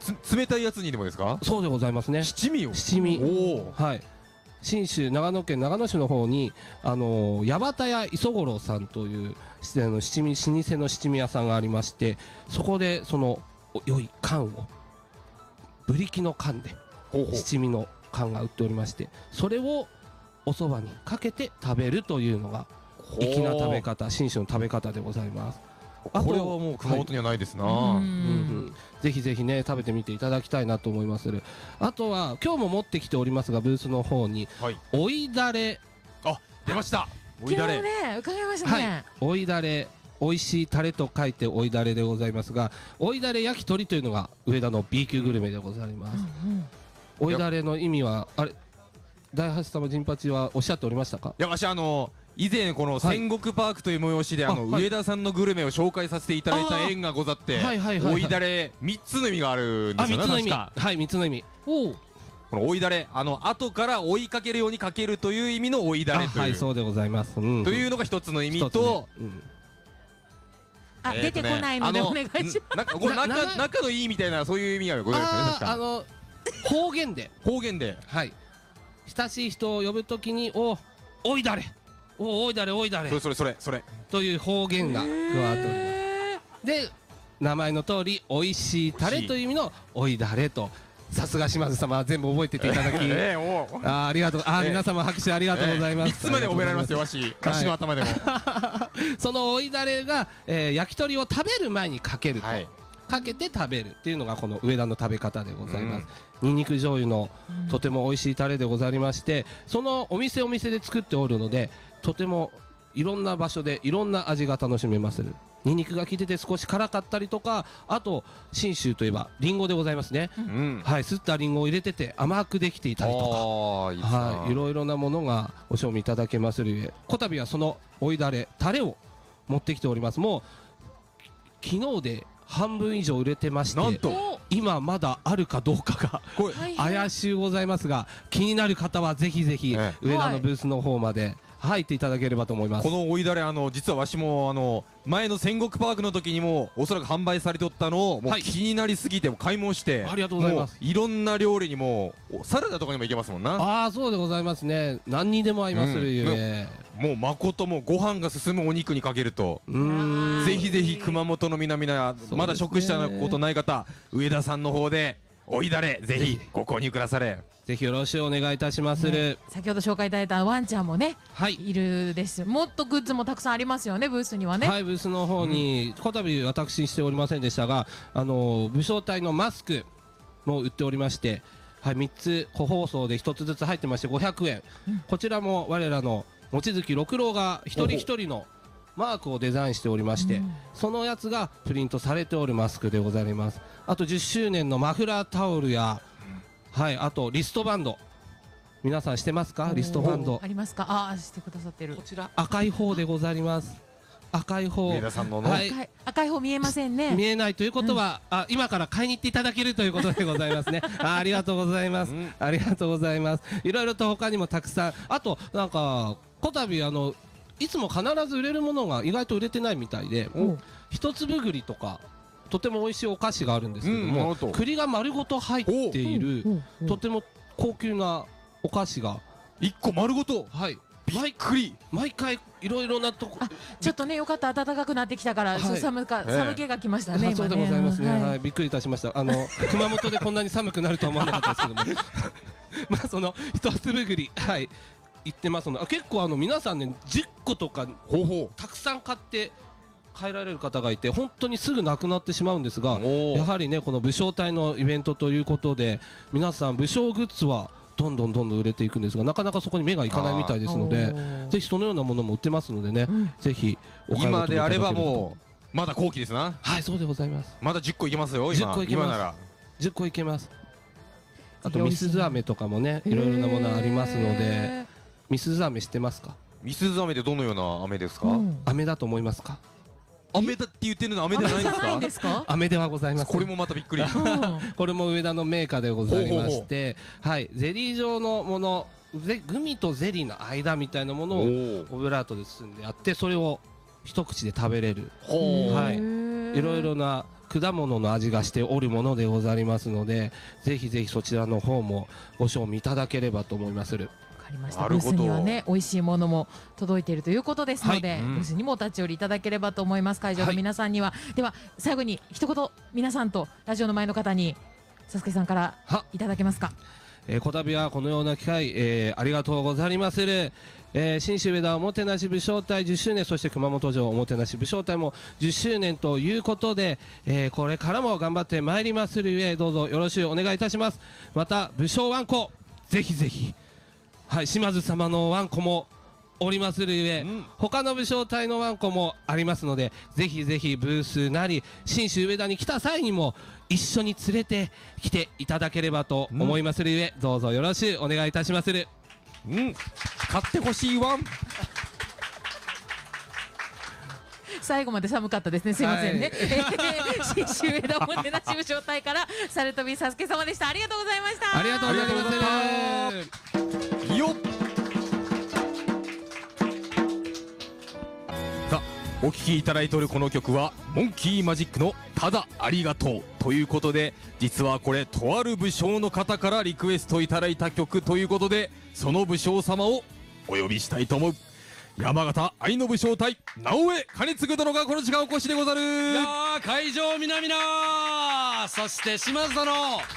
Speaker 1: 冷たいやつにでもですか？
Speaker 13: そうでございますね。
Speaker 1: 七味を。
Speaker 13: 七味。
Speaker 1: おお。
Speaker 13: はい。信州長野県長野市の方に八幡屋磯五郎さんという七味老舗の七味屋さんがありまして、そこでその良い缶をブリキの缶で七味の缶が売っておりまして、それをお蕎麦にかけて食べるというのが粋な食べ方、信州の食べ方でございます。
Speaker 1: これはもう熊本にはないですな。
Speaker 13: ぜひぜひね食べてみていただきたいなと思います。あとは今日も持ってきておりますが、ブースの方に追いだれ、
Speaker 1: あ、出ました。追いだれ。
Speaker 3: ね、伺いましたね。
Speaker 13: 追いだれ、美味しいタレと書いて追いだれでございますが、追いだれ焼き鳥というのが上田の B 級グルメでございます。追いだれの意味はあれ、大橋様陣八はおっしゃっておりましたか？
Speaker 1: いや、わし以前この戦国パークという催しで上田さんのグルメを紹介させていただいた縁がござって、追いだれ3つの意味があるんですよね。
Speaker 13: 3つの意味。はい、3つの意味。
Speaker 1: この追いだれ、後から追いかけるようにかけるという意味の追いだれという。
Speaker 13: はい、そうでございます。と
Speaker 1: いうのが一つの意味と、
Speaker 3: 出てこないのでお願いします。
Speaker 1: なんかこれ仲のいいみたいなそういう意味がございますね。確か
Speaker 13: 方言で。
Speaker 1: 方言で。
Speaker 13: はい。親しい人を呼ぶときに追いだれ。おいだれおいだれ、
Speaker 1: それ
Speaker 13: という方言が加わっております。で、名前の通り美味しいタレという意味のおいだれと。さすが島津様、全部覚えてていただき、ありがとう。皆様拍手ありがとうございます。
Speaker 1: 3つまで覚えられますよ、わしの頭でも。
Speaker 13: そのおいだれが焼き鳥を食べる前にかけると、かけて食べるっていうのがこの上田の食べ方でございます。にんにく醤油のとても美味しいタレでございまして、そのお店で作っておるので、とてもいろんな場所でいろんな味が楽しめます。にんにくが効いてて少し辛かったりとか、あと信州といえばリンゴでございますね。はい、すったリンゴを入れてて甘くできていたりとか、はい、いろいろなものがお賞味いただけまするゆえ、こたびはその追いだれタレを持ってきております。もう昨日で半分以上売れてまして、なんと今まだあるかどうかが怪しゅうございますが、気になる方はぜひぜひ上田のブースの方まで入っていただければと思います。
Speaker 1: この追いだれ、実はわしも前の戦国パークの時にもおそらく販売されておったのをもう気になりすぎて買い物して、
Speaker 13: ありがとうございます。
Speaker 1: いろんな料理にもサラダとかにもいけますもんな。
Speaker 13: そうでございますね。何にでも合いまするゆえ、
Speaker 1: もう誠もご飯が進むお肉にかけると、ぜひぜひ熊本の皆々、まだ食したことない方、上田さんの方で追いだれぜひご購入くだされ。
Speaker 13: ぜひよろしくお願いいたします。
Speaker 3: 先ほど紹介いただいたワンちゃんもね、いるです。もっとグッズもたくさんありますよね、ブースにはね。
Speaker 13: はい、ブースの方にこたび私しておりませんでしたが、武将隊のマスクも売っておりまして、はい、3つ個包装で1つずつ入ってまして500円、こちらも我らの望月六郎が一人一人のマークをデザインしておりまして、そのやつがプリントされておるマスクでございます。あと10周年のマフラータオルや、はい、あとリストバンド、皆さんしてますか？リストバンド
Speaker 3: ありますか？してくださってる。
Speaker 13: こちら赤い方でございます。赤い方、
Speaker 3: 赤い方見えませんね。
Speaker 13: 見えないということは、今から買いに行っていただけるということでございますね。ありがとうございます。ありがとうございます。いろいろと他にもたくさん、あとなんかこたびいつも必ず売れるものが意外と売れてないみたいで、一粒栗とかとても美味しいお菓子があるんですけども、栗が丸ごと入っているとても高級なお菓子が
Speaker 1: 1個丸ごと、
Speaker 13: はい、
Speaker 1: 毎
Speaker 13: 回いろいろなとこ、
Speaker 3: ちょっとね、よかった、暖かくなってきたから、寒気がきましたね。
Speaker 13: そうでございますね。はい、びっくりいたしました。熊本でこんなに寒くなるとは思わなかったですけども、まあその一粒栗、はい、言ってますので、結構皆さんね10個とかたくさん買って帰られる方がいて、本当にすぐなくなってしまうんですが、やはりねこの武将隊のイベントということで、皆さん武将グッズはどんどん売れていくんですが、なかなかそこに目がいかないみたいですので、ぜひそのようなものも売ってますのでね、ぜひお買い求めいただければと。
Speaker 1: 今であればもうまだ後期ですな。
Speaker 13: はい、そうでございます。
Speaker 1: まだ10個いけますよ。今なら
Speaker 13: 10個いけます。あとみすず飴とかもね、いろいろなものありますので。みすず飴知ってますか？
Speaker 1: みすず飴ってどのような飴ですか？
Speaker 13: 飴だと思いますか？
Speaker 1: 飴だって言ってるの飴ではないんですか？
Speaker 13: 飴ではございます。
Speaker 1: これもまたびっくり。
Speaker 13: これも上田のメーカーでございまして、はい、ゼリー状のもの、グミとゼリーの間みたいなものをオブラートで包んであって、それを一口で食べれる、はい、いろいろな果物の味がしておるものでございますので、ぜひぜひそちらの方もご賞味いただければと思いまする。
Speaker 3: ありました。ブースにはね、美味しいものも届いているということですので、ブースにもお立ち寄りいただければと思います。会場の皆さんには、では最後に一言皆さんとラジオの前の方にサスケさんからいただけますか。
Speaker 13: こたびはこのような機会、ありがとうございまする。信州上田おもてなし武将隊10周年、そして熊本城おもてなし武将隊も10周年ということで、これからも頑張ってまいりまするゆえ、どうぞよろしくお願いいたします。また武将わんこぜひぜひ、はい、島津様のわんこもおりまするゆえ、他の武将隊のわんこもありますので、ぜひぜひブースなり信州上田に来た際にも一緒に連れてきていただければと思いまするゆえ、どうぞよろしくお願いいたしまする。
Speaker 1: 買ってほしいわん。
Speaker 3: 最後まで寒かったですね。すいませんね。信州上田おもてなし武将隊から猿飛サスケ様でした。ありがとうございました。
Speaker 13: ありがとうございます。
Speaker 1: よっ。さあ、お聴きいただいておるこの曲はモンキーマジックのただありがとうということで、実はこれとある武将の方からリクエストいただいた曲ということで、その武将様をお呼びしたいと思う。山形愛の武将隊直江兼次殿がこの時間お越しでござる。
Speaker 14: いやー、会場皆々、そして島津殿、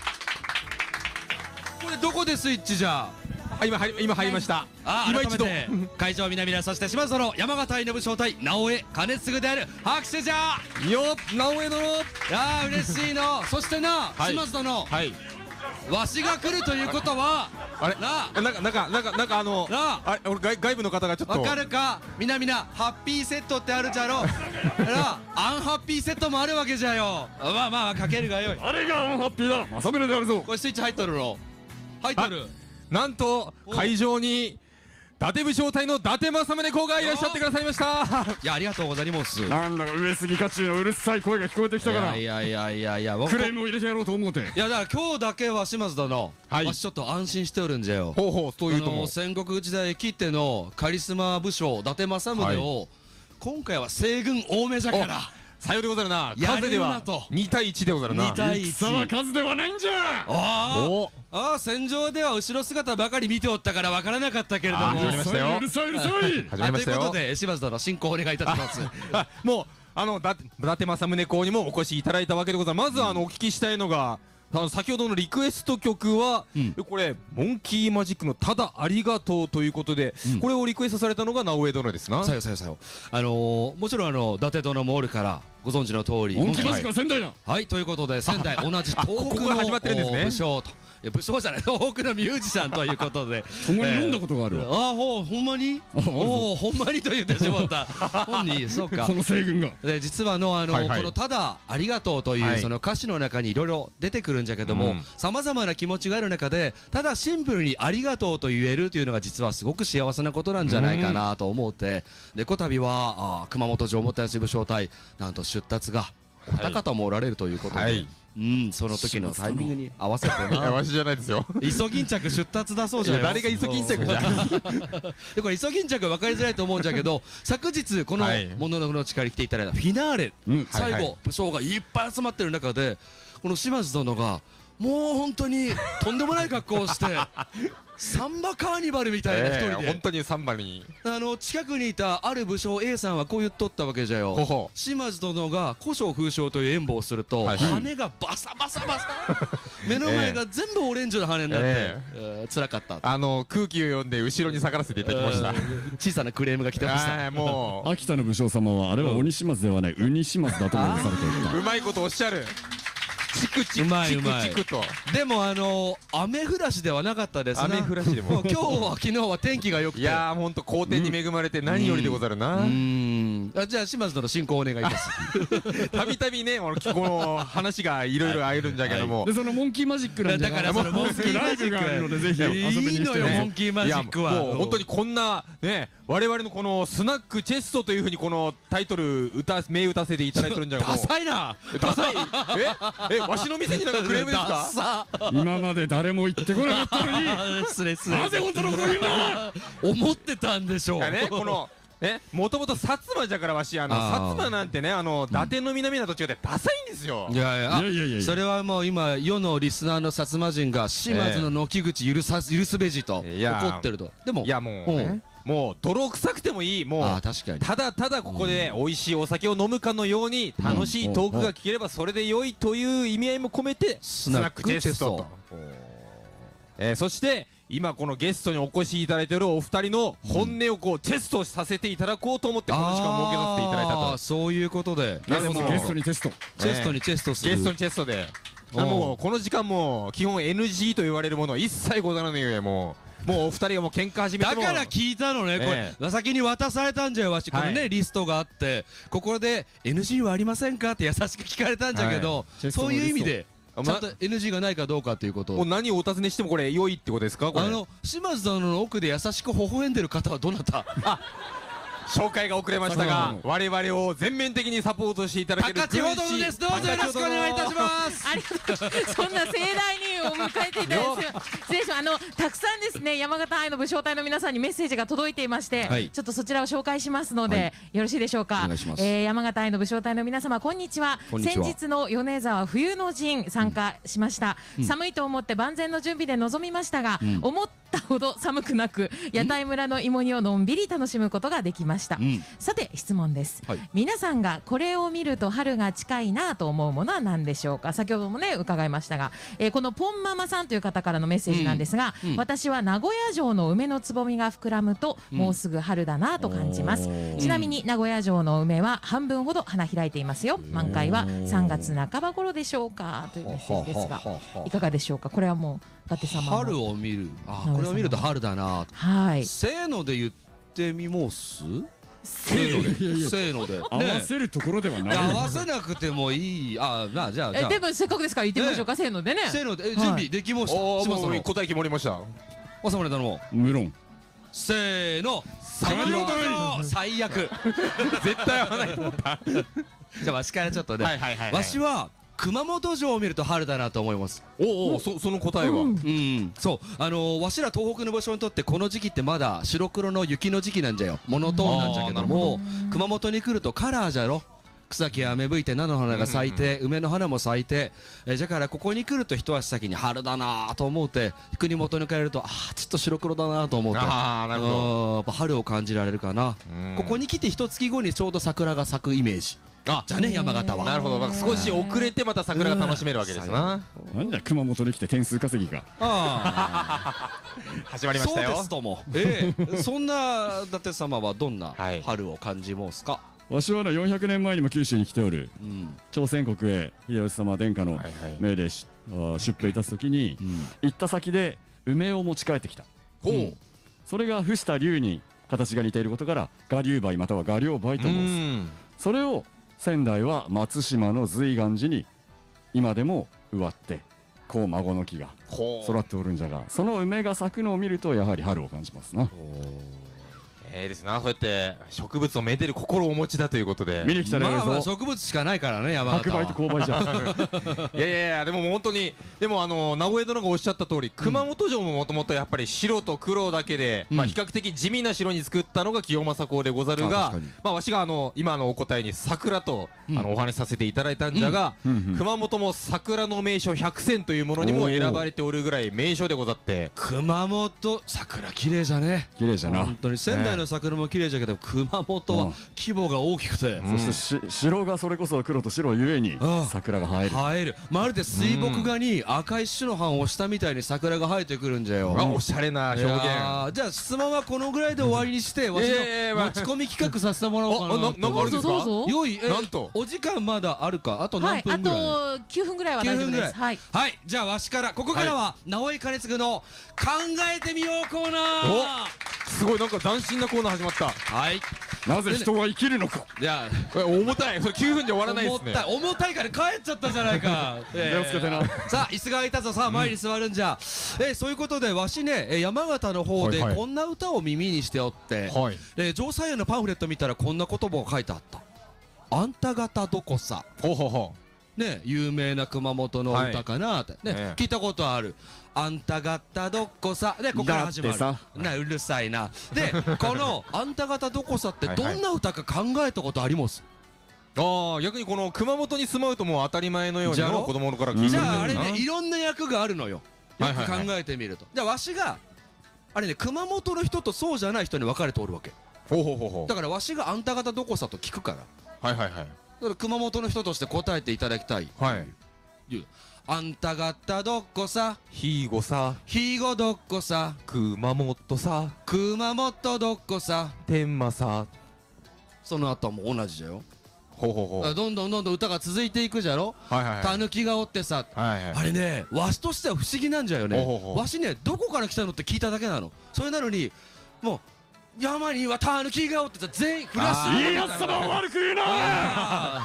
Speaker 14: これどこでスイッチじゃ。
Speaker 1: 今入りました。
Speaker 14: 今一度会場皆々、そして島津殿、山形愛の武将隊直江兼次である。拍手じゃ
Speaker 1: よっ、直江殿。い
Speaker 14: やー嬉しいの。そしてな、島津殿、わしが来るということは、
Speaker 1: あれなんかあれ、俺外部の方がちょっと
Speaker 14: わかるか。皆々ハッピーセットってあるじゃろ。アンハッピーセットもあるわけじゃよ。まあまあかけるがよい。
Speaker 1: あれがアンハッピーだ。正宗であるぞ。
Speaker 14: これスイッチ入っとるろ。入っとる。
Speaker 1: なんと会場に伊達武将隊の伊達政宗公がいらっしゃってくださいました。
Speaker 14: いや、ありがとうございます。
Speaker 1: なんだか上杉家中のうるさい声が聞こえてきたから、
Speaker 14: いや
Speaker 1: クレームを入れてやろうと思うて。
Speaker 14: いや、だから今日だけは島津殿、わしちょっと安心しておるんじゃよ。
Speaker 1: ほうほう、というとも
Speaker 14: 戦国時代きってのカリスマ武将伊達政宗を、今回は西軍多めじゃから。
Speaker 1: さようでござるな。数では2対1でござるな。
Speaker 14: 2対1。
Speaker 1: 戦は数ではないんじゃ。
Speaker 14: ああ、戦場では後ろ姿ばかり見ておったから分からなかったけれども。
Speaker 1: 始まりましたよ。
Speaker 14: うるさい。
Speaker 1: 始まりましたよ。
Speaker 14: ということで島津殿、進行お願いいたします。
Speaker 1: もう伊達政宗公にもお越しいただいたわけでございます。まずお聞きしたいのが、先ほどのリクエスト曲は、これモンキーマジックのただありがとうということで、これをリクエストされたのが直江殿ですな。
Speaker 14: さよ。もちろん伊達殿もおるからご存知の通り、
Speaker 1: モンキーマジックは仙台だ。
Speaker 14: はい、ということで仙台同じ東北の武将と。武将じゃない、東北のミュージシャンということで
Speaker 1: 共に飲んだことがある。
Speaker 14: ほんまにほんまにと言ってしまった。本人、そうか。
Speaker 1: その西軍が
Speaker 14: 実はこのただありがとうというその歌詞の中にいろいろ出てくるんじゃけども、さまざまな気持ちがある中で、ただシンプルにありがとうと言えるというのが実はすごく幸せなことなんじゃないかなと思って、でこたびは熊本城おもてなし武将隊、なんと出立がお二方もおられるということで、その時のタイミングに合わせてな。
Speaker 1: わしじゃないですよ。
Speaker 14: イソギンチャク出立だそうじゃない。
Speaker 1: 誰がイソギンチャクじゃ。
Speaker 14: でこれイソギンチャク分かりづらいと思うんじゃけど、昨日このもののふの力に来ていただいたフィナーレ、最後武将がいっぱい集まってる中で、この島津殿がもう本当にとんでもない格好をしてサンバカーニバルみたいな一人で、
Speaker 1: 本当にサンバに
Speaker 14: 近くにいたある武将 A さんはこう言っとったわけじゃよ。島津殿が古書風将という演舞をすると、羽がバサバサ目の前が全部オレンジの羽になって辛かった。
Speaker 1: 空気を読んで後ろに下がらせていただきました。
Speaker 14: 小さなクレームが来てました。
Speaker 1: もう
Speaker 15: 秋田の武将様はあれは鬼島津ではないウニ島津だと思わされていた。
Speaker 1: うまいことおっしゃる。チクチクと。
Speaker 14: でも雨降らしではなかったですな。
Speaker 1: 雨降らしでも
Speaker 14: 今日は昨日は天気が良くて、
Speaker 1: いやー本当好天に恵まれて何よりでござるな。
Speaker 14: じゃあ島津殿進行お願いいたします。
Speaker 1: たびたびね、この話がいろいろあるんじゃけども、
Speaker 15: でそのモンキーマジックなんじゃ
Speaker 14: だからそのモンキーマジックがあるのでぜひ遊びに来て。いいのよモンキーマジックは。
Speaker 1: もう本当にこんなね、我々のこのスナックチェストというふうにこのタイトル銘打たせていただいてるんじゃけども。
Speaker 14: ダサいな。
Speaker 1: ダサい。わしの店になんかクレームですか。
Speaker 15: 今まで誰も言ってこなかったのに。
Speaker 14: 失礼。
Speaker 15: なぜ本当のことを言うんだ。
Speaker 14: 思ってたんでしょう。
Speaker 1: このもともと薩摩じゃからわし薩摩なんてね伊達の南など違ってダサいんですよ。
Speaker 14: いやいやそれはもう今世のリスナーの薩摩人が島津の軒口許すべじと怒ってると。でも
Speaker 1: いやもう泥臭くてもいい、もうただただここで美味しいお酒を飲むかのように楽しいトークが聞ければそれで良いという意味合いも込めてスナックテストと。そして今このゲストにお越しいただいているお二人の本音をこうテストさせていただこうと思ってこの時間を設けさせていただいたと。
Speaker 14: そういうことで
Speaker 15: ゲストにテスト
Speaker 14: ゲストにテストする、
Speaker 1: ゲストにテストでもうこの時間も基本 NG と言われるものは一切ござらないよ。もうお二人がもう喧嘩始めても
Speaker 14: だから聞いたのね、これ先に渡されたんじゃよわし、このねリストがあってここで NG はありませんかって優しく聞かれたんじゃけど、そういう意味でちゃんと NG がないかどうかということを
Speaker 1: 何をお尋ねしてもこれ良いってことですか。
Speaker 14: 島津殿の奥で優しく微笑んでる方はどなた？
Speaker 1: 紹介が遅れましたが我々を全面的にサポートしていただける
Speaker 14: 高千穂殿です。どうぞよろしくお願いいたします。
Speaker 3: ありがとう。そんな盛大にお迎えていただいて失礼します。たくさんですね山形愛の武将隊の皆さんにメッセージが届いていまして、ちょっとそちらを紹介しますので、よろしいでしょうか。山形愛の武将隊の皆様こんにちは。先日の米沢冬の陣参加しました。寒いと思って万全の準備で臨みましたが、思ったほど寒くなく屋台村の芋煮をのんびり楽しむことができました。さて質問です、皆さんがこれを見ると春が近いなと思うものは何でしょうか。先ほどもね伺いましたが、このポンママさんという方からのメッセージなんですが、私は名古屋城の梅のつぼみが膨らむともうすぐ春だなと感じます。ちなみに名古屋城の梅は半分ほど花開いていますよ。満開は3月半ば頃でしょうかというメッセージですが、いかがでしょうか。これはもう伊達様
Speaker 14: 春を見る、これを見ると春だな。せーので言ってみますせーので
Speaker 15: 合わせるところではない。
Speaker 14: 合わせなくてもいい。じゃあ
Speaker 3: でもせっかくですから言ってみましょうか。せーのでね。
Speaker 14: せーので準備できました。
Speaker 1: 答え決まりました。
Speaker 14: おさまれたのも
Speaker 15: 無論。
Speaker 14: せーの最悪
Speaker 1: 絶対合わないと思った。
Speaker 14: じゃあわしからちょっとね、わしは熊本城を見ると春だなと思います。
Speaker 1: その答えは
Speaker 14: そうわしら東北の武将にとってこの時期ってまだ白黒の雪の時期なんじゃよ。モノトーンなんじゃけども、熊本に来るとカラーじゃろ。草木や芽吹いて菜の花が咲いて梅の花も咲いて、だからここに来ると一足先に春だなと思うて国元に帰るとちょっと白黒だなと思うて、やっぱ春を感じられるかな。ここに来て一月後にちょうど桜が咲くイメージじゃね山形は。
Speaker 1: なるほど、少し遅れてまた桜が楽しめるわけですな。
Speaker 15: なんだ熊本に来て点数稼ぎが
Speaker 1: 始まりましたよ。
Speaker 14: そうですとも。そんな伊達様はどんな春を感じますか。
Speaker 15: わしは400年前にも九州に来ておる朝鮮国へ秀吉様殿下の命令出兵いたす時に行った先で梅を持ち帰ってきた。それが伏した龍に形が似ていることから我龍梅または我龍梅と申す。それを仙台は松島の瑞岩寺に今でも植わってこう孫の木が育っておるんじゃが、その梅が咲くのを見るとやはり春を感じますな。
Speaker 1: ですな。そうやって植物をめでる心をお持ちだということで
Speaker 15: 見に来たら
Speaker 14: まあ植物しかないからね山形は。
Speaker 15: 白梅と紅梅じゃ
Speaker 1: いやでも本当に名古屋殿がおっしゃった通り熊本城ももともとやっぱり白と黒だけで比較的地味な城に作ったのが清正公でござるが、わしが今のお答えに桜とお話しさせていただいたんじゃが、熊本も桜の名所100選というものにも選ばれておるぐらい名所でござって、
Speaker 14: 熊本桜綺麗じゃね。
Speaker 15: 綺麗じゃな。
Speaker 14: 本当に仙台の桜も綺麗じゃけど熊本は規模が大きくて、
Speaker 15: そして城がそれこそ黒と白ゆえに桜が生える。
Speaker 14: まるで水墨画に赤い種の版を押したみたいに桜が生えてくるんじゃよ。
Speaker 1: おしゃれな表現。
Speaker 14: じゃあ質問はこのぐらいで終わりにしてわしの持ち込み企画させてもらおうかな。
Speaker 1: なんかあるんですか。
Speaker 14: よいなんとお時間まだあるか。あと何分ぐらい。
Speaker 3: あと9分ぐらいは大丈夫です。はい。
Speaker 14: じゃあわしからここからは直井兼次の考えてみようコーナー。
Speaker 1: すごいなんか斬新なコーナー始まった。
Speaker 15: なぜ人は生きるのか。
Speaker 14: いや
Speaker 1: 重たい。それ9分で終わらないですね。
Speaker 14: 重たいから帰っちゃったじゃないか。
Speaker 15: 気をつけてな。
Speaker 14: さあ椅子が空いたぞ。さあ前に座るんじゃ。そういうことでわしね山形の方でこんな歌を耳にしておって、城西園のパンフレット見たらこんな言葉が書いてあった。あんた方どこさ。ね有名な熊本の歌かなってね聞いたことある。 あんた方どこさでここから始まる。
Speaker 15: だって
Speaker 14: なうるさいな。でこのあんた方どこさってどんな歌か考えたことあります？
Speaker 1: ああ、逆にこの熊本に住まうともう当たり前のように子供の頃から聞いてるんだよな。
Speaker 14: じゃああれね、いろんな役があるのよ。よく考えてみると。じゃあわしがあれね、熊本の人とそうじゃない人に分かれておるわけ。
Speaker 1: ほうほうほうほう。
Speaker 14: だからわしがあんた方どこさと聞くから。
Speaker 1: はいはいはい。
Speaker 14: だから熊本の人として答えていただきたい。
Speaker 1: はい。
Speaker 14: あんた方どこさ、
Speaker 1: ひごさ、
Speaker 14: ひごどこさ、
Speaker 1: 熊本さ、
Speaker 14: 熊本どこさ、
Speaker 1: 天満さ。
Speaker 14: その後はもう同じだよ。
Speaker 1: ほうほうほう。
Speaker 14: どんどんどんどん歌が続いていくじゃろ。
Speaker 1: はいはいはい。
Speaker 14: たぬきがおってさ、
Speaker 1: はいはい。
Speaker 14: あれね、わしとしては不思議なんじゃよね。
Speaker 1: ほうほうほう。
Speaker 14: わしね、どこから来たのって聞いただけなの。それなのにもう山にはたぬきがおってさ、全員フラッシュ。
Speaker 15: 家康様を悪く言うな。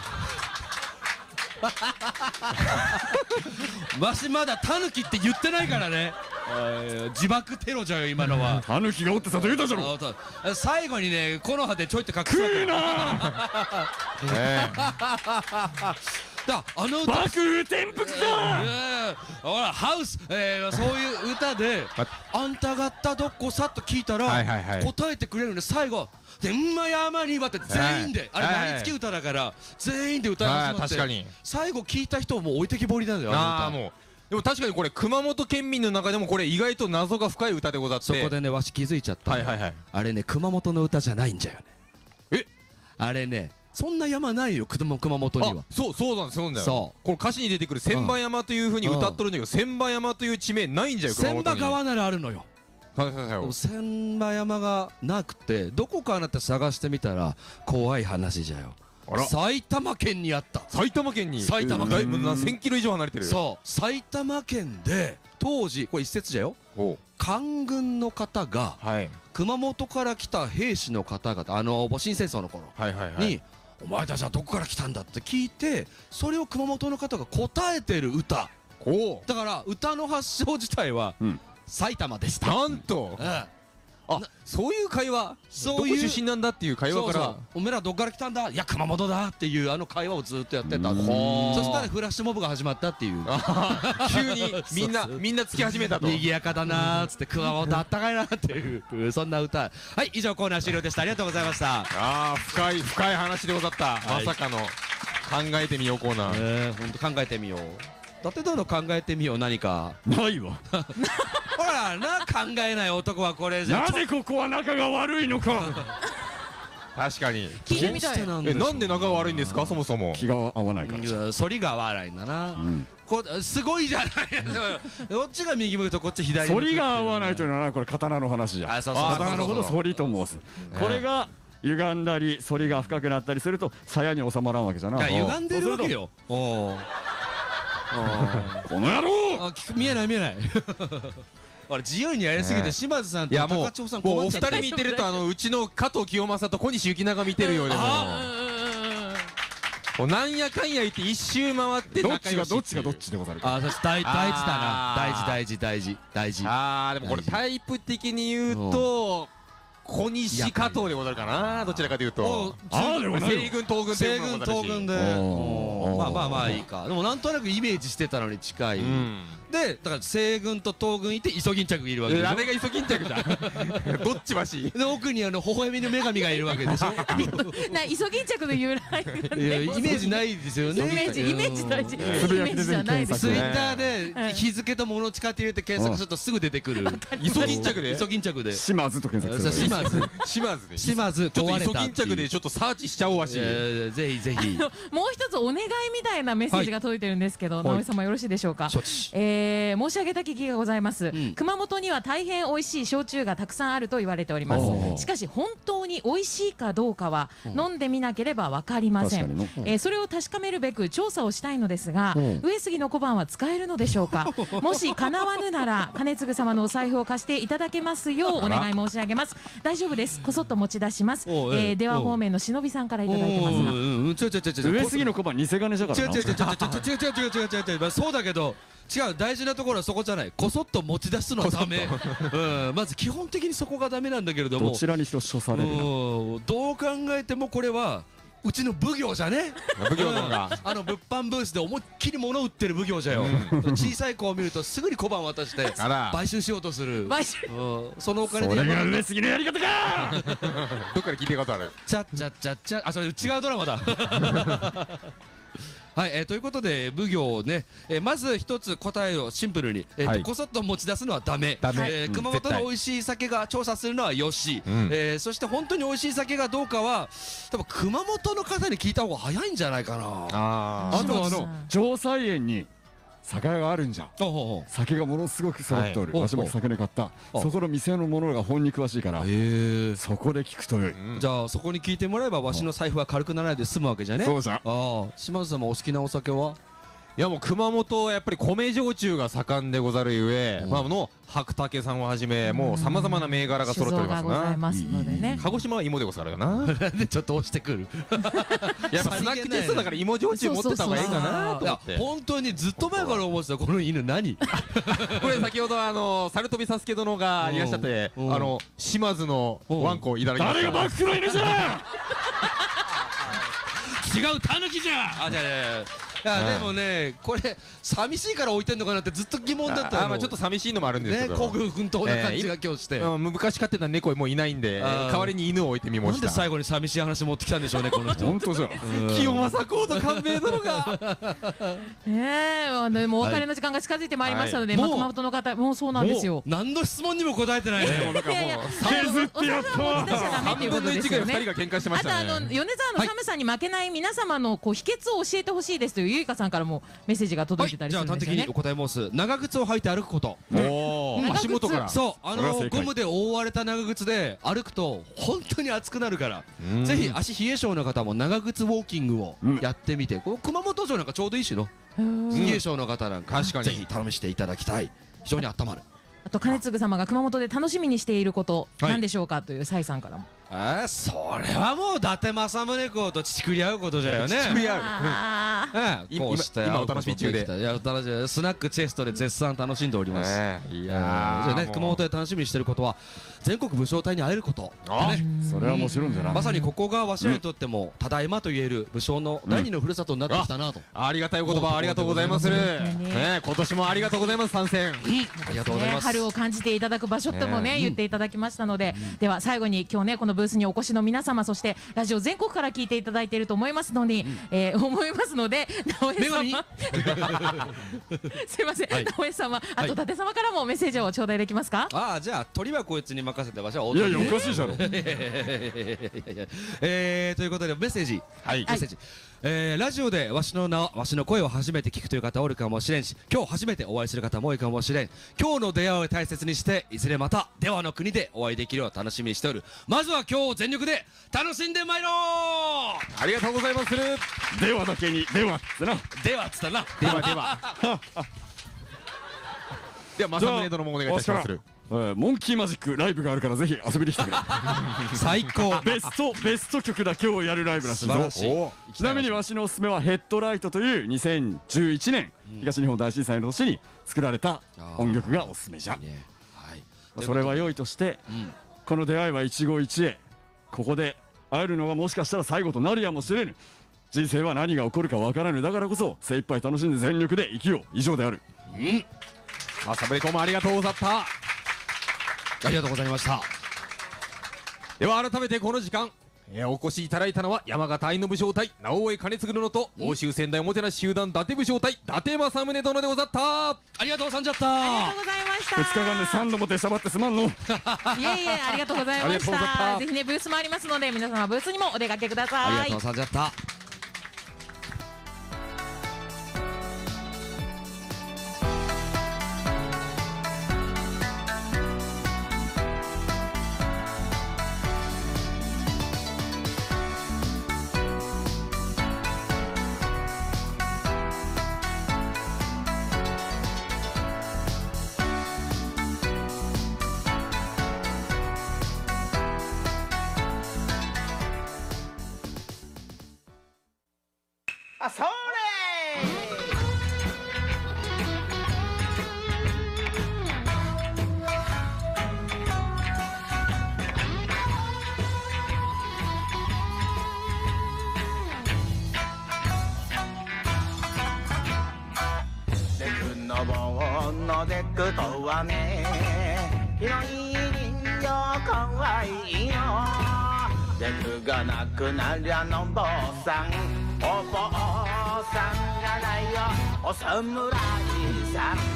Speaker 14: わしまだタヌキって言ってないからね。自爆テロじゃよ今のは。
Speaker 15: タヌキがおってさと言うたじゃろ。
Speaker 14: 最後にね、この葉でちょいって隠すわけ。
Speaker 15: 食うな。
Speaker 14: あの歌、
Speaker 15: 幕府転覆だ。
Speaker 14: ほらハウス、そういう歌であんた方どこさっと聞いたら答えてくれるんで、最後天満山にはって全員で、あれ毎月歌だから全員で歌い始まって、
Speaker 1: 確かに
Speaker 14: 最後聞いた人もう置いてきぼりなんだよ。
Speaker 1: ああ、もうでも確かにこれ熊本県民の中でもこれ意外と謎が深い歌でござって、
Speaker 14: そこでねわし気づいちゃった。
Speaker 1: はいはいはい。
Speaker 14: あれね、熊本の歌じゃないんじゃよね。
Speaker 1: え、
Speaker 14: あれね、そんな山ないよ、熊本には。
Speaker 1: そうなんです、そうなんだよ。
Speaker 14: そう、
Speaker 1: これ歌詞に出てくる千葉山という風に歌っとるんだけど、千葉山という地名ないんじゃよ、熊本に。
Speaker 14: 千葉川ならあるのよ。
Speaker 1: はいはいはい。
Speaker 14: 千葉山がなくて、どこかなって探してみたら怖い話じゃよ。埼玉県にあった。
Speaker 1: 埼玉県に。
Speaker 14: 埼玉県。
Speaker 1: だいぶ1000キロ以上離れてるよ。
Speaker 14: そう、埼玉県で当時これ一説じゃよ。官軍の方が熊本から来た兵士の方々、戊辰戦争の頃に、お前たちはどこから来たんだって聞いて、それを熊本の方が答えてる歌。だから歌の発祥自体は埼玉でした。
Speaker 1: なんと。あ、そういう会話、どこ出身なんだっていう会話から、
Speaker 14: おめえらどっから来たんだ、いや熊本だっていうあの会話をずっとやってた。そしたらフラッシュモブが始まったっていう。
Speaker 1: 急にみんなつき始めたと。
Speaker 14: 賑やかだなーっつって、熊本あったかいなっていうそんな歌。はい、以上コーナー終了でした。ありがとうございました。
Speaker 1: ああ、深い話でござった。まさかの考えてみようコーナー。
Speaker 14: 本当考えてみよう。伊達殿考えてみよう。何か
Speaker 15: ないわ。
Speaker 14: ほらな、考えない男はこれじゃ。
Speaker 15: なぜここは仲が悪いのか。
Speaker 1: 確かに
Speaker 3: 聞いてみたい。
Speaker 1: なんで仲が悪いんですか、そもそも。
Speaker 15: 気が合わないから。
Speaker 14: 反りが合わないんだな。すごいじゃない。こっちが右向くとこっち左。
Speaker 15: 反りが合わないというのはこれ刀の話じゃ。刀のことを反りと申す。これが歪んだり反りが深くなったりすると鞘に収まらんわけじゃな。
Speaker 14: 歪んでるわけよ。
Speaker 15: この野郎。
Speaker 14: 見えない見えない。あれ自由にやりすぎて島津さんと高千穂さん困っちゃって。
Speaker 1: お二人見てるとうちの加藤清正と小西行長見てるようでもなんやかんや言って一周回って
Speaker 15: どっちがどっちでござるか。
Speaker 14: そして大事だな。大事。
Speaker 1: ああ、でもこれタイプ的に言うと小西加藤でござるかな。どちらかというと西軍東軍
Speaker 14: 西軍東軍でまあいいか。でもなんとなくイメージしてたのに近い。でだから西軍と東軍いてイソギンチャクがいるわけでしょ。
Speaker 1: あれがイソギンチャクじゃん。どっちばし。
Speaker 14: で奥に微笑みの女神がいるわけでしょ。
Speaker 3: イソギンチャクの由来。
Speaker 14: イメージないですよね。
Speaker 3: イメージ大事。イメージじゃないです。
Speaker 14: ツイッターで日付と物地って入れて検索するとすぐ出てくる。
Speaker 1: イソギンチャクで。
Speaker 14: イソギンチャクで。
Speaker 15: 島津と検索する。
Speaker 14: 島津
Speaker 1: ちょっとイソギンチャクでちょっとサーチしちゃおうわし。
Speaker 14: ぜひぜひ。
Speaker 3: もう一つお願いみたいなメッセージが届いてるんですけど、直江様よろしいでしょうか。申し上げた聞きがございます。熊本には大変美味しい焼酎がたくさんあると言われております。しかし本当に美味しいかどうかは飲んでみなければ分かりません。それを確かめるべく調査をしたいのですが、上杉の小判は使えるのでしょうか。もし叶わぬなら金継様のお財布を貸していただけますようお願い申し上げます。大丈夫です。こそっと持ち出します。電話方面の忍びさんからいただいてますが。
Speaker 15: 上杉の小判偽金じゃからな。
Speaker 14: 違うそうだけど。違う、大事なところはそこじゃない。こそっと持ち出すのはダメ。まず基本的にそこがダメなんだけれども、
Speaker 15: どちらにしろ処される。
Speaker 14: どう考えてもこれはうちの奉行じゃね。
Speaker 1: 奉行のが
Speaker 14: 物販ブースで思いっきり物売ってる奉行じゃよ。小さい子を見るとすぐに小判渡して買収しようとする。そのお金で。
Speaker 15: それが売れすぎのやり方か。
Speaker 1: どっかで聞いてることある。
Speaker 14: ちゃっちゃっちゃっちゃ。あ、それ違うドラマだ。はい、ということで奉行ね、まず一つ答えをシンプルに、こそっと持ち出すのはダメ。熊本の美味しい酒が調査するのはよし、そして本当に美味しい酒がどうかは多分熊本の方に聞いた方が早いんじゃないかな。
Speaker 15: あと城西園に酒屋があるんじゃ。酒がものすごく揃っておる。わしも酒で買った。そこの店のものが本に詳しいから、そこで聞くとよい。
Speaker 14: じゃあそこに聞いてもらえばわしの財布は軽くならないで済むわけじゃね。
Speaker 15: そうじゃ。
Speaker 14: 島津様お好きなお酒は？
Speaker 1: いやもう熊本はやっぱり米焼酎が盛んでござるゆえ、白竹さんをはじめもうさまざまな銘柄が揃っておりますな。鹿児島は芋でござるよな。
Speaker 14: なんでちょっと押してくる。
Speaker 1: やっぱスナックテストだから芋焼酎持ってた方がいいかなと思って。
Speaker 14: 本当にずっと前から思ってたこの犬何？
Speaker 1: これ先ほど猿飛サスケ殿がいらっしゃって島津のワンコをいただきました。
Speaker 15: 誰がバックの犬じゃ。
Speaker 14: 違うタヌキじゃ。いやでもねこれ寂しいから置いてんのかなってずっと疑問だったの。
Speaker 1: ちょっと寂しいのもあるんですけど、
Speaker 14: 孤軍奮闘な感じが今日して、
Speaker 1: 昔飼ってた猫もういないんで代わりに犬を置いてみました。
Speaker 14: なんで最後に寂しい話持ってきたんでしょうねこの人。
Speaker 15: 本当じゃ。
Speaker 1: 清正公と官兵衛殿が
Speaker 3: もうお別れの時間が近づいてまいりましたので、熊本の方もうそうなんですよ。
Speaker 14: 何の質問にも答えてないね。
Speaker 15: 削ってやったわ。
Speaker 1: 3分の1ぐらい2人が喧嘩してましたね。
Speaker 3: あと米沢の寒さに負けない皆様の秘訣を教えてほしいですというゆいかさんからもメッセージが届いてたりするんですよね。
Speaker 14: じゃあ端的にお答え申す。長靴を履いて歩くこと。
Speaker 1: 足元から。
Speaker 14: そうゴムで覆われた長靴で歩くと本当に暑くなるから、ぜひ足冷え性の方も長靴ウォーキングをやってみて、熊本城なんかちょうどいいしの。冷え性の方なんかぜひ試していただきたい。非常に温まる。
Speaker 3: あと金継様が熊本で楽しみにしていること何でしょうかというサイさんからも。
Speaker 14: それはもう伊達政宗公と乳繰り合うことじゃよね。
Speaker 1: 乳繰り合う。
Speaker 14: こうして
Speaker 1: 今お楽しみ中で。
Speaker 14: スナックチェストで絶賛楽しんでおります。いやね熊本で楽しみにしてることは全国武将隊に会えること。
Speaker 15: それはもちろんじゃな。
Speaker 14: まさにここがわしらにとってもただいまと言える武将の第二のふるさとになってきたなと。
Speaker 1: ありがたいお言葉ありがとうございます。今年もありがとうございます。参戦。
Speaker 14: ありがとうございます。
Speaker 3: 春を感じていただく場所ともね言っていただきましたので、では最後に今日ねこのブースにお越しの皆様、そしてラジオ全国から聞いていただいていると思いますので、直江様すいません、直江様、あと伊達様からもメッセージを頂戴できますか。
Speaker 14: じゃあ鳥はこいつに任せてわしは
Speaker 15: おかしいじゃろ。
Speaker 14: ということでメッセージ、ラジオでわしの声を初めて聞くという方おるかもしれんし、今日初めてお会いする方も多いかもしれん。今日の出会いを大切にしていずれまた出羽の国でお会いできるよう楽しみにしておる。まずは今日全力で楽しんでまいろう。
Speaker 1: ありがとうございます。
Speaker 15: ではだけにではっつな。
Speaker 14: ではっつったな。
Speaker 1: ではでは政宗殿もお願いいたします。
Speaker 15: モンキーマジックライブがあるからぜひ遊びに来てくれ。
Speaker 14: 最高。
Speaker 15: ベスト曲だけをやるライブらしいぞ。ちなみにわしのおすすめはヘッドライトという2011年東日本大震災の年に作られた音楽がおすすめじゃ。それは良いとして、この出会いは一期一会。ここで会えるのがもしかしたら最後となるやもしれぬ。人生は何が起こるかわからぬ。だからこそ精一杯楽しんで全力で生きよう。以上である。
Speaker 1: 政宗公もありがとうござった。
Speaker 14: ありがとうございました。
Speaker 1: では改めてこの時間、お越しいただいたのは山形愛の武将隊直江兼続殿と奥州仙台おもてなし集団伊達武将隊伊達政宗殿でござった。
Speaker 14: ありがとうさんじゃった。
Speaker 3: ありがとうございました。
Speaker 15: 2日間で3度も出しゃばってすまんの。
Speaker 3: いえいえありがとうございました。ぜひねブースもありますので皆様ブースにもお出かけください。
Speaker 14: ありがとうさんじゃった。
Speaker 16: それのデクトはね広い人形かわいいよデクがなくなりゃの坊さんお坊さんがないよお侍さん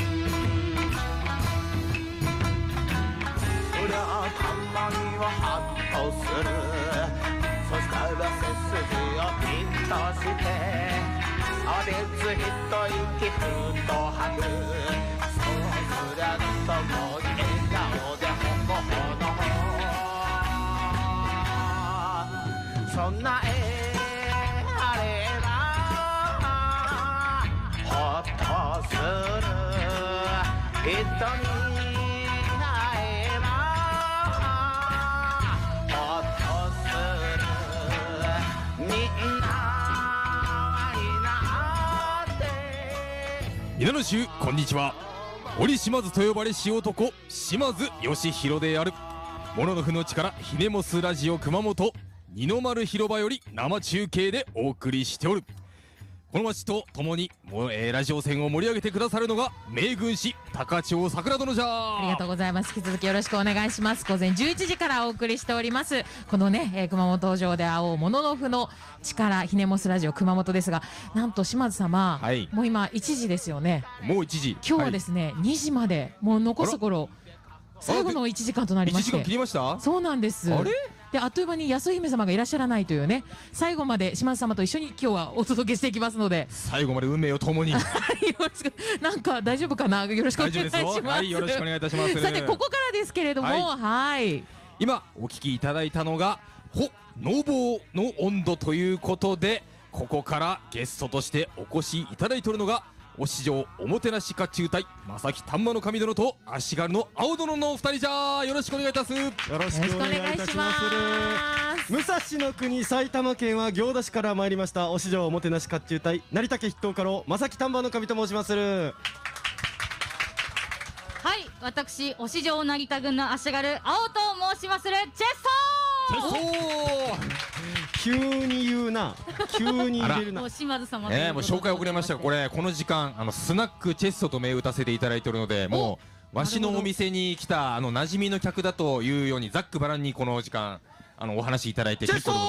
Speaker 16: そりゃたまにはハッとするそしたら背筋をピッとしてあれつ一息ふと吐くそうすりゃともに笑顔でほほほのそんなあればほっとする人に会えばほっとするみんな
Speaker 1: 皆の衆こんにちは。折島津と呼ばれし男島津義弘である。モノノフの力ひねもすラジオ熊本二の丸広場より生中継でお送りしておる。この町とともにラジオ線を盛り上げてくださるのが名軍師高千桜殿じゃ。
Speaker 3: ありがとうございます。引き続きよろしくお願いします。午前11時からお送りしておりますこのね、熊本城で会おうモノノフの力ひねもすラジオ熊本ですが、なんと島津様、はい、もう今1時ですよね。
Speaker 1: もう1時。
Speaker 3: 今日はですね、2時までもう残すところ最後の1時間となりまして。
Speaker 1: 1時間切りました。
Speaker 3: そうなんです。あれであっという間に安姫様がいらっしゃらないというね、最後まで島津様と一緒に今日はお届けしていきますので、
Speaker 1: 最後まで運命を共によ
Speaker 3: ろしく。なんか大丈夫かな、よろしくお願いします。
Speaker 1: はい、よろしくお願いいたします。
Speaker 3: さてここからですけれども、はい、
Speaker 1: 今お聞きいただいたのがのぼうの温度ということで、ここからゲストとしてお越しいただいておるのがお市場おもてなし甲冑隊正木丹馬の神殿と足軽の青殿のお二人じゃ。よろしくお願いいたす。よ
Speaker 17: ろしくお願いいたします。武蔵の国埼玉県は行田市から参りましたお市場おもてなし甲冑隊成竹筆頭家老正木丹馬の神と申します。
Speaker 18: はい、私お市場成田郡の足軽青と申しまする。チェスト
Speaker 17: 急に言うな、急に入れるな。
Speaker 18: もう島津様
Speaker 1: もう紹介遅れましたが、この時間スナックチェストと銘打たせていただいておるので、もうわしのお店に来た馴染みの客だというようにざっくばらんにこの時間お話いただいて
Speaker 17: チェスト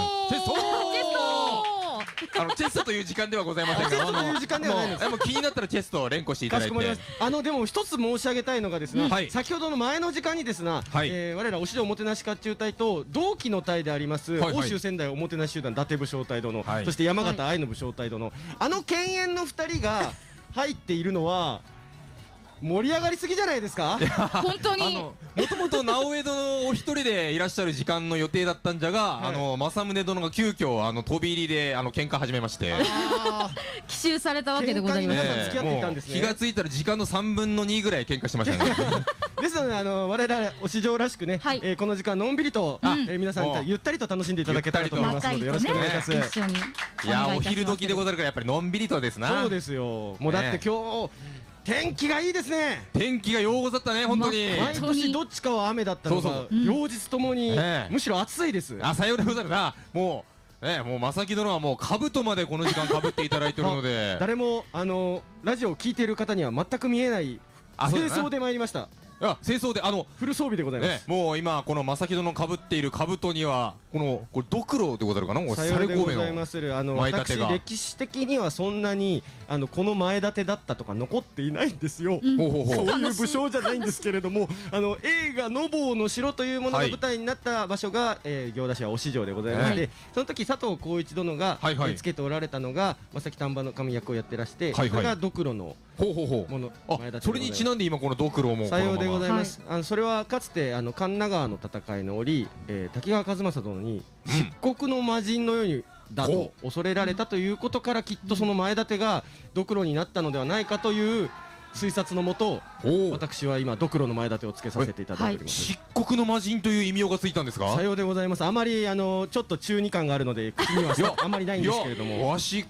Speaker 1: チェストという時間ではございませんが、
Speaker 17: チェストという時間ではないです。
Speaker 1: もう気になったらチェストを連呼していただいて。
Speaker 17: でも一つ申し上げたいのがですね、先ほどの前の時間にですね、我らお市場おもてなし甲冑隊と同期の隊であります欧州仙台おもてなし集団伊達武将隊殿、そして山形愛の武将隊殿、犬猿の2人が入っているのは盛り上がりすぎじゃないですか。
Speaker 18: 本当に
Speaker 1: もともと直江殿お一人でいらっしゃる時間の予定だったんじゃが、政宗殿が急遽飛び入りで喧嘩始めまして
Speaker 18: 奇襲されたわけでございます。
Speaker 1: 気がついたら時間の3分の2ぐらい喧嘩してましたね。
Speaker 17: ですので我々お市場らしくね、この時間のんびりと皆さんゆったりと楽しんでいただけたらと思いますのでよろしくお願いします。
Speaker 1: いやお昼時でござるからやっぱりのんびりとですな。
Speaker 17: そうですよ。もうだって今日天気がいいですね。
Speaker 1: 天気がようござったね、本当に。
Speaker 17: 毎年どっちかは雨だったのが両日ともにむしろ暑いです。
Speaker 1: さようでござるな。もう正木殿はもう兜までこの時間かぶっていただいているので
Speaker 17: 誰もラジオを聞いている方には全く見えない清掃で参りました。
Speaker 1: 清掃で
Speaker 17: フル装備でございます。
Speaker 1: もう今この正木殿のかぶっている兜にはこれドクロでござるかな。
Speaker 17: さようでございまする。私歴史的にはそんなにこの前立てだったとか残っていないんですよ。そういう武将じゃないんですけれども、映画のぼうの城というものが舞台になった場所が行田市はお市場でございまして、その時佐藤浩一殿がつけておられたのが正木丹馬の神役をやってらして、それがドクロのもの。
Speaker 1: それにちなんで今このドクロも
Speaker 17: さようでございます。それはかつて神奈川の戦いの折滝川一正殿に漆黒の魔人のようにだと恐れられたということから、きっとその前立てがドクロになったのではないかという推察のもと、私は今ドクロの前立てをつけさせていただいております。
Speaker 1: 漆黒の魔人という異名がついたんですか。
Speaker 17: さようでございます。あまりちょっと中二感があるので口にはあまりないんですけれども、
Speaker 1: わしかっ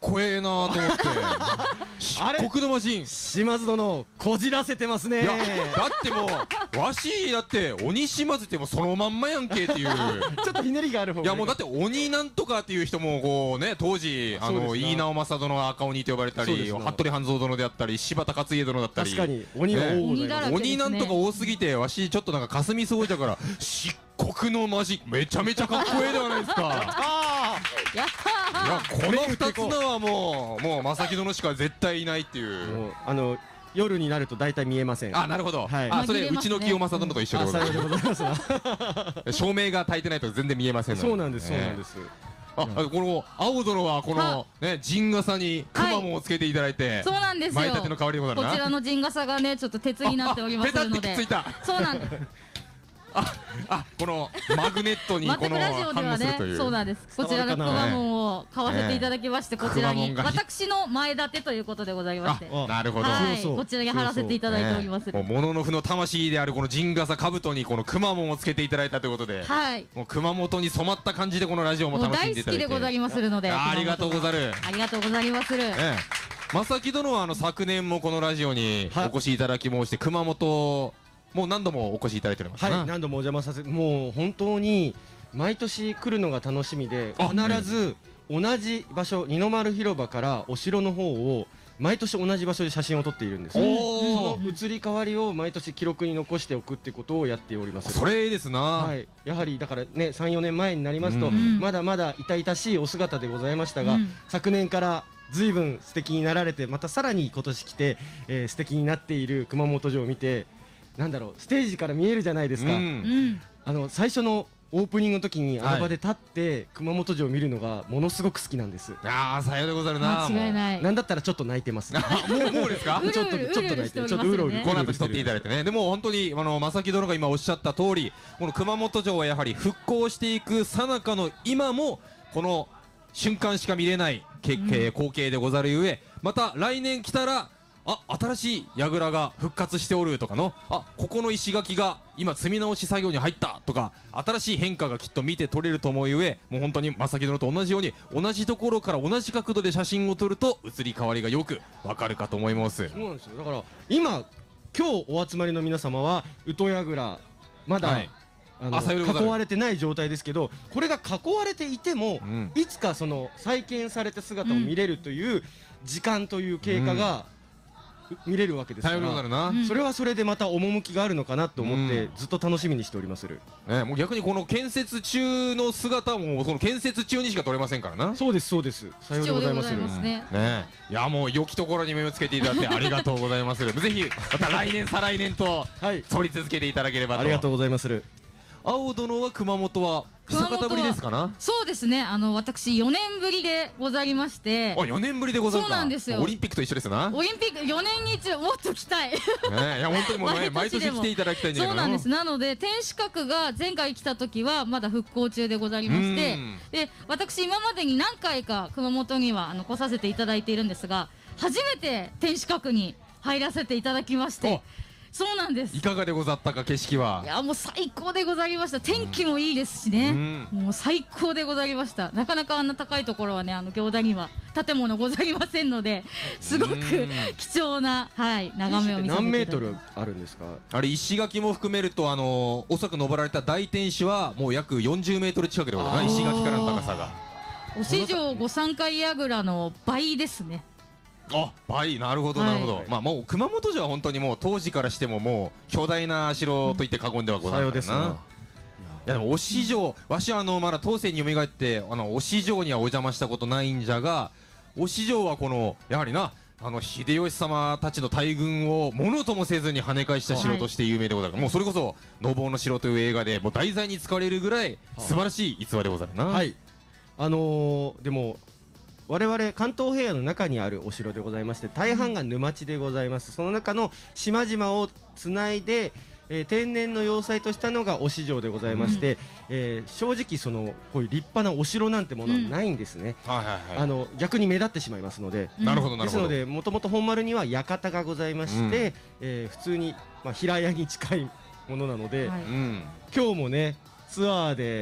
Speaker 1: こええなと思って漆黒の魔人
Speaker 17: 島津殿こじらせてますね。
Speaker 1: いやだってもうわしだって鬼島津ってもうそのまんまやんけっていう
Speaker 17: ちょっとひねりがある方が
Speaker 1: いやもうだって鬼なんとかっていう人もこうね当時井伊直政殿赤鬼と呼ばれたり服部半蔵殿であったり柴田勝家殿だったり
Speaker 17: 確かに鬼が多い
Speaker 1: 鬼なんとか多すぎてわしちょっとなんか霞そうじゃから漆黒の魔人めちゃめちゃかっこええではないですか。
Speaker 3: やった
Speaker 1: いやこの2つのはもう正木殿しか絶対いないっていう。
Speaker 17: 夜になると大体見えません。
Speaker 1: あ、なるほど。あ、それうちの清正殿と一緒でございます。照明が焚いてないと全然見えませんので。
Speaker 17: そうなんです、そうなんです。
Speaker 1: この青殿はこのね陣笠にくまモンをつけていただいて、
Speaker 18: そうなんですよ。
Speaker 1: 前立ての代わりでござるな。
Speaker 18: こちらの陣笠がねちょっと鉄になっておりますので。そうなんです。
Speaker 1: このマグネットにこの反応するという。
Speaker 18: そうなんです。こちらのくまモンを買わせていただきまして、こちらに私の前立てということでございまして、
Speaker 1: なるほど。
Speaker 18: こちらに貼らせていただいております。
Speaker 1: もののふの魂であるこの陣笠兜にこのくまモンをつけていただいたということで、もう熊本に染まった感じでこのラジオも楽しんでいただいて、
Speaker 18: 大好きでございまするので、
Speaker 1: ありがとうござる。
Speaker 18: ありがとうございまする。
Speaker 1: 正木殿は昨年もこのラジオにお越しいただき申して熊本もう何度もお越しいただいております。
Speaker 17: はい、何度もお邪魔させて、もう本当に毎年来るのが楽しみで、必ず同じ場所、二の丸広場からお城の方を毎年同じ場所で写真を撮っているんです。その移り変わりを毎年記録に残しておくってことをやっております。
Speaker 1: それいいですな。
Speaker 17: はい、やはりだからね、3、4年前になりますと、まだまだ痛々しいお姿でございましたが、昨年から随分素敵になられて、またさらに今年来て、素敵になっている熊本城を見て、なんだろう、ステージから見えるじゃないですか。最初のオープニングの時にあの場で立って熊本城を見るのがものすごく好きなんです。
Speaker 1: ああ、さようでござるな。
Speaker 18: 間違いない。
Speaker 17: なんだったらちょっと泣いてます。
Speaker 1: もうですか？
Speaker 17: ちょっと泣いて、ちょっとうろうろ。
Speaker 1: この後撮っていただいてね。でも本当に正木殿が今おっしゃった通り、この熊本城はやはり復興していく最中の今もこの瞬間しか見れない光景でござるゆえ、また来年来たら新しい櫓が復活しておるとかの、ここの石垣が今積み直し作業に入ったとか、新しい変化がきっと見て取れると思うゆえ、もう本当に正木殿と同じように同じところから同じ角度で写真を撮ると移り変わりがよくわかるかと思います。
Speaker 17: そうなんですよ。だから今日お集まりの皆様は宇土櫓まだ、囲われてない状態ですけど、これが囲われていても、いつかその再建された姿を見れるという時間という経過が、見れるわけですから、それはそれでまた趣があるのかなと思ってずっと楽しみにしておりまする。
Speaker 1: もう逆にこの建設中の姿もその建設中にしか撮れませんからな。
Speaker 17: そうです、そうです。さようでございまする。
Speaker 1: いやもう良きところに目をつけていただいてありがとうございまする。ぜひまた来年再来年と撮り続けていただければと。
Speaker 17: ありがとうございまする。
Speaker 1: 青殿は熊本は久方ぶりですかな。
Speaker 18: そうですね、私4年ぶりでございまして。
Speaker 1: 4年ぶりでございます。
Speaker 18: そうなんですよ。
Speaker 1: オリンピックと一緒ですな。
Speaker 18: オリンピック4年に一度もっと来たい。
Speaker 1: いや本当にもうね、毎年来ていただきたいんだけど。
Speaker 18: そうなんです。なので天守閣が前回来た時はまだ復興中でございまして、で私今までに何回か熊本には来させていただいているんですが、初めて天守閣に入らせていただきまして。そうなんです。
Speaker 1: いかがでござったか、景色は。
Speaker 18: いやもう最高でございました。天気もいいですしね、もう最高でございました。なかなかあんな高いところはね、行田には建物ございませんので、すごく貴重な、眺めを見せていただきました。
Speaker 17: 何メートルあるんですか？
Speaker 1: あれ石垣も含めるとおそらく登られた大天守はもう約40メートル近くでございます。石垣からの高さが
Speaker 18: 忍城御三階櫓の倍ですね。
Speaker 1: 倍。なるほどなるほど。もう熊本城は本当にもう当時からしてももう巨大な城と言って過言ではございませんな。いやでも忍城、わしはまだ当世に蘇って忍城にはお邪魔したことないんじゃが、忍城はこのやはりな秀吉様たちの大軍をものともせずに跳ね返した城として有名でござる。もうそれこそ「のぼうの城」という映画でもう題材に使われるぐらい素晴らしい逸話でござるな。
Speaker 17: はい。でも我々関東平野の中にあるお城でございまして、大半が沼地でございます。その中の島々をつないで、天然の要塞としたのが忍城でございまして、正直こういう立派なお城なんてものはないんですね。逆に目立ってしまいますので。
Speaker 1: なるほどなるほど。
Speaker 17: ですのでもともと本丸には館がございまして、普通に平屋に近いものなので、今日もねツアーで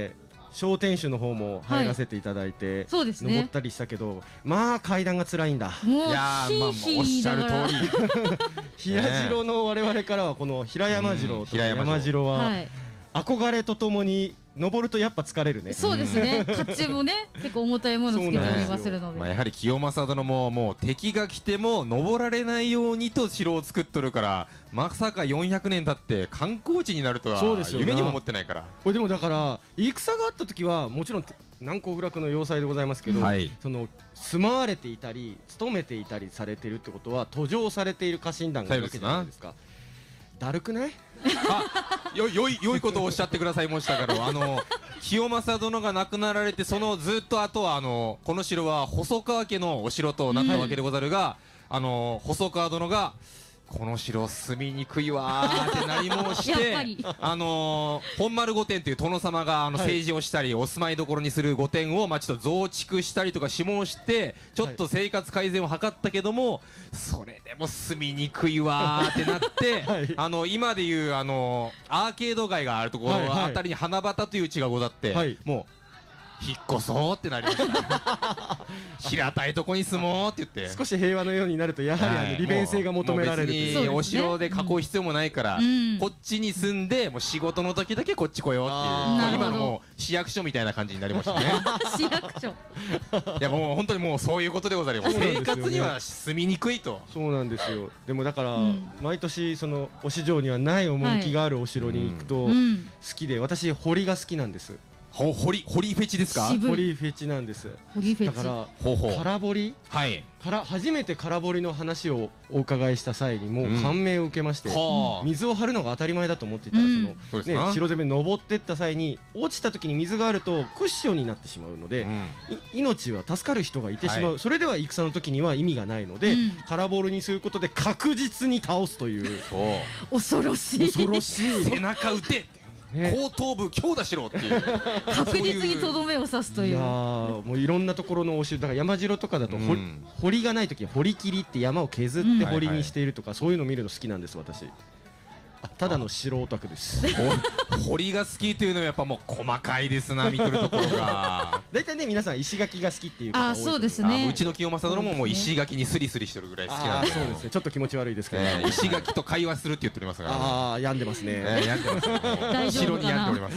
Speaker 17: 小天守の方も入らせていただいて、
Speaker 18: そうですね
Speaker 17: 登ったりしたけど、まあ階段が辛いんだ。
Speaker 18: もう
Speaker 1: いやーまあおっしゃる通り
Speaker 17: 平城の我々からはこの平山城と山城は
Speaker 18: はい
Speaker 17: 憧れとともに登るとやっぱ疲れるね。
Speaker 18: そうですね。甲冑もね結構重たいものつけておりまするので。
Speaker 1: まあやはり清正殿も敵が来ても登られないようにと城を作っとるから、まさか400年経って観光地になるとは
Speaker 17: そうですよな
Speaker 1: 夢にも思ってないから。
Speaker 17: これでもだから戦があった時はもちろん難攻不落の要塞でございますけど、
Speaker 1: はい
Speaker 17: その住まわれていたり勤めていたりされてるってことは途上されている家臣団がいるわけじゃないですか。だるくない？
Speaker 1: 良いことをおっしゃってくださいましたから清正殿が亡くなられてそのずっと後はこの城は細川家のお城となったわけでござるが、細川殿がこの城住みにくいわーってなり申し
Speaker 18: や
Speaker 1: て
Speaker 18: っぱり
Speaker 1: 本丸御殿という殿様が政治をしたりお住まいどころにする御殿をちょっと増築したりとかし申してちょっと生活改善を図ったけども、それでも住みにくいわーってなって今でいうアーケード街があるところあたりに花畑という地がござって、もう引っ越そうってなりました平たいとこに住もうって言って
Speaker 17: 少し平和のようになるとやはり利便性が求められるっていう。
Speaker 1: 別にお城で囲う必要もないからこっちに住んでもう仕事の時だけこっち来ようっていう今のもう市役所みたいな感じになりましたね
Speaker 18: 市役所。
Speaker 1: いやもう本当にもうそういうことでございます。生活には住みにくいと。
Speaker 17: そうなんですよ。でもだから毎年そのお市場にはない趣があるお城に行くと好きで、私堀が好きなんです。
Speaker 1: 堀フェチですか？
Speaker 17: 堀フェチなんです。
Speaker 18: 堀フェチ。
Speaker 17: だから空堀から初めて空堀の話をお伺いした際にもう感銘を受けまして、水を張るのが当たり前だと思っていたらその城攻め登ってった際に落ちた時に水があるとクッションになってしまうので命は助かる人がいてしまう。それでは戦の時には意味がないので空堀にすることで確実に倒すという。
Speaker 18: 恐ろしい。
Speaker 17: 恐ろしい。
Speaker 1: 背中撃て。後頭部強打しろっていう
Speaker 18: 確実にとどめを刺すという。
Speaker 17: いやもういろんなところのお城だから山城とかだと堀がない時は堀切りって山を削って堀にしているとかそういうのを見るの好きなんです私。ただの城オタクです。
Speaker 1: 堀が好きというのはやっぱもう細かいですな見てるところが。
Speaker 17: 大体ね皆さん石垣が好きっていう方多い。
Speaker 18: そうですね。
Speaker 1: うちの清正殿ももう石垣にスリスリしてるぐらい好きなんで。
Speaker 17: そうですね。ちょっと気持ち悪いですけど。
Speaker 1: 石垣と会話するって言っておりますから。
Speaker 17: 病んでますね。
Speaker 1: 病んでます。城に病んでおります。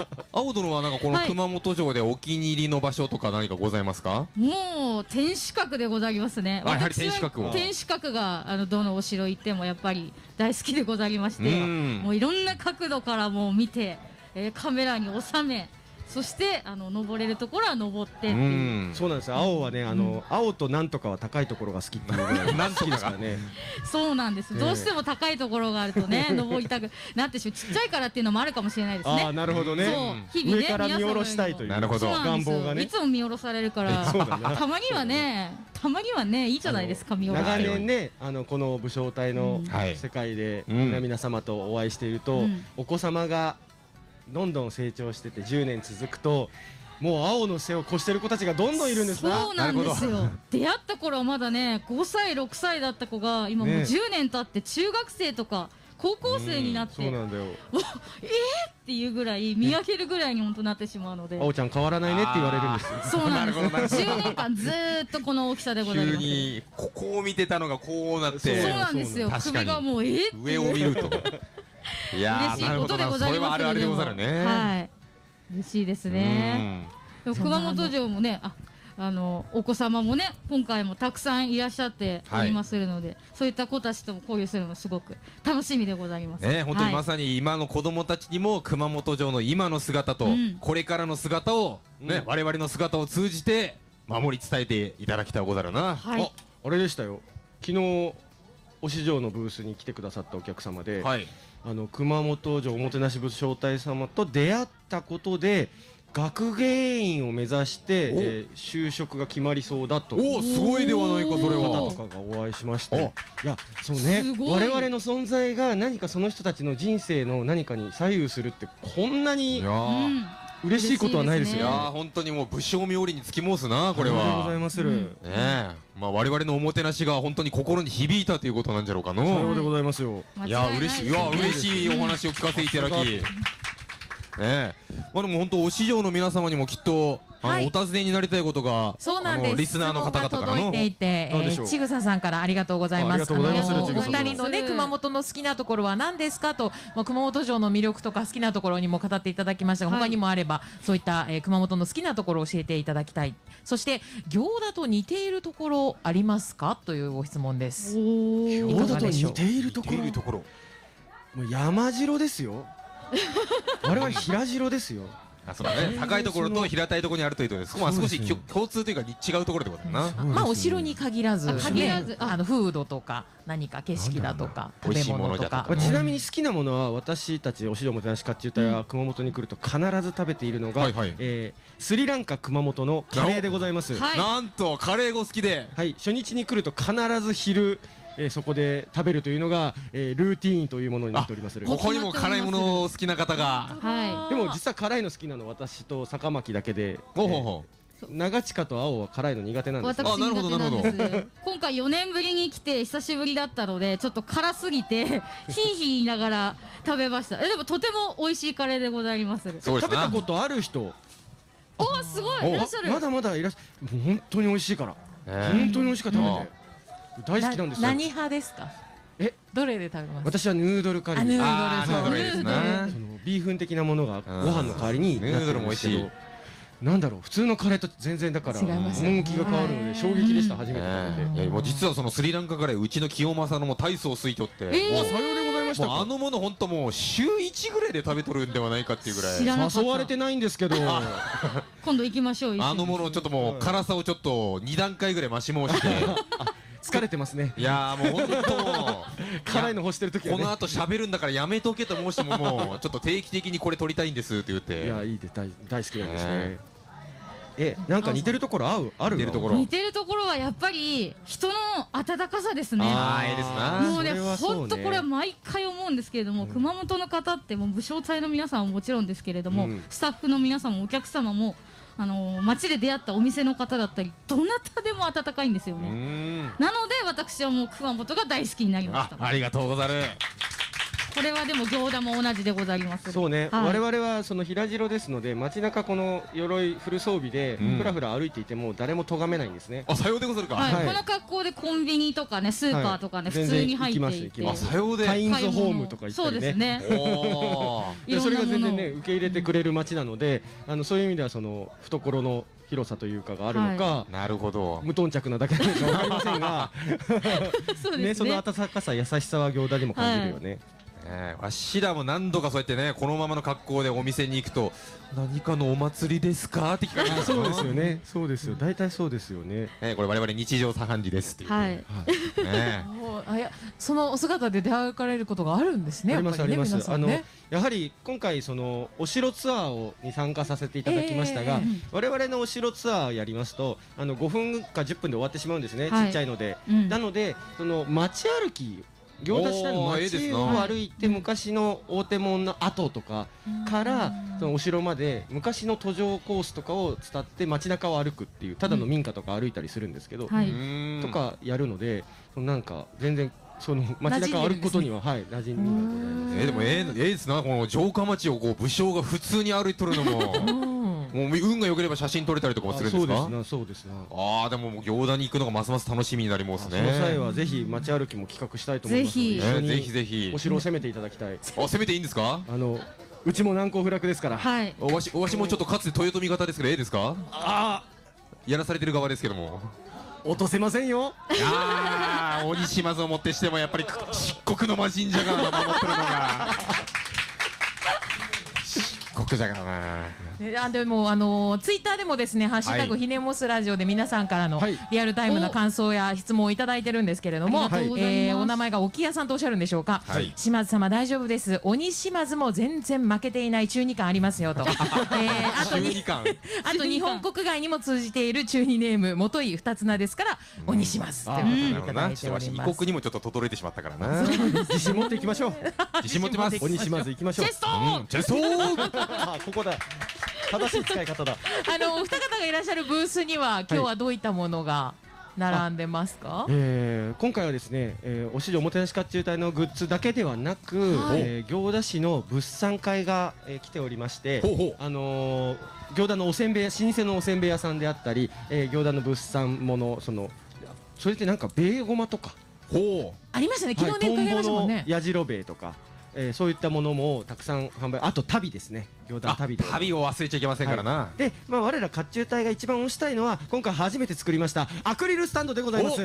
Speaker 1: 青殿はなんかこの熊本城でお気に入りの場所とか何かございますか？
Speaker 18: もう天守閣でございますね。
Speaker 1: やはり天守閣を。
Speaker 18: 天守閣がどのお城行ってもやっぱり大好きでございまして、もういろんな角度からもう見て、カメラに収め、そして登れるところは登ってっていう。
Speaker 17: そうなんですよ。青はね青となんとかは高いところが好きっていうぐらい
Speaker 1: なんとか
Speaker 17: ですからね。
Speaker 18: そうなんです。どうしても高いところがあるとね登りたくなってしまう。ちっちゃいからっていうのもあるかもしれないですね。
Speaker 17: なるほどね。
Speaker 18: 日々ね
Speaker 17: 上から見下ろしたいという願望がね。
Speaker 18: いつも見下ろされるからたまにはねいいじゃないですか見下ろして。
Speaker 17: 長年ねこの武将隊の世界で皆様とお会いしているとお子様がどんどん成長してて10年続くともう青の背を越してる子たちがどんどんいるんですね。
Speaker 18: そうなんですよ。出会った頃はまだね5歳6歳だった子が今もう10年経って中学生とか高校生になって、
Speaker 17: そうなんだよ。
Speaker 18: っていうぐらい見上げるぐらいに本当なってしまうので、
Speaker 17: 青ちゃん変わらないねって言われるんです
Speaker 18: よ。そうなんです。10年間ずーっとこの大きさでございます。
Speaker 1: 急にここを見てたのがこうなって、
Speaker 18: そうなんですよ。首がもう
Speaker 1: 上を見ると。いや
Speaker 18: 嬉しいことでございます。それ
Speaker 1: はあるあるでござるね。
Speaker 18: はい。嬉しいですね。熊本城もね、お子様もね今回もたくさんいらっしゃっておりまするので、そういった子たちとも交流するのすごく楽しみでございます。
Speaker 1: 本当にまさに今の子供たちにも熊本城の今の姿とこれからの姿を我々の姿を通じて守り伝えていただきたいござるな。
Speaker 17: あれでしたよ。昨日お市場のブースに来てくださったお客様で、熊本城おもてなし部招待様と出会ったことで学芸員を目指して、就職が決まりそうだと。
Speaker 1: すごいではないかそれは。
Speaker 17: 方とかがお会いしまして、いやそうね、我々の存在が何かその人たちの人生の何かに左右するってこんなに嬉しいことはないですよ。
Speaker 1: いや本当にもう武将冥利につき申すなこれは。
Speaker 17: ありがとうございまする。
Speaker 1: 我々のおもてなしが本当に心に響いたということなんじゃろうかの。
Speaker 17: そうでございますよ。
Speaker 1: いや嬉しいお話を聞かせていただき。 まあでも本当お市場の皆様にもきっとお尋ねになりたいことが
Speaker 3: そうなんです。
Speaker 1: リスナーの方々からの
Speaker 3: 届いていて、ちぐささんからありがとうございます。お二人のね熊本の好きなところは何ですかと、熊本城の魅力とか好きなところにも語っていただきましたが、他にもあればそういった熊本の好きなところを教えていただきたい。そして行田と似ているところありますかというご質問です。
Speaker 17: 行田と似ているところ。もう山城ですよ。我々平城ですよ。
Speaker 1: そうだね、高いところと平たいところにあるというとです。まあ少し共通というか違うところってことだな。
Speaker 3: まあお城に限らず、風土とか何か景色だとか食べ物とか。
Speaker 17: ちなみに好きなものは私たちお城もてなし甲冑隊は熊本に来ると必ず食べているのがスリランカ熊本のカレーでございます。
Speaker 1: なんとカレーが好きで、
Speaker 17: 初日に来ると必ず昼そこで食べるというのがルーティーンというものになっております。
Speaker 1: ここにも辛いもの好きな方が。
Speaker 17: でも実は辛いの好きなの私と坂巻だけで、長近と青は辛いの苦手なんです。
Speaker 18: 私苦手なんです。今回4年ぶりに来て久しぶりだったのでちょっと辛すぎてヒーヒー言いながら食べました。でもとても美味しいカレーでございます。
Speaker 17: 食べたことある人？
Speaker 18: お、すごいいらっしゃる。
Speaker 17: まだまだいらっしゃる。本当に美味しいから。本当に美味しいから食べて。大好きなんですよ。
Speaker 3: 何派ですか？どれで食べます？
Speaker 17: 私はヌードルカレー。
Speaker 3: ヌードル
Speaker 1: ですね。
Speaker 17: ビーフン的なものがご飯の代わりに。
Speaker 1: ヌードルも美味しい。
Speaker 17: なんだろう、普通のカレーと全然だから趣が変わるので衝撃でした。初めて食べて。
Speaker 1: もう実はそのスリランカカレーうちの清正のも大層吸い取って。
Speaker 17: さようでございましたか。
Speaker 1: あのもの本当もう週1ぐらいで食べとるんではないかっていうぐらい。
Speaker 17: 誘われてないんですけど。
Speaker 18: 今度行きましょう。
Speaker 1: あのものちょっともう辛さをちょっと2段階ぐらい増し申して。
Speaker 17: 疲れてますね。
Speaker 1: いやもう本当
Speaker 17: 辛いの欲してる時は
Speaker 1: この後喋るんだからやめとけと申してももうちょっと定期的にこれ撮りたいんですって言って。
Speaker 17: いやいいで大好きなんですね。なんか似てるところある？
Speaker 18: 似てるところはやっぱり人の温かさですね。
Speaker 1: いいですな。
Speaker 18: もうね本当これは毎回思うんですけれども、熊本の方ってもう武将隊の皆さんはもちろんですけれども、スタッフの皆さんもお客様も街で出会ったお店の方だったりどなたでも温かいんですよね。なので私はもう熊本が大好きになりました。
Speaker 1: ありがとうござる。
Speaker 18: これはでも行田も同じでございます。
Speaker 17: そうね、我々はその平城ですので街中この鎧フル装備でふらふら歩いていても誰も咎めないんですね。
Speaker 1: さようでござるか。
Speaker 18: この格好でコンビニとかねスーパーとかね普通に入っていて、
Speaker 1: さようで
Speaker 17: カインズホームとか行ったりね。
Speaker 18: そうですね。
Speaker 17: それが全然ね受け入れてくれる街なので、そういう意味ではその懐の広さというかがあるのか、
Speaker 1: なるほど、
Speaker 17: 無頓着なだけなのかわかりませんが、その温かさ優しさは行田にも感じるよね。
Speaker 1: わしらも何度かそうやってねこのままの格好でお店に行くと何かのお祭りですかって聞かれます。
Speaker 17: そうですよね。そうですよ。大体そうですよね。
Speaker 1: これ我々日常茶飯事ですっていう。
Speaker 3: はい。そのお姿で出歩かれることがあるんですね。
Speaker 17: ありますあります。やはり今回そのお城ツアーに参加させていただきましたが、我々のお城ツアーやりますと5分か10分で終わってしまうんですね。ちっちゃいので。なのでその街歩き行田市内の街を歩いて昔の大手門の跡とかからそのお城まで昔の途上コースとかを伝って街中を歩くっていうただの民家とか歩いたりするんですけどとかやるのでなんか全然その街中を歩くことには馴染みがございます。
Speaker 1: でもですなこの城下町を武将が普通に歩いとるのももう運が良ければ写真撮れたりとかもするんですか？
Speaker 17: そうですな。
Speaker 1: でも行田に行くのがますます楽しみになりますね。
Speaker 17: その際はぜひ街歩きも企画したいと思いますので、
Speaker 1: ぜひ
Speaker 17: お城を攻めていただきたい。
Speaker 1: 攻めていいんですか？
Speaker 17: うちも難攻不落ですから。
Speaker 1: わしもちょっとかつて豊臣方ですけどですか？やらされてる側ですけども。
Speaker 17: 落とせませんよ。
Speaker 1: 鬼島津をもってしてもやっぱり漆黒の魔神社が守ってるのが漆黒じゃからな。
Speaker 3: でもツイッターでもですねハッシュタグひねもすラジオで皆さんからのリアルタイムな感想や質問をいただいてるんですけれども、お名前が沖屋さんとおっしゃるんでしょうか。島津様大丈夫です。鬼島津も全然負けていない中二感ありますよと。あと日本国外にも通じている中二ネーム元井二つ名ですから鬼島津ということでいただいております。
Speaker 1: 異国にもちょっと轟いてしまったからな。
Speaker 17: 自信持っていきましょう。
Speaker 1: 自信持ってます。
Speaker 17: 鬼島津行きましょう。
Speaker 1: チェスト
Speaker 17: ここだ。正しい使い方だ。
Speaker 3: お二方がいらっしゃるブースには今日はどういったものが？ 並んでますか？
Speaker 17: 今回はですね、お市場おもてなし甲冑隊のグッズだけではなく、行田市の物産会が、来ておりまして、行田のおせんべい、老舗のおせんべい屋さんであったり、行田の物産もの、それってなんかベーゴマとか、
Speaker 3: ありましたね。昨日ね伺いましたもんね。
Speaker 17: やじろべえとか。そういったものもたくさん販売、あと足袋ですね。行田足袋。
Speaker 1: 旅を忘れちゃいけませんからな。
Speaker 17: で、我ら甲冑隊が一番推したいのは今回初めて作りましたアクリルスタンドでございます。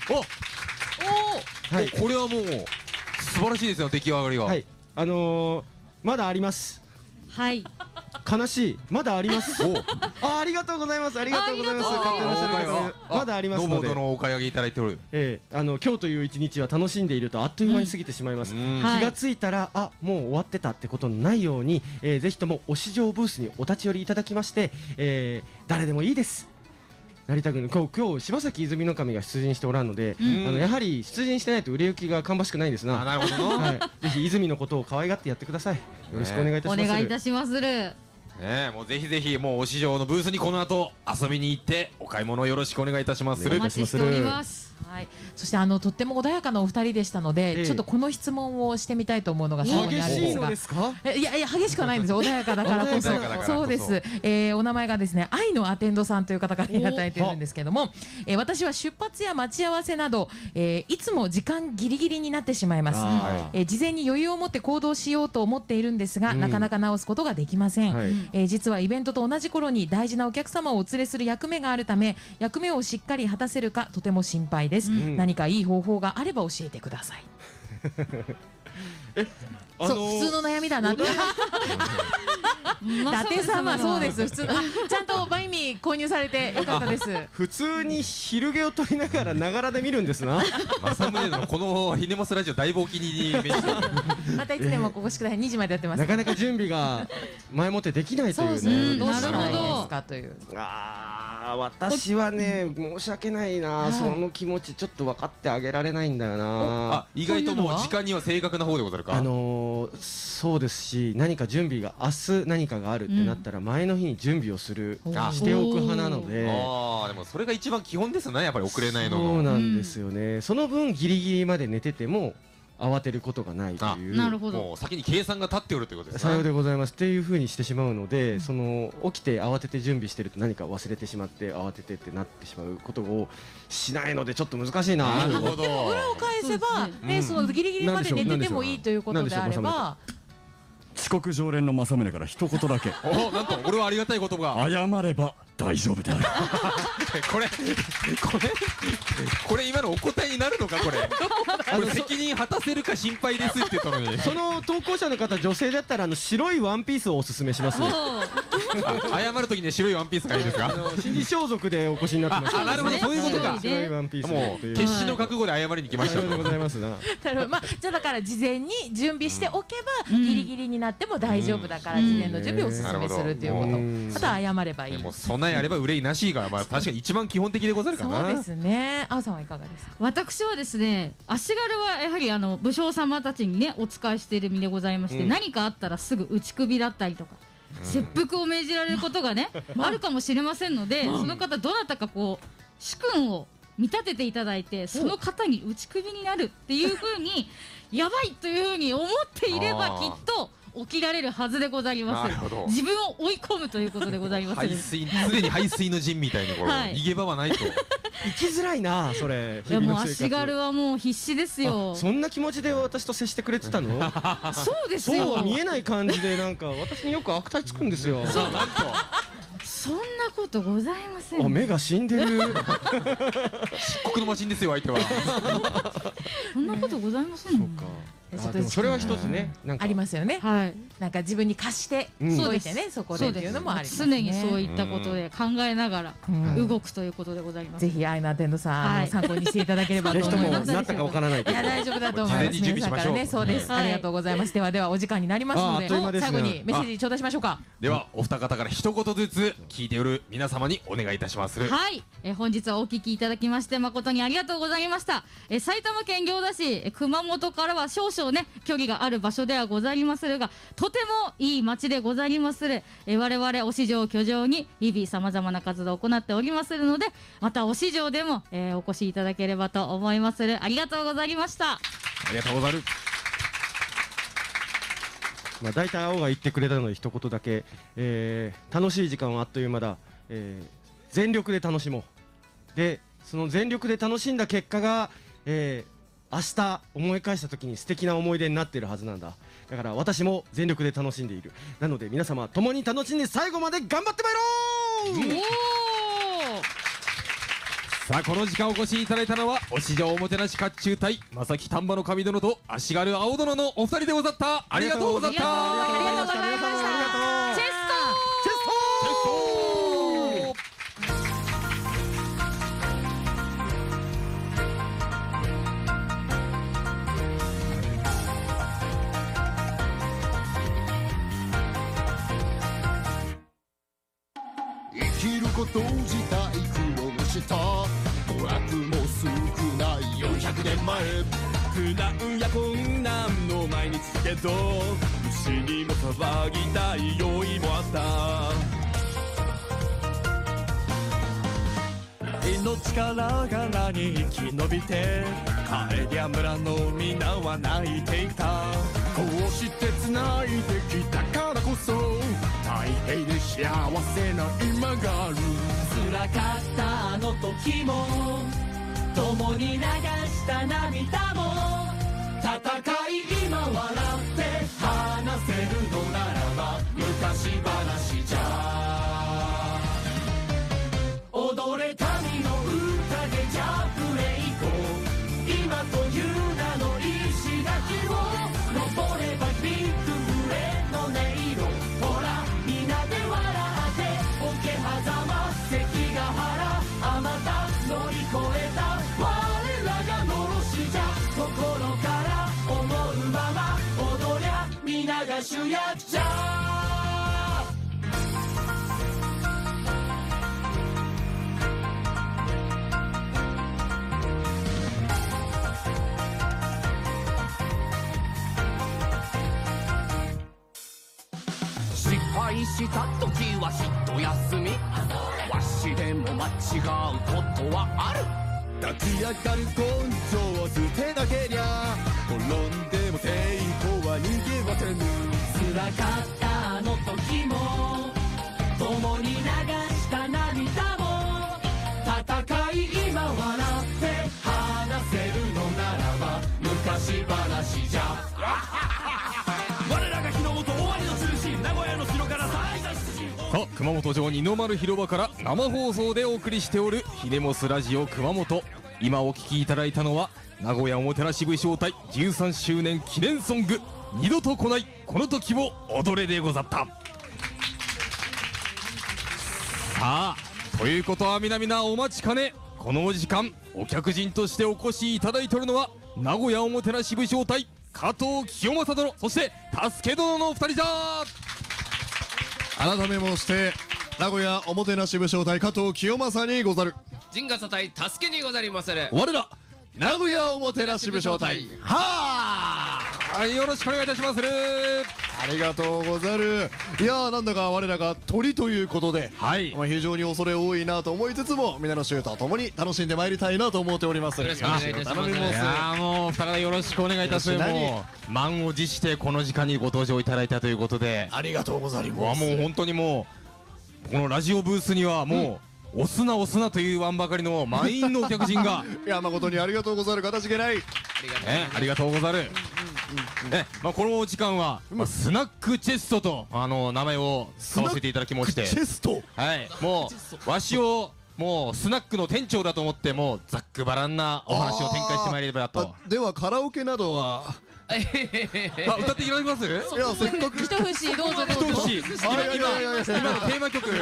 Speaker 1: はい、これはもう素晴らしいですよ、出来上がりが。
Speaker 17: はい、まだあります。
Speaker 18: はい。
Speaker 17: 悲しい、まだあります。ありがとうございます。ありがとうございます。買ってらっしゃる方まだありますので。
Speaker 1: どうもお買い上げいただいておる。
Speaker 17: 今日という一日は楽しんでいるとあっという間に過ぎてしまいます。気がついたらもう終わってたってことのないように、ぜひともお市場ブースにお立ち寄りいただきまして、誰でもいいです。成田君、今日柴崎泉の神が出陣しておらんので、やはり出陣してないと売れ行きが芳しくないんですな。
Speaker 1: なるほどな。
Speaker 17: ぜひ泉のことを可愛がってやってください。よろしくお願いいたします。
Speaker 18: お願いいたしまする。
Speaker 1: もうぜひぜひもうお市場のブースにこの後遊びに行ってお買い物よろしくお願いいたします。
Speaker 18: お待ちしております。
Speaker 3: はい。そしてとっても穏やかなお二人でしたので、ちょっとこの質問をしてみたいと思うのが最後にあるんですが。
Speaker 17: 激しいのですか？
Speaker 3: いや激しくはないんですよ。穏やかだからこそ。そうです。お名前がですね、愛のアテンドさんという方からいただいているんですけれども、私は出発や待ち合わせなど、いつも時間ギリギリになってしまいます。事前に余裕を持って行動しようと思っているんですが、なかなか直すことができません。実はイベントと同じ頃に大事なお客様をお連れする役目があるため、役目をしっかり果たせるかとても心配です。何かいい方法があれば教えてください。普通の悩みだなって。伊達さんはそうです。普通ちゃんとバインミー購入されてよかったです。
Speaker 17: 普通に昼毛を取りながらながらで見るんですな。
Speaker 1: 正宗のこのひねもすラジオ大冒険に
Speaker 3: またいつでもここ宿題2時までやってます。
Speaker 17: なかなか準備が前もってできないというね。
Speaker 3: どうしたらいいですかという。
Speaker 17: 私はね、申し訳ないな、その気持ちちょっと分かってあげられないんだよな。
Speaker 1: 意外ともう時間には正確な方でござるか。
Speaker 17: そうですし、何か準備が明日何かがあるってなったら前の日に準備をしておく派なので。
Speaker 1: でもそれが一番基本ですね、やっぱり遅れないの。
Speaker 17: そうなんですよね。その分ギリギリまで寝てても慌てることがないという。
Speaker 18: なるほど。
Speaker 1: もう先に計算が立っておるということですね。
Speaker 17: さようでございますっていう風にしてしまうので、起きて慌てて準備してると何か忘れてしまって慌ててってなってしまうことをしないのでちょっと難しいな。
Speaker 1: なるほど。
Speaker 3: でも裏を返せばね、そのギリギリまで寝ててもいいということであれば。
Speaker 15: 遅刻常連の正宗から一言だけ。
Speaker 1: なんと俺はありがたい言葉が。
Speaker 15: 謝れば大丈夫である。
Speaker 1: これ今のお答えになるのかこれ。責任果たせるか心配ですって言ったのに。
Speaker 17: その投稿者の方女性だったら白いワンピースをおすすめします。
Speaker 1: 謝るときに白いワンピースがいいですか。
Speaker 17: 心理装束でお越しになってます。
Speaker 1: なるほど、そういうことか。
Speaker 17: 白いワンピース。
Speaker 1: もう決死の覚悟で謝りに来ました。
Speaker 17: でございますな。
Speaker 3: じゃあだから事前に準備しておけばギリギリになっても大丈夫だから事前の準備をおすすめするということ。あとは謝ればいい。
Speaker 1: もう備えあれば憂いなしが確かに一番基本的でござるかな。
Speaker 3: そうですね。あおさんはいかがですか。
Speaker 18: 私はですね、足軽はやはり武将様たちにねお仕えしている身でございまして、何かあったらすぐ打ち首だったりとか切腹を命じられることがねあるかもしれませんので、その方どなたか主君を見立てていただいて、その方に打ち首になるっていうふうにやばいというふうに思っていればきっと起きられるはずでございます。自分を追い込むということでございます。
Speaker 1: すでに排水の陣みたいに逃げ場はないと。
Speaker 17: 生きづらいなそれ。
Speaker 18: いやもう足軽はもう必死ですよ。
Speaker 17: そんな気持ちで私と接してくれてたの？
Speaker 18: そうですよ。
Speaker 17: そう見えない感じでなんか私によく悪態つくんですよ。
Speaker 18: そうなんと。そんなことございません。
Speaker 17: 目が死んでる。
Speaker 1: 漆黒のマシンですよ相手は。
Speaker 18: そんなことございません。そうか。
Speaker 17: それは一つね、
Speaker 3: ありますよね。なんか自分に貸しておいてね、そこでっていうのもありますね。
Speaker 18: 常にそういったことで考えながら動くということでございます。
Speaker 3: ぜひ愛のアテンドさん参考にしていただければと思います。
Speaker 17: なったかわからない。
Speaker 3: いや大丈夫だと思います。皆さんからね、そうです。ありがとうございます。ではお時間になりますので、最後にメッセージ頂戴しましょうか。
Speaker 1: ではお二方から一言ずつ聞いておる皆様にお願いいたします。
Speaker 18: はい。本日はお聞きいただきまして誠にありがとうございました。埼玉県行田市、熊本からは少々 少ね距離がある場所ではござりまするが、とてもいい街でござりまする。我々お市場居城に日々さまざまな活動を行っておりまするので、またお市場でも、お越しいただければと思いまする。ありがとうございました。
Speaker 1: ありがとうござる。
Speaker 17: まあ大体青が言ってくれたので一言だけ、楽しい時間はあっという間だ、全力で楽しもう。でその全力で楽しんだ結果が、明日思い返した時に素敵な思い出になっているはずなんだ。だから私も全力で楽しんでいる。なので皆様共に楽しんで最後まで頑張ってまいろう。
Speaker 1: さあこの時間お越しいただいたのはお市場おもてなし甲冑隊正木丹波の神殿と足軽青殿のお二人でござった。ありがとうござった。
Speaker 3: ありがとうございました。チェス
Speaker 19: 生きること自体苦労した娯楽も少ない400年前
Speaker 4: 苦難や困難の毎日けど牛にも騒ぎたい酔いもあった命からがらに生き延びて帰りゃ村の皆は泣いていた。こうして繋いできたからこそ太平で幸せな今がある。
Speaker 20: 辛かったあの時も共に流した涙も戦い今笑って話せるのならば昔話じゃ踊れ民の歌でじゃプレイこう今という名の石垣を登ればビッグフレの音色ほらみんなで笑って桶狭間関ヶ原あまた乗り越えた我らがのろしじゃ心から思うまま踊りゃ皆が主役じゃ失敗した時は一休みわしでも間違うことはある。
Speaker 19: 立ち上がる根性を捨てなけりゃ転んでも抵抗は逃げません。
Speaker 20: 辛かったあの時も共に流した涙も戦い今笑って話せるのならば昔話じゃ我らが日の本終わりの中心名古屋の城から最大出身
Speaker 1: さあ熊本城二の丸広場から生放送でお送りしておるひねもすラジオ熊本。今お聞きいただいたのは名古屋おもてなし武将隊13周年記念ソング二度と来ないこの時を踊れでござった。さあということは皆々お待ちかねこのお時間お客人としてお越しいただいておるのは名古屋おもてなし武将隊加藤清正殿そして助け殿のお二人じゃ。
Speaker 21: 改めまして名古屋おもてなし武将隊加藤清正にござる。
Speaker 22: 陣笠隊助けにござりまする。
Speaker 21: 我ら名古屋おもてなし武将隊は
Speaker 1: はい、よろしくお願いいたしまする。
Speaker 21: ありがとうござる。いやーなんだか我らが鳥ということで、はい、非常に恐れ多いなと思いつつも皆の衆と共に楽しんでまいりたいなと思っております。
Speaker 1: よろしくお願いいたします。いやもう二方よろしくお願いいたします。もう満を持してこの時間にご登場いただいたということで
Speaker 21: ありがとうございます。
Speaker 1: もう本当にもうこのラジオブースにはもう、押すな押すなというわんばかりの満員のお客人が
Speaker 21: いや誠にありがとうござる。かたじけない。
Speaker 1: ありがとうござる。この時間は、スナックチェストと名前を使わせていただきまして
Speaker 21: チェスト
Speaker 1: はいもうわしをもうスナックの店長だと思ってもうざっくばらんなお話を展開してまいればと。
Speaker 21: ではカラオケなどは
Speaker 1: 歌っていただけます？いや
Speaker 21: せっかく
Speaker 3: 一節どうぞどうぞ。
Speaker 1: 今のテーマ曲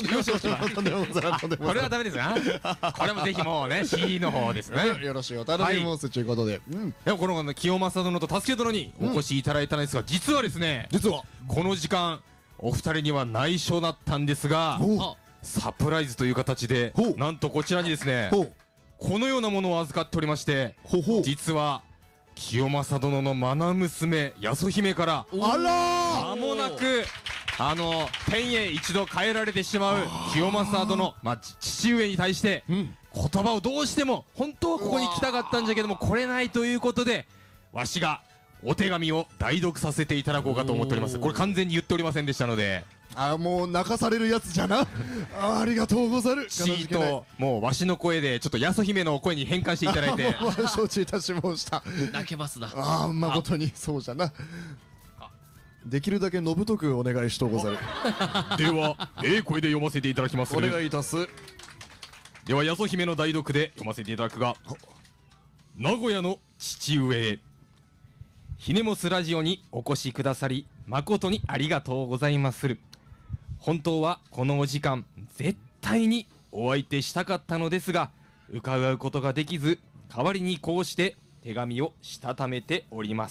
Speaker 1: これはダメですな。これもぜひもうね CD の方ですね。
Speaker 21: よろしくお頼みますということで。
Speaker 1: でもこの清正殿と助け殿にお越しいただいたんですが実はですねこの時間お二人には内緒だったんですがサプライズという形でなんとこちらにですねこのようなものを預かっておりまして実は清正殿の愛娘八十姫から間もなく天へ一度変えられてしまう清正殿、父上に対して言葉をどうしても本当はここに来たかったんじゃけども来れないということで、わしがお手紙を代読させていただこうかと思っております。これ完全に言っておりませんでしたので。
Speaker 21: もう泣かされるやつじゃな。ありがとうござる。
Speaker 1: シートもうわしの声でちょっと八十姫の声に変換していただいて
Speaker 21: 承知いたしました。
Speaker 22: 泣けますな。
Speaker 21: 誠にそうじゃな。できるだけのぶとくお願いしとうござる。
Speaker 1: では声で読ませていただきます。
Speaker 21: お願いいたす。
Speaker 1: では八十姫の代読で読ませていただくが、名古屋の父上へ。ひねもすラジオにお越しくださり誠にありがとうございまする。本当はこのお時間絶対にお相手したかったのですが伺うことができず、代わりにこうして手紙をしたためております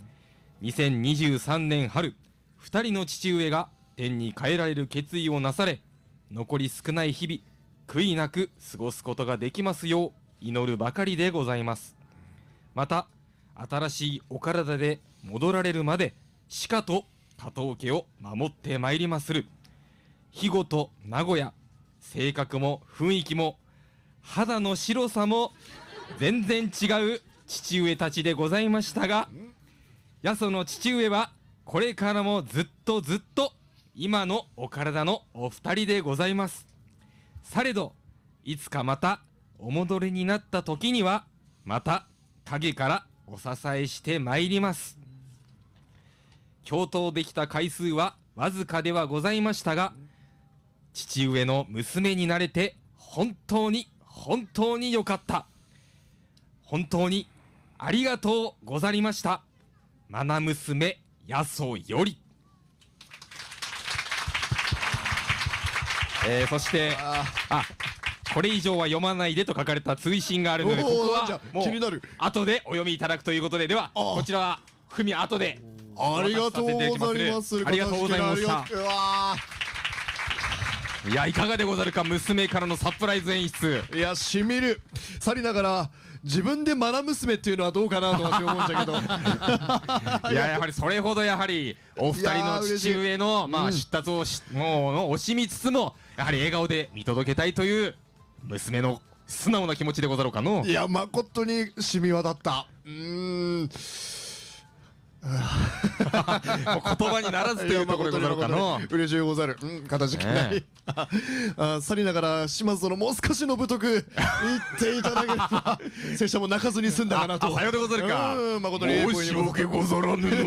Speaker 1: 。2023年春、2人の父上が天に帰られる決意をなされ、残り少ない日々悔いなく過ごすことができますよう祈るばかりでございます。また新しいお体で戻られるまでしかと加藤家を守ってまいりまする。肥後と名古屋、性格も雰囲気も肌の白さも全然違う父上たちでございましたが、八十の父上はこれからもずっとずっと今のお体のお二人でございます。されどいつかまたお戻りになった時にはまた影からお支えしてまいります。共闘できた回数はわずかではございましたが、父上の娘になれて本当に本当によかった。本当にありがとうござりました。愛娘八十より。そしてこれ以上は読まないでと書かれた追伸があるので、ここはもう後でお読みいただくということで、ではこちらは後で
Speaker 21: ありがとうございます。
Speaker 1: ありがとうございました。いや、いかがでござるか、娘からのサプライズ演出。
Speaker 21: いや、しみる。さりながら自分で愛娘っていうのはどうかなと私思うんじゃけど
Speaker 1: いや、やはりそれほどやはりお二人の父上の出立を惜しみつつも、やはり笑顔で見届けたいという娘の素直な気持ちでござろうかの。
Speaker 21: いや、誠にしみわだった。
Speaker 1: もう言葉にならずというところでござろうかの。
Speaker 21: 嬉しいござる。かたじけない。さりながら島津殿もう少しのぶとく言っていただければ拙者も泣かずに済んだかなと。
Speaker 1: さようでござるか。
Speaker 21: 誠に
Speaker 1: 申し訳ござらぬの。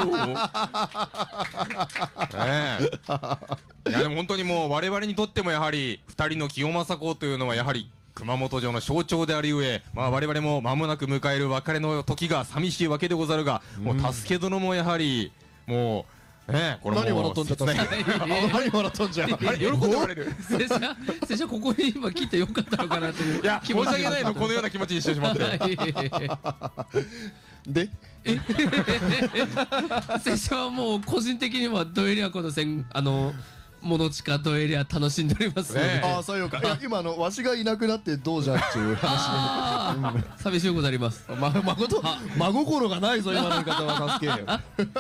Speaker 1: いや、でも本当にもう我々にとってもやはり2人の清正公というのはやはり熊本城の象徴であるゆえ、我々も間もなく迎える別れの時が寂しいわけでござるが、もう助け殿もやはりもうこれも
Speaker 21: 何笑っとんじゃった何笑っとんじゃ。
Speaker 1: 喜んでおられる。
Speaker 22: 拙者ここに今来てよかったのかなという。
Speaker 1: いや、申し訳ないの、このような気持ちにしてしまって
Speaker 21: で
Speaker 22: 拙者はもう個人的にはドエリア湖のモノチカドエリア楽しんでおりますので。
Speaker 21: ああ、そういうか。今わしがいなくなってどうじゃっていう話で。
Speaker 22: 寂しゅうござります。
Speaker 21: 真心がないぞ今の言い方は。助けよ。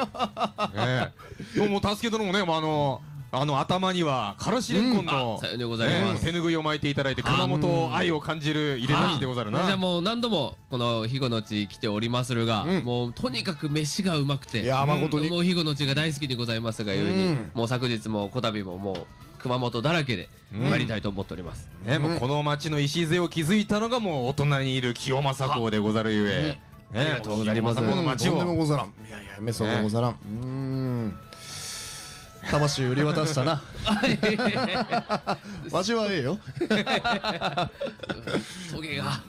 Speaker 1: もう助け殿もね、頭にはからしれんこんの手ぬぐいを巻いていただいて、熊本愛を感じる入れたちでござるな。
Speaker 22: じゃあもう何度もこの肥後の地来ておりまするが、もうとにかく飯がうまくて、もう肥後の地が大好きでございますがゆえに、もう昨日もこたびももう熊本だらけでやりたいと思っております。
Speaker 1: もうこの町の礎を築いたのがもうお隣にいる清正公でござるゆえ、
Speaker 22: ありがとうございます。
Speaker 21: とんでもござらん。いやいや、めそうござらん。魂売り渡したな。わしはええよ。
Speaker 22: トゲが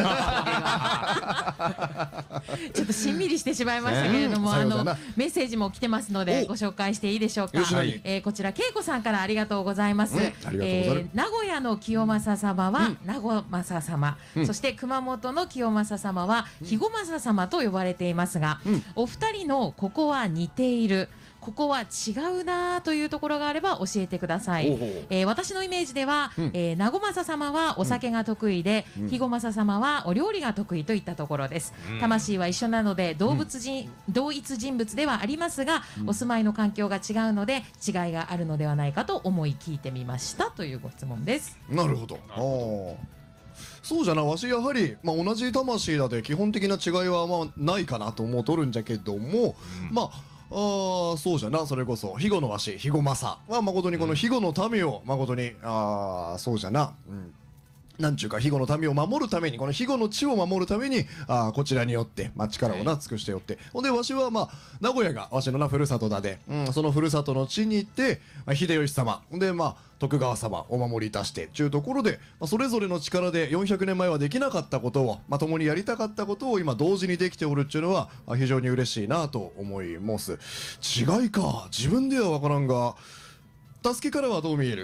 Speaker 3: ちょっとしんみりしてしまいましたけれども、メッセージも来てますのでご紹介していいでしょうか。こちら恵子さんからありがとうございます。名古屋の清正様は名古正様、そして熊本の清正様は肥後正様と呼ばれていますが、お二人のここは似ている。 ここは違うなというところがあれば教えてください。私のイメージでは、名護正様はお酒が得意で、肥後正様はお料理が得意といったところです。魂は一緒なので同一人物ではありますが、お住まいの環境が違うので違いがあるのではないかと思い聞いてみましたというご質問です。
Speaker 21: なるほど。そうじゃな、わしやはり、同じ魂だで基本的な違いはないかなと思うとるんじゃけども、そうじゃな、それこそ肥後のわし、肥後正は誠にこの肥後の民を誠にそうじゃな、なんちゅうか肥後の民を守るために、この肥後の地を守るためにこちらによって力を尽くしてよって、ほんでわしは名古屋がわしのふるさとだで、そのふるさとの地に行って秀吉様で徳川様お守りいたしてちゅうところで、それぞれの力で400年前はできなかったことを、共にやりたかったことを今同時にできておるっていうのは非常に嬉しいなと思います。違いか、自分では分からんが、助けからはどう見える？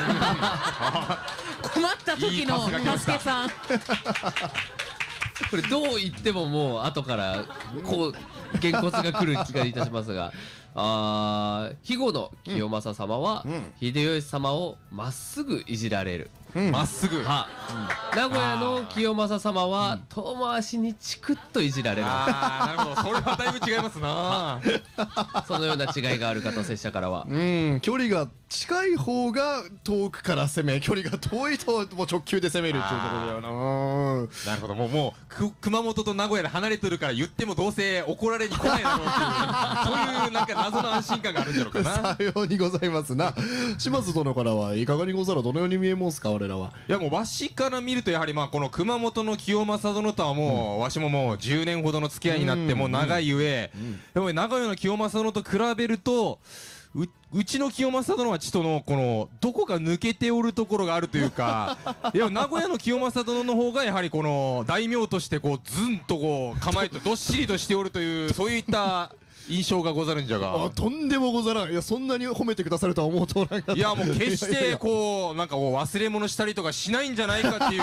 Speaker 3: 困った時の助けさん。
Speaker 22: これどう言ってももう後からこうげんこつが来る気がいたしますが、肥後の清正様は秀吉様をまっすぐいじられる。
Speaker 1: まっすぐ。
Speaker 22: 名古屋の清正様は遠回しにチクッといじられる。
Speaker 1: なるほど、それはだいぶ違いますな。
Speaker 22: そのような違いがあるかと、拙者からは。
Speaker 21: 距離が近い方が遠くから攻め、距離が遠いともう直球で攻めるっていうところだよな。
Speaker 1: なるほど、もう熊本と名古屋で離れてるから言ってもどうせ怒られに来ないだろうっていう、そういうなんか謎の安心感があるんじゃろうかな。
Speaker 21: さようにございますな。島津殿からはいかがにござる、どのように見えますか、我らは。
Speaker 1: いや、もうわしから見るとやはりこの熊本の清正殿とはもう、わしももう10年ほどの付き合いになってもう長い上、でも名古屋の清正殿と比べるとうちの清正殿はちょっとこのどこか抜けておるところがあるというか、いや名古屋の清正殿の方がやはりこの大名としてこうズンとこう構えてどっしりとしておるという、そういった印象がござるんじゃが。
Speaker 21: とんでもござらん。いや、そんなに褒めてくださるとは思うとおらんかった。
Speaker 1: いや、もう決してこうなんかこう忘れ物したりとかしないんじゃないかっていう。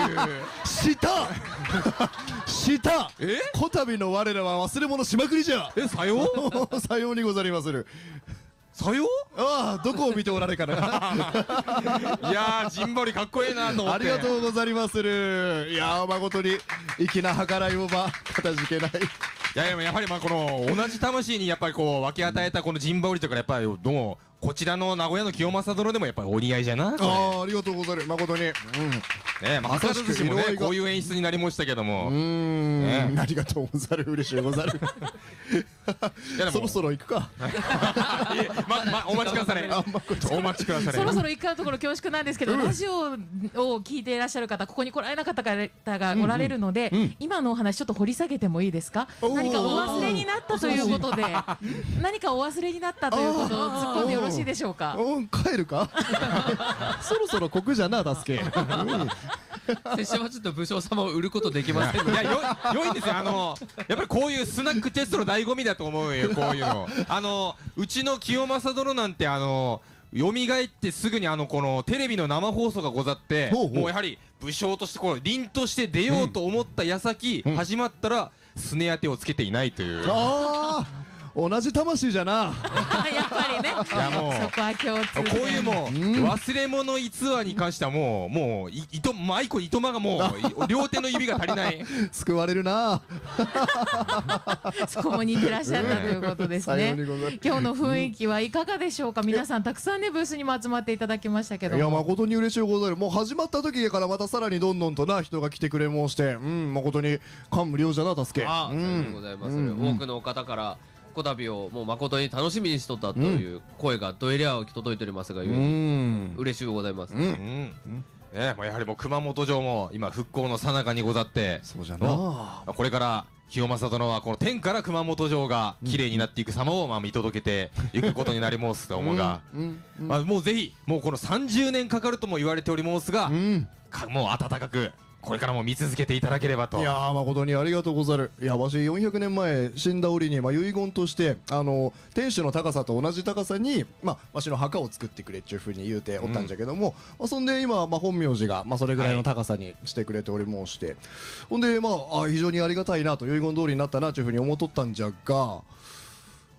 Speaker 21: したこたびの我らは忘れ物しまくりじゃ。
Speaker 1: さよう
Speaker 21: さようにござりまする。
Speaker 1: さよう、
Speaker 21: どこを見ておられかな。い
Speaker 1: やー、ジンバリかっこいいなと思って。
Speaker 21: ありがとうござりまする。いやー、誠に粋な計らいをかたじけない。
Speaker 1: いや、やはりこの同じ魂にやっぱりこう分け与えたこの陣羽織とか、やっぱりどうもこちらの名古屋の清正殿でもやっぱりお似合いじゃな。
Speaker 21: ありがとうござる、誠に。
Speaker 1: まさしくもね、こういう演出になりましたけども。
Speaker 21: ありがとうござる、嬉しいござる。そろそろ行くか。
Speaker 1: お待ちください。お待ちください。
Speaker 3: そろそろ行くところ恐縮なんですけど、ラジオを聞いていらっしゃる方、ここに来られなかった方がおられるので、今のお話ちょっと掘り下げてもいいですか。何かお忘れになったということで、何かお忘れになったということを突っ込んでよろしいでしょうか。
Speaker 21: 帰るか。そろそろ国じゃな、助け。
Speaker 22: 拙者はちょっと武将様を売ることできません。
Speaker 1: いや、良いんですよ。やっぱりこういうスナックテストの醍醐味だと思うよ、こういうの。うちの清正殿なんて蘇ってすぐにこのテレビの生放送がござって、もうやはり武将としてこう凛として出ようと思った矢先、始まったらすね当てをつけていないという。
Speaker 21: 同じ魂じゃな。
Speaker 3: やっぱりね。そこは共通。
Speaker 1: こういうもう忘れ物逸話に関してはもうマイコ糸間がもう両手の指が足りない。
Speaker 21: 救われるな。
Speaker 3: そこも似てらっしゃったということですね。今日の雰囲気はいかがでしょうか。皆さんたくさんねブースにも集まっていただきましたけども。
Speaker 21: いや、誠に嬉しいござる。もう始まった時からまたさらにどんどんとな人が来てくれもして、誠に感無量じゃな、助け。
Speaker 22: ありがとうございます。多くの方からこたびをもう誠に楽しみにしとったという声がどえりゃ届いておりますが、嬉しゅうございます。
Speaker 1: やはりもう熊本城も今復興の最中にござって、
Speaker 21: そうじゃな。
Speaker 1: これから清正殿はこの天から熊本城が綺麗になっていく様を見届けていくことになりますと思うが、もうぜひもうこの30年かかるとも言われておりますが、もう温かくこれからも見続けていただければと。
Speaker 21: いやー、誠にありがとうござる。いや、わし400年前死んだ折に遺言として天守の高さと同じ高さにわしの墓を作ってくれっていうふうに言うておったんじゃけども、そんで今本名字がそれぐらいの高さにしてくれており申して、ほんで非常にありがたいなと、遺言通りになったなというふうに思っとったんじゃが、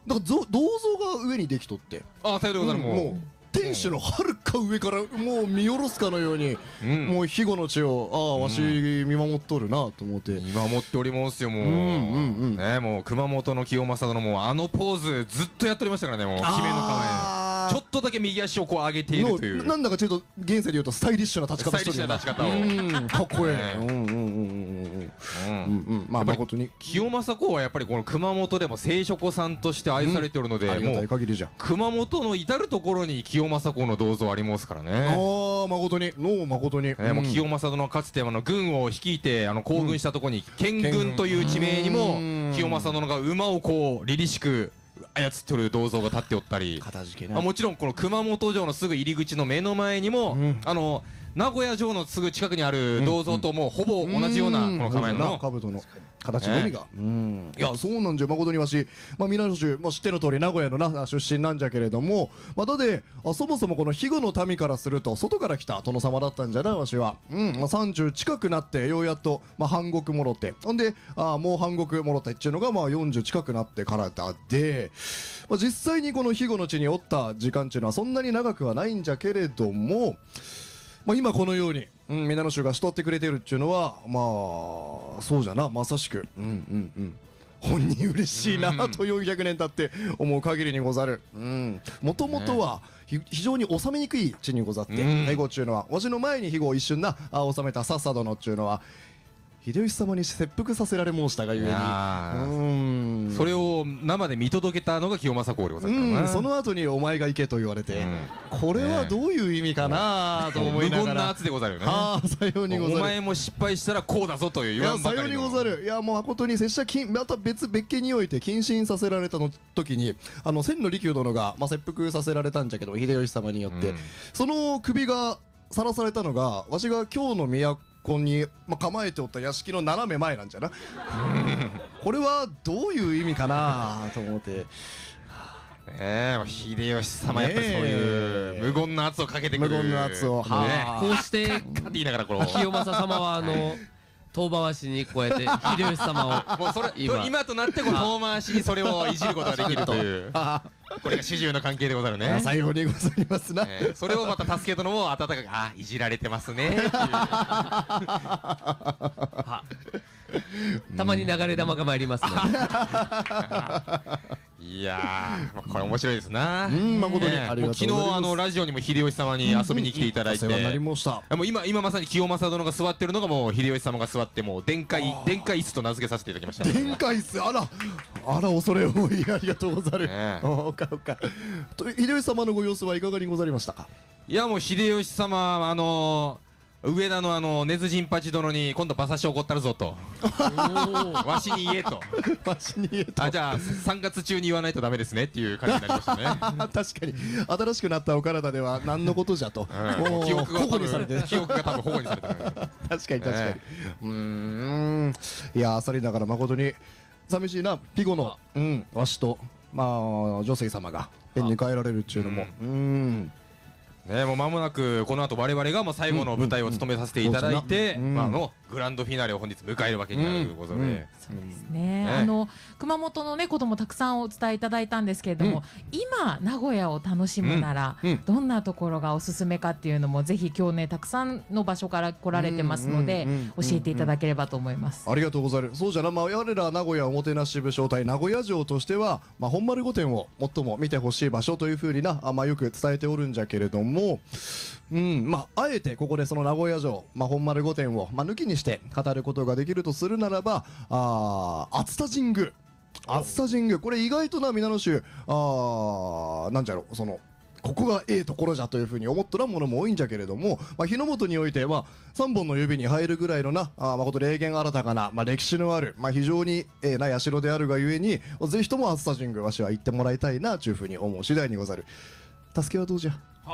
Speaker 21: なんか銅像が上にできとって、
Speaker 1: あ、さようでござる。
Speaker 21: もう天守のはるか上からもう見下ろすかのように、もう肥後の地をわし見守っとるなと思って
Speaker 1: 見守っておりますよ。もうね、もう熊本の清正殿もポーズずっとやっておりましたからね。もう決めの構え、ちょっとだけ右足をこう上げているという、
Speaker 21: なんだかちょっと現世で言うとスタイリッシュな立ち方してるような、
Speaker 1: スタイリッシュな立ち方を
Speaker 21: かっこええ。まあ誠に
Speaker 1: 清正公はやっぱりこの熊本でも聖書子さんとして愛されておるので、
Speaker 21: ありがたい限りじゃ。
Speaker 1: 熊本の至る所に清正公の銅像ありますからね。
Speaker 21: 誠に誠に、
Speaker 1: もう清正殿はかつて軍を率いて興奮したところに建軍という地名にも清正殿が馬をこう凛々しく操っておる銅像が立っておったり、もちろんこの熊本城のすぐ入り口の目の前にも名古屋城のすぐ近くにある銅像ともほぼ同じようなこの構えの
Speaker 21: 兜の形のみが、いやそうなんじゃ。誠にわし皆の衆知っての通り名古屋の出身なんじゃけれども、だでそもそもこの肥後の民からすると外から来た殿様だったんじゃなわしは。30近くなってようやっと半国もろて、ほんでもう半国もろたっていうのが40近くなってからだで、実際にこの肥後の地におった時間っていうのはそんなに長くはないんじゃけれども、今このように皆の衆がしとってくれてるっていうのはそうじゃな、まさしく本人嬉しいなと400年経って思う限りにござる。もともとは非常に治めにくい地にござって、肥後っちゅうのはわしの前に肥後を一瞬治めた笹殿っちゅうのは秀吉様に切腹させられ申したがゆえに、
Speaker 1: それを生で見届けたのが清正公でございますからね。
Speaker 21: その後にお前が行けと言われて、これはどういう意味かなと思いながら、
Speaker 1: 無言な圧でござるよね。
Speaker 21: さようにござる。
Speaker 1: お前も失敗したらこうだぞという言わんばかりの。
Speaker 21: さようにござる。いやもう誠に拙者また別件において謹慎させられたの時に千利休殿が切腹させられたんじゃけど、秀吉様によってその首がさらされたのがわしが京の都に構えておった屋敷の斜め前なんじゃな。これはどういう意味かなと思って。
Speaker 1: 秀吉様やっぱりそういう無言の圧をかけてくる。
Speaker 21: 無言の圧を
Speaker 22: こうして清正様は遠回しにこうやって秀吉様を
Speaker 1: もうそれ今となって遠回しにそれをいじることができるというこれが始終の関係でござるね。
Speaker 21: 最後にございますな。
Speaker 1: それをまた助け殿も温かくいじられてますねっていう。
Speaker 22: たまに流れ玉が参りますね。
Speaker 1: いやーこれ面白いですな。
Speaker 21: 誠にありがとうございます。
Speaker 1: 昨日ラジオにも秀吉様に遊びに来ていただいて、
Speaker 21: お世話になりました。
Speaker 1: もう今まさに清正殿が座ってるのがもう秀吉様が座って、もう殿下椅子と名付けさせていただきました。
Speaker 21: 殿下椅子、あら恐れ多い、ありがとうござる。おか秀吉様のご様子はいかがにござりましたか。
Speaker 1: いやもう秀吉様上田の根津陣八殿に今度馬刺し起こったるぞとわしに言えとじゃあ3月中に言わないとダメですねっていう感じになりましたね。
Speaker 21: 確かに新しくなったお体では何のことじゃと
Speaker 1: 記憶が
Speaker 21: 保護にされて、
Speaker 1: 記憶が多分保護にされてる。
Speaker 21: 確かにいやそれだから誠に寂しいな。肥後のわしと女性様が縁に変えられるっていうのも
Speaker 1: もう間もなくこの後我々が最後の舞台を務めさせていただいてグランドフィナーレを本日迎えるわけになることで、
Speaker 3: そうですね。熊本のこともたくさんお伝えいただいたんですけれども、今名古屋を楽しむならどんなところがおすすめかっていうのもぜひ今日たくさんの場所から来られてますので教えていただければと思います。
Speaker 21: ありがとうございます。そうじゃな、我ら名古屋おもてなし武将隊名古屋城としては本丸御殿を最も見てほしい場所というふうによく伝えておるんじゃけれども、あえてここでその名古屋城本丸御殿を抜きにして語ることができるとするならば熱田神宮。熱田神宮これ意外と皆の衆なんじゃろここがところじゃというふうに思っとらんものも多いんじゃけれども、日の本においては3本の指に入るぐらいの誠霊験新たかな、歴史のある、非常にな社であるがゆえにぜひとも熱田神宮わしは行ってもらいたいなというふうに思う次第にござる。助けはどうじゃ。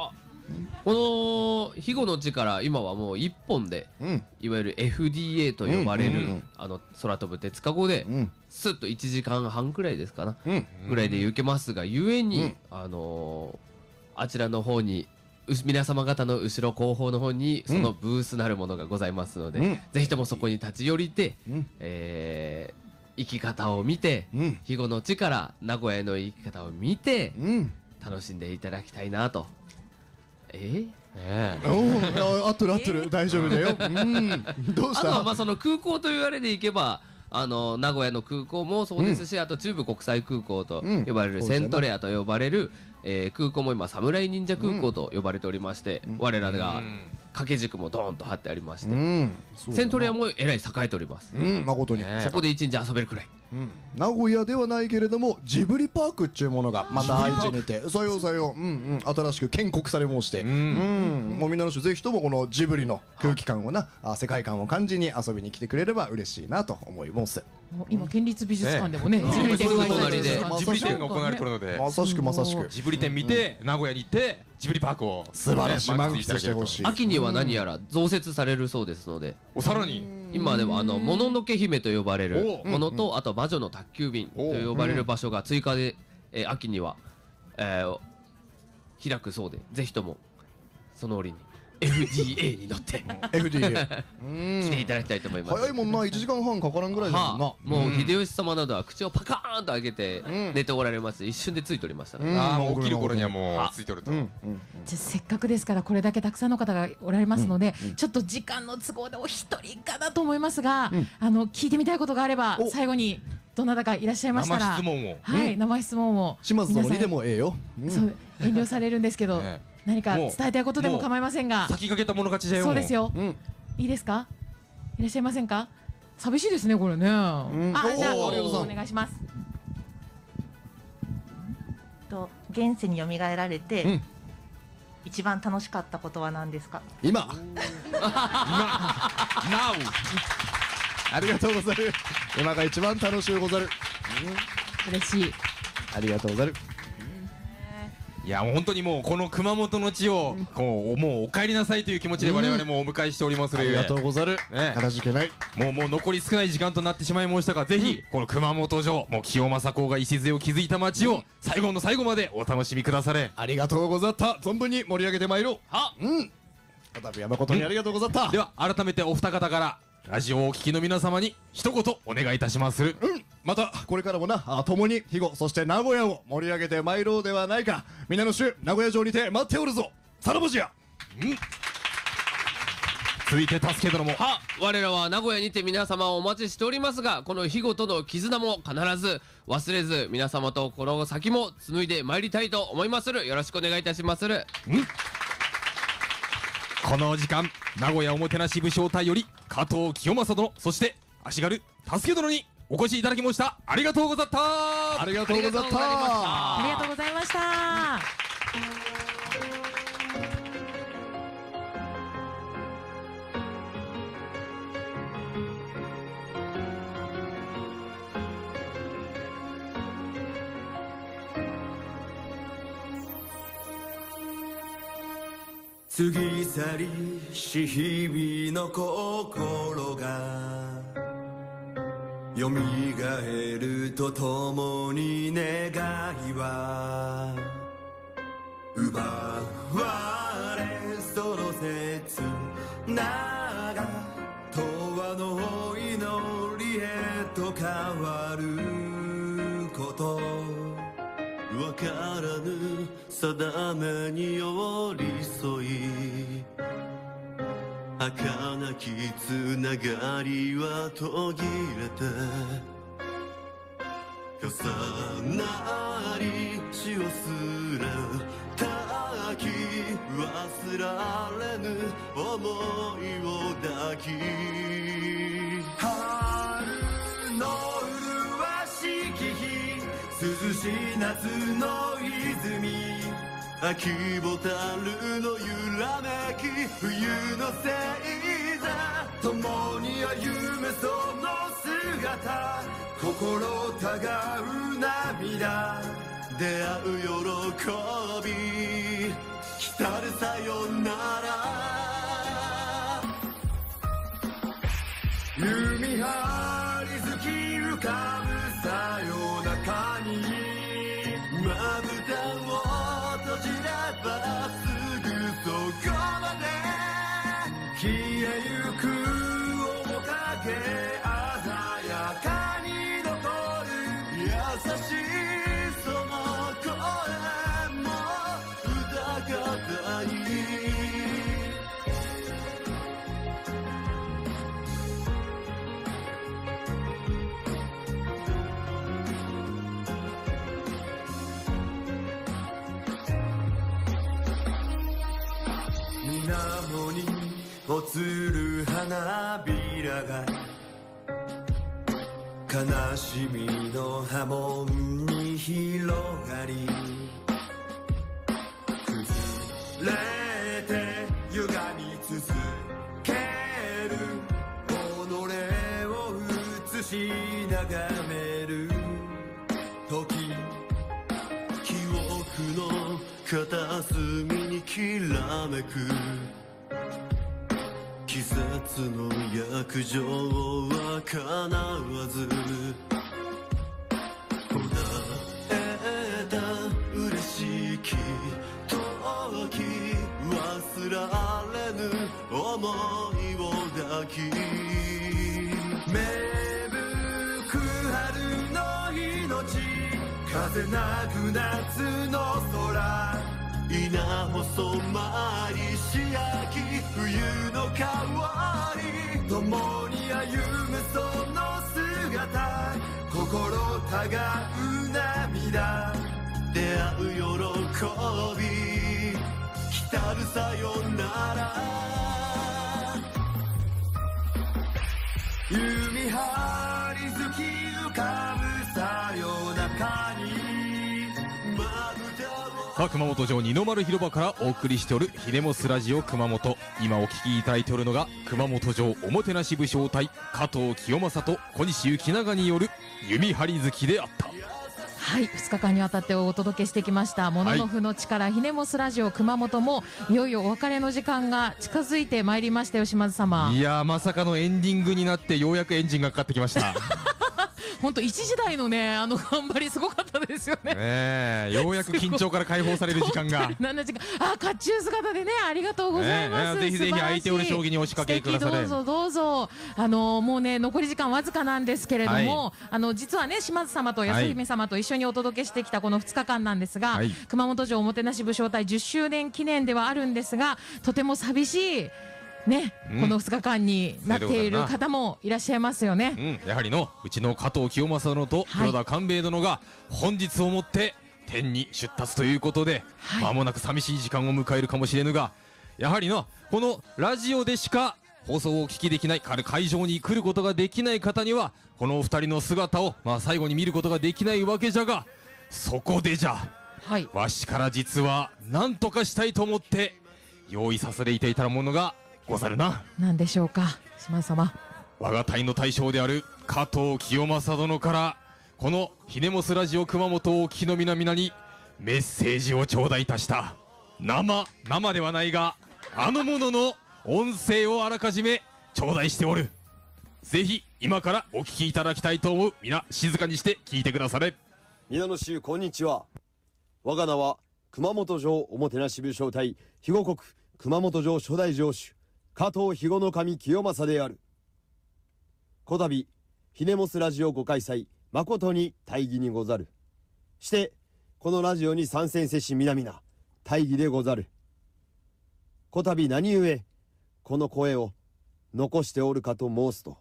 Speaker 22: この肥後の地から今はもう1本で、いわゆる FDA と呼ばれる空飛ぶ鉄かごで、スッと1時間半くらいですかな、ぐらいで行けますがゆえに、あちらの方に皆様方の後ろ後方の方にそのブースなるものがございますので、ぜひともそこに立ち寄りて、 生き方を見て、肥後の地から名古屋への生き方を見て、楽しんでいただきたいなと。
Speaker 21: 合ってる合ってる、大丈夫だよ。どうした？
Speaker 22: あとはまあその空港と言われでいけば、名古屋の空港もそうですし、あと中部国際空港と呼ばれるセントレアと呼ばれる空港も今侍忍者空港と呼ばれておりまして、我らが掛け軸もドーンと張ってありまして、セントレアもえらい栄えております。
Speaker 21: 誠に
Speaker 22: そこで一日遊べるくらい。
Speaker 21: 名古屋ではないけれどもジブリパークっていうものがまた愛知にて、さようさよう、新しく建国され申して、もうみんなの人ぜひともこのジブリの空気感をな、世界観を感じに遊びに来てくれれば嬉しいなと思います。
Speaker 3: 今県立美術館でもね、
Speaker 1: ジブリ展が行われてるので、
Speaker 21: まさしくまさしく
Speaker 1: ジブリ展見て名古屋に行ってジブリパークを
Speaker 21: 素晴らしい満喫してほしい。
Speaker 22: 秋には何やら増設されるそうですので、
Speaker 1: さらに
Speaker 22: 今ではもののけ姫と呼ばれるものと、あと魔女の宅急便と呼ばれる場所が追加で秋には開くそうで、ぜひともその折にFDA に乗って来ていただきたいと思います。
Speaker 21: 早いもんな、1時間半かからんぐらいだもんな。
Speaker 22: もう秀吉様などは口をパカーンと開けて寝ておられます。一瞬でついておりましたから。
Speaker 1: もう起きる頃にはもうついておると。
Speaker 3: じゃあせっかくですからこれだけたくさんの方がおられますので、ちょっと時間の都合でお一人かなと思いますが、聞いてみたいことがあれば最後にどなたかいらっしゃいましたら、
Speaker 1: 生質問を、
Speaker 3: 生質問を
Speaker 21: 島津殿にでもええよ。
Speaker 3: そう遠慮されるんですけど、何か伝えたいことでも構いませんが。
Speaker 1: 先駆けたもの勝ちだよ。
Speaker 3: そうですよ。いいですか？いらっしゃいませんか？寂しいですねこれね。じゃあお願いします。
Speaker 5: 現世に蘇られて一番楽しかったことは何ですか？
Speaker 21: 今。ありがとうござる。今が一番楽しゅうござる。
Speaker 3: 嬉しい。
Speaker 21: ありがとうござる。
Speaker 1: いや本当にもうこの熊本の地をもうお帰りなさいという気持ちで我々もお迎えしておりますので、
Speaker 21: ありがとうござる。かたじけない。
Speaker 1: もう残り少ない時間となってしまいましたが、ぜひこの熊本城、もう清正公が礎を築いた町を最後の最後までお楽しみくだされ。
Speaker 21: ありがとうござった。存分に盛り上げてまいろう。再び誠にありがとうござった。
Speaker 1: では改めてお二方からラジオをお聞きの皆様に一言お願いいたします。
Speaker 21: またこれからもな、共に肥後そして名古屋を盛り上げてまいろうではないか。皆の衆名古屋城にて待っておるぞ。さらばじや。
Speaker 1: 続いて助け殿も。
Speaker 22: 我らは名古屋にて皆様をお待ちしておりますが、この肥後との絆も必ず忘れず、皆様とこの先も紡いでまいりたいと思いまする。よろしくお願いいたしまする。
Speaker 1: この時間名古屋おもてなし武将隊より加藤清正殿、そして足軽助け殿にお越しいただきました。ありがとうござった。
Speaker 21: ありがとうござった。
Speaker 3: ありがとうございました。
Speaker 4: 過ぎ去りし日々の心がよみがえるとともに願いは奪われ、その切なが永遠の祈りへと変わること、わからぬ定めに寄り添い、儚きつながりは途切れて、重なり血をすれたき、忘られぬ想いを抱き、春の麗しき日、涼しい夏の泉、秋ボタルの揺らめき、冬の星座、共に歩むその姿、心たがう涙、出会う喜び、来たるさよなら、海張り月浮かぶさよなかに、まぶたを閉じればすぐそこまで消えゆく面影、鮮やかに残水面に映る花びらが悲しみの波紋に広がり崩れて歪み続ける己を映し眺める時記憶の片隅にきらめく季節の約定は叶わずこなえた嬉しき時忘られぬ想いを抱き芽吹く春の命風なく夏の空稲細まりし秋冬の変わり共に歩むその姿心たがう涙出会う喜び来たるさよなら海張り月浮かぶさよ中に
Speaker 1: さあ熊本城二の丸広場からお送りしておるひねもすラジオ熊本、今お聞きいただいておるのが熊本城おもてなし武将隊加藤清正と小西行長による弓張り月であった。
Speaker 3: はい、2日間にわたってお届けしてきましたもののふの力、ひねもすラジオ熊本もいよいよお別れの時間が近づいてまいりましたよ。島津様、
Speaker 1: いやーまさかのエンディングになってようやくエンジンがかかってきました
Speaker 3: 本当一時代のね頑張りすごかったですよね。
Speaker 1: ようやく緊張から解放される時間が
Speaker 3: 7時間甲冑姿でねありがとうございます。
Speaker 1: ぜひぜひ相手おる将棋に押しかけくだされ。
Speaker 3: どうぞどうぞ。もうね残り時間わずかなんですけれども、実はね島津様と安姫様と一緒にお届けしてきたこの2日間なんですが、熊本城おもてなし武将隊10周年記念ではあるんですが、とても寂しいね、この2日間になっている方もいらっしゃいますよね。
Speaker 1: やはりのうちの加藤清正殿と黒田官兵衛殿が本日をもって天に出立ということで、間もなく寂しい時間を迎えるかもしれぬが、やはりのこのラジオでしか放送をお聞きできない、会場に来ることができない方にはこのお二人の姿を最後に見ることができないわけじゃが、そこでじゃ、わしから実は何とかしたいと思って用意させていただいたものがござるな。
Speaker 3: 何でしょうか島津様。
Speaker 1: 我が隊の大将である加藤清正殿からこのひねもすラジオ熊本をお聞きの皆々にメッセージを頂戴いたした。生ではないがあのものの音声をあらかじめ頂戴しておる。ぜひ今からお聞きいただきたいと思う。皆静かにして聞いてくだされ。
Speaker 6: 皆の衆こんにちは。我が名は熊本城おもてなし武将隊肥後国熊本城初代城主加藤肥後守清正である。こたびひねもすラジオご開催誠に大儀にござる。してこのラジオに参戦せし皆々大儀でござる。こたび何故この声を残しておるかと申すと、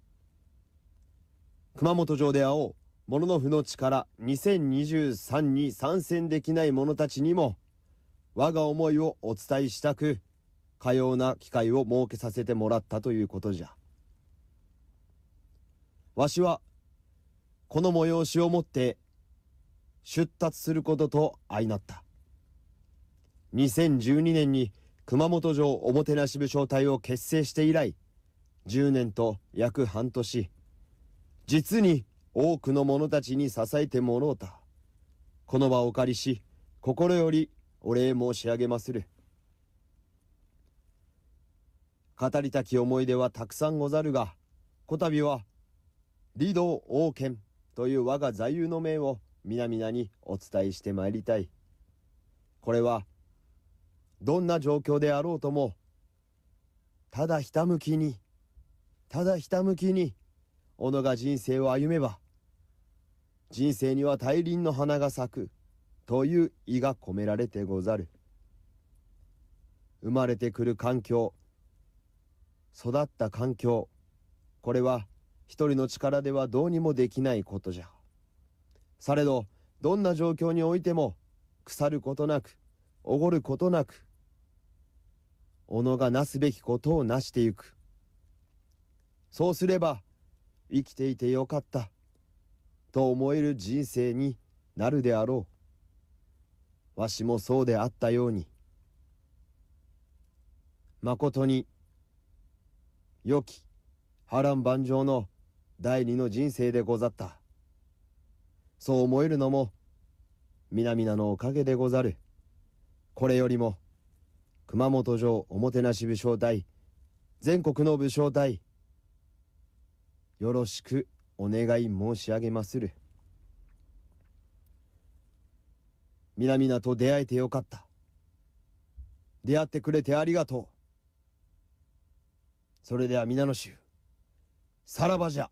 Speaker 6: 熊本城で会おうもののふの力2023に参戦できない者たちにも我が思いをお伝えしたく、かような機会を設けさせてもらったということじゃ。わしはこの催しをもって出立することと相なった。2012年に熊本城おもてなし武将隊を結成して以来10年と約半年、実に多くの者たちに支えてもろうた。この場をお借りし心よりお礼申し上げまする。語りたき思い出はたくさんござるが、こたびは理道王権という我が座右の銘を皆々にお伝えしてまいりたい。これはどんな状況であろうとも、ただひたむきに己が人生を歩めば人生には大輪の花が咲くという意が込められてござる。生まれてくる環境、育った環境、これは一人の力ではどうにもできないことじゃ。されどどんな状況においても腐ることなく、おごることなく、 己がなすべきことをなしてゆく。そうすれば生きていてよかったと思える人生になるであろう。わしもそうであったように、まことに良き波乱万丈の第二の人生でござった。そう思えるのも皆々のおかげでござる。これよりも熊本城おもてなし武将隊、全国の武将隊、よろしくお願い申し上げまする。皆々と出会えてよかった。出会ってくれてありがとう。それでは皆の衆、さらばじゃ。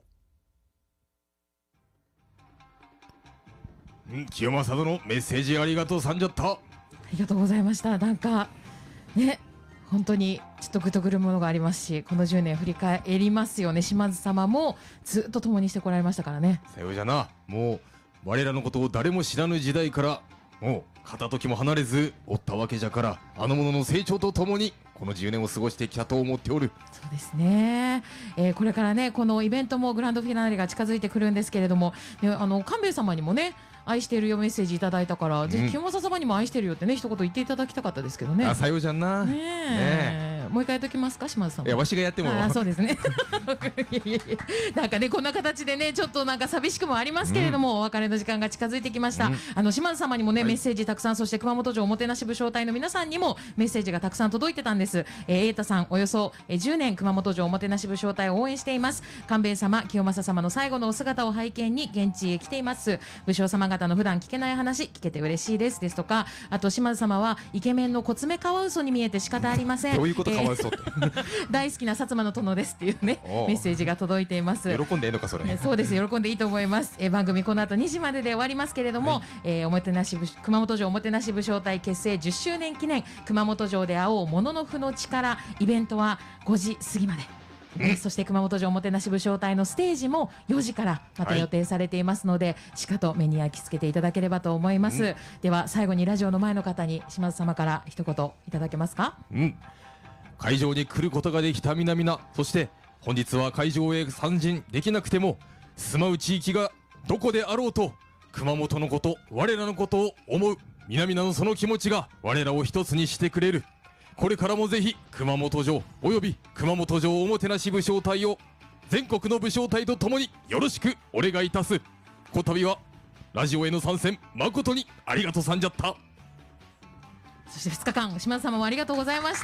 Speaker 1: 清正殿、メッセージありがとうさんじゃった。
Speaker 3: ありがとうございました。なんかね、本当にちょっとグッとくるものがありますし、この10年振り返りますよね。島津様もずっと共にしてこられましたからね。
Speaker 1: さようじゃな。もう我らのことを誰も知らぬ時代からもう片時も離れずおったわけじゃから、あの者の成長とともにこの10年を過ごしてきたと思っておる。
Speaker 3: そうですね、これからね、このイベントもグランドフィナーレが近づいてくるんですけれども、ね、官兵衛様にもね、愛してるよメッセージいただいたから、ぜひ清正様にも愛してるよってね、一言言っていただきたかったですけどね。
Speaker 1: あ、さようじゃんな。
Speaker 3: ねえ、もう一回やっときますか、島津さん。
Speaker 1: いや、わしがやっても。
Speaker 3: あ、そうですねいやいやいや、なんかね、こんな形でね、ちょっとなんか寂しくもありますけれども、お別れの時間が近づいてきました。島津様にもね、メッセージたくさん、そして熊本城おもてなし武将隊の皆さんにもメッセージがたくさん届いてたんです。瑛太さん、およそ10年熊本城おもてなし武将隊を応援しています。官兵衛様、清正様の最後のお姿を拝見に現地へ来ています。武将様方の普段聞けない話聞けて嬉しいですですとか、あと島津様はイケメンのコツメカワウソに見えて仕方ありません。
Speaker 1: どういうことカワウソって
Speaker 3: 大好きな薩摩の殿ですっていうね、メッセージが届いています。
Speaker 1: 喜んでいいのかそれ。
Speaker 3: そうです、喜んでいいと思います。番組この後2時までで終わりますけれども、おもてなし熊本城おもてなし武将隊結成10周年記念、熊本城で会おうもののふの力、イベントは5時過ぎまで。そして熊本城おもてなし武将隊のステージも4時からまた予定されていますので、しかと目に焼き付けていただければと思います。では最後にラジオの前の方に島津様から一言いただけますか。
Speaker 1: 会場に来ることができた皆々、そして本日は会場へ参陣できなくても住まう地域がどこであろうと熊本のこと、我らのことを思う皆々のその気持ちが我らを一つにしてくれる。これからもぜひ熊本城および熊本城おもてなし武将隊を全国の武将隊とともによろしくお願いいたす。こたびはラジオへの参戦誠にありがとうさんじゃった。
Speaker 3: そして2日間島津様もありがとうございました、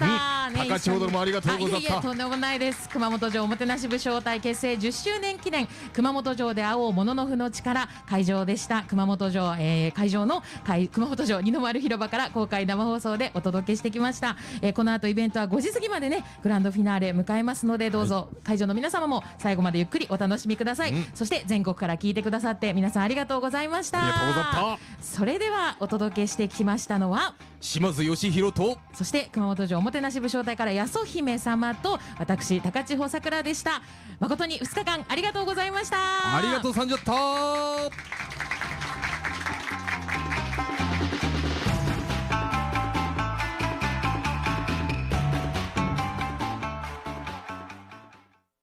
Speaker 1: 高千穂殿もありがとうございました。
Speaker 3: いえいえ、とんでもないです。熊本城おもてなし武将隊結成10周年記念、熊本城で会おうもののふの力会場でした。熊本城、会場の熊本城二の丸広場から公開生放送でお届けしてきました。この後イベントは5時過ぎまでね、グランドフィナーレ迎えますので、どうぞ会場の皆様も最後までゆっくりお楽しみください。そして全国から聞いてくださって皆さんありがとうございました。
Speaker 1: ありがとうござった。
Speaker 3: それではお届けしてきましたのは
Speaker 1: 島津義弘と、
Speaker 3: そして熊本城おもてなし武将隊から八十姫様と私高千穂さくらでした。誠に2日間ありがとうございました。
Speaker 1: ありがとうさんじゃった。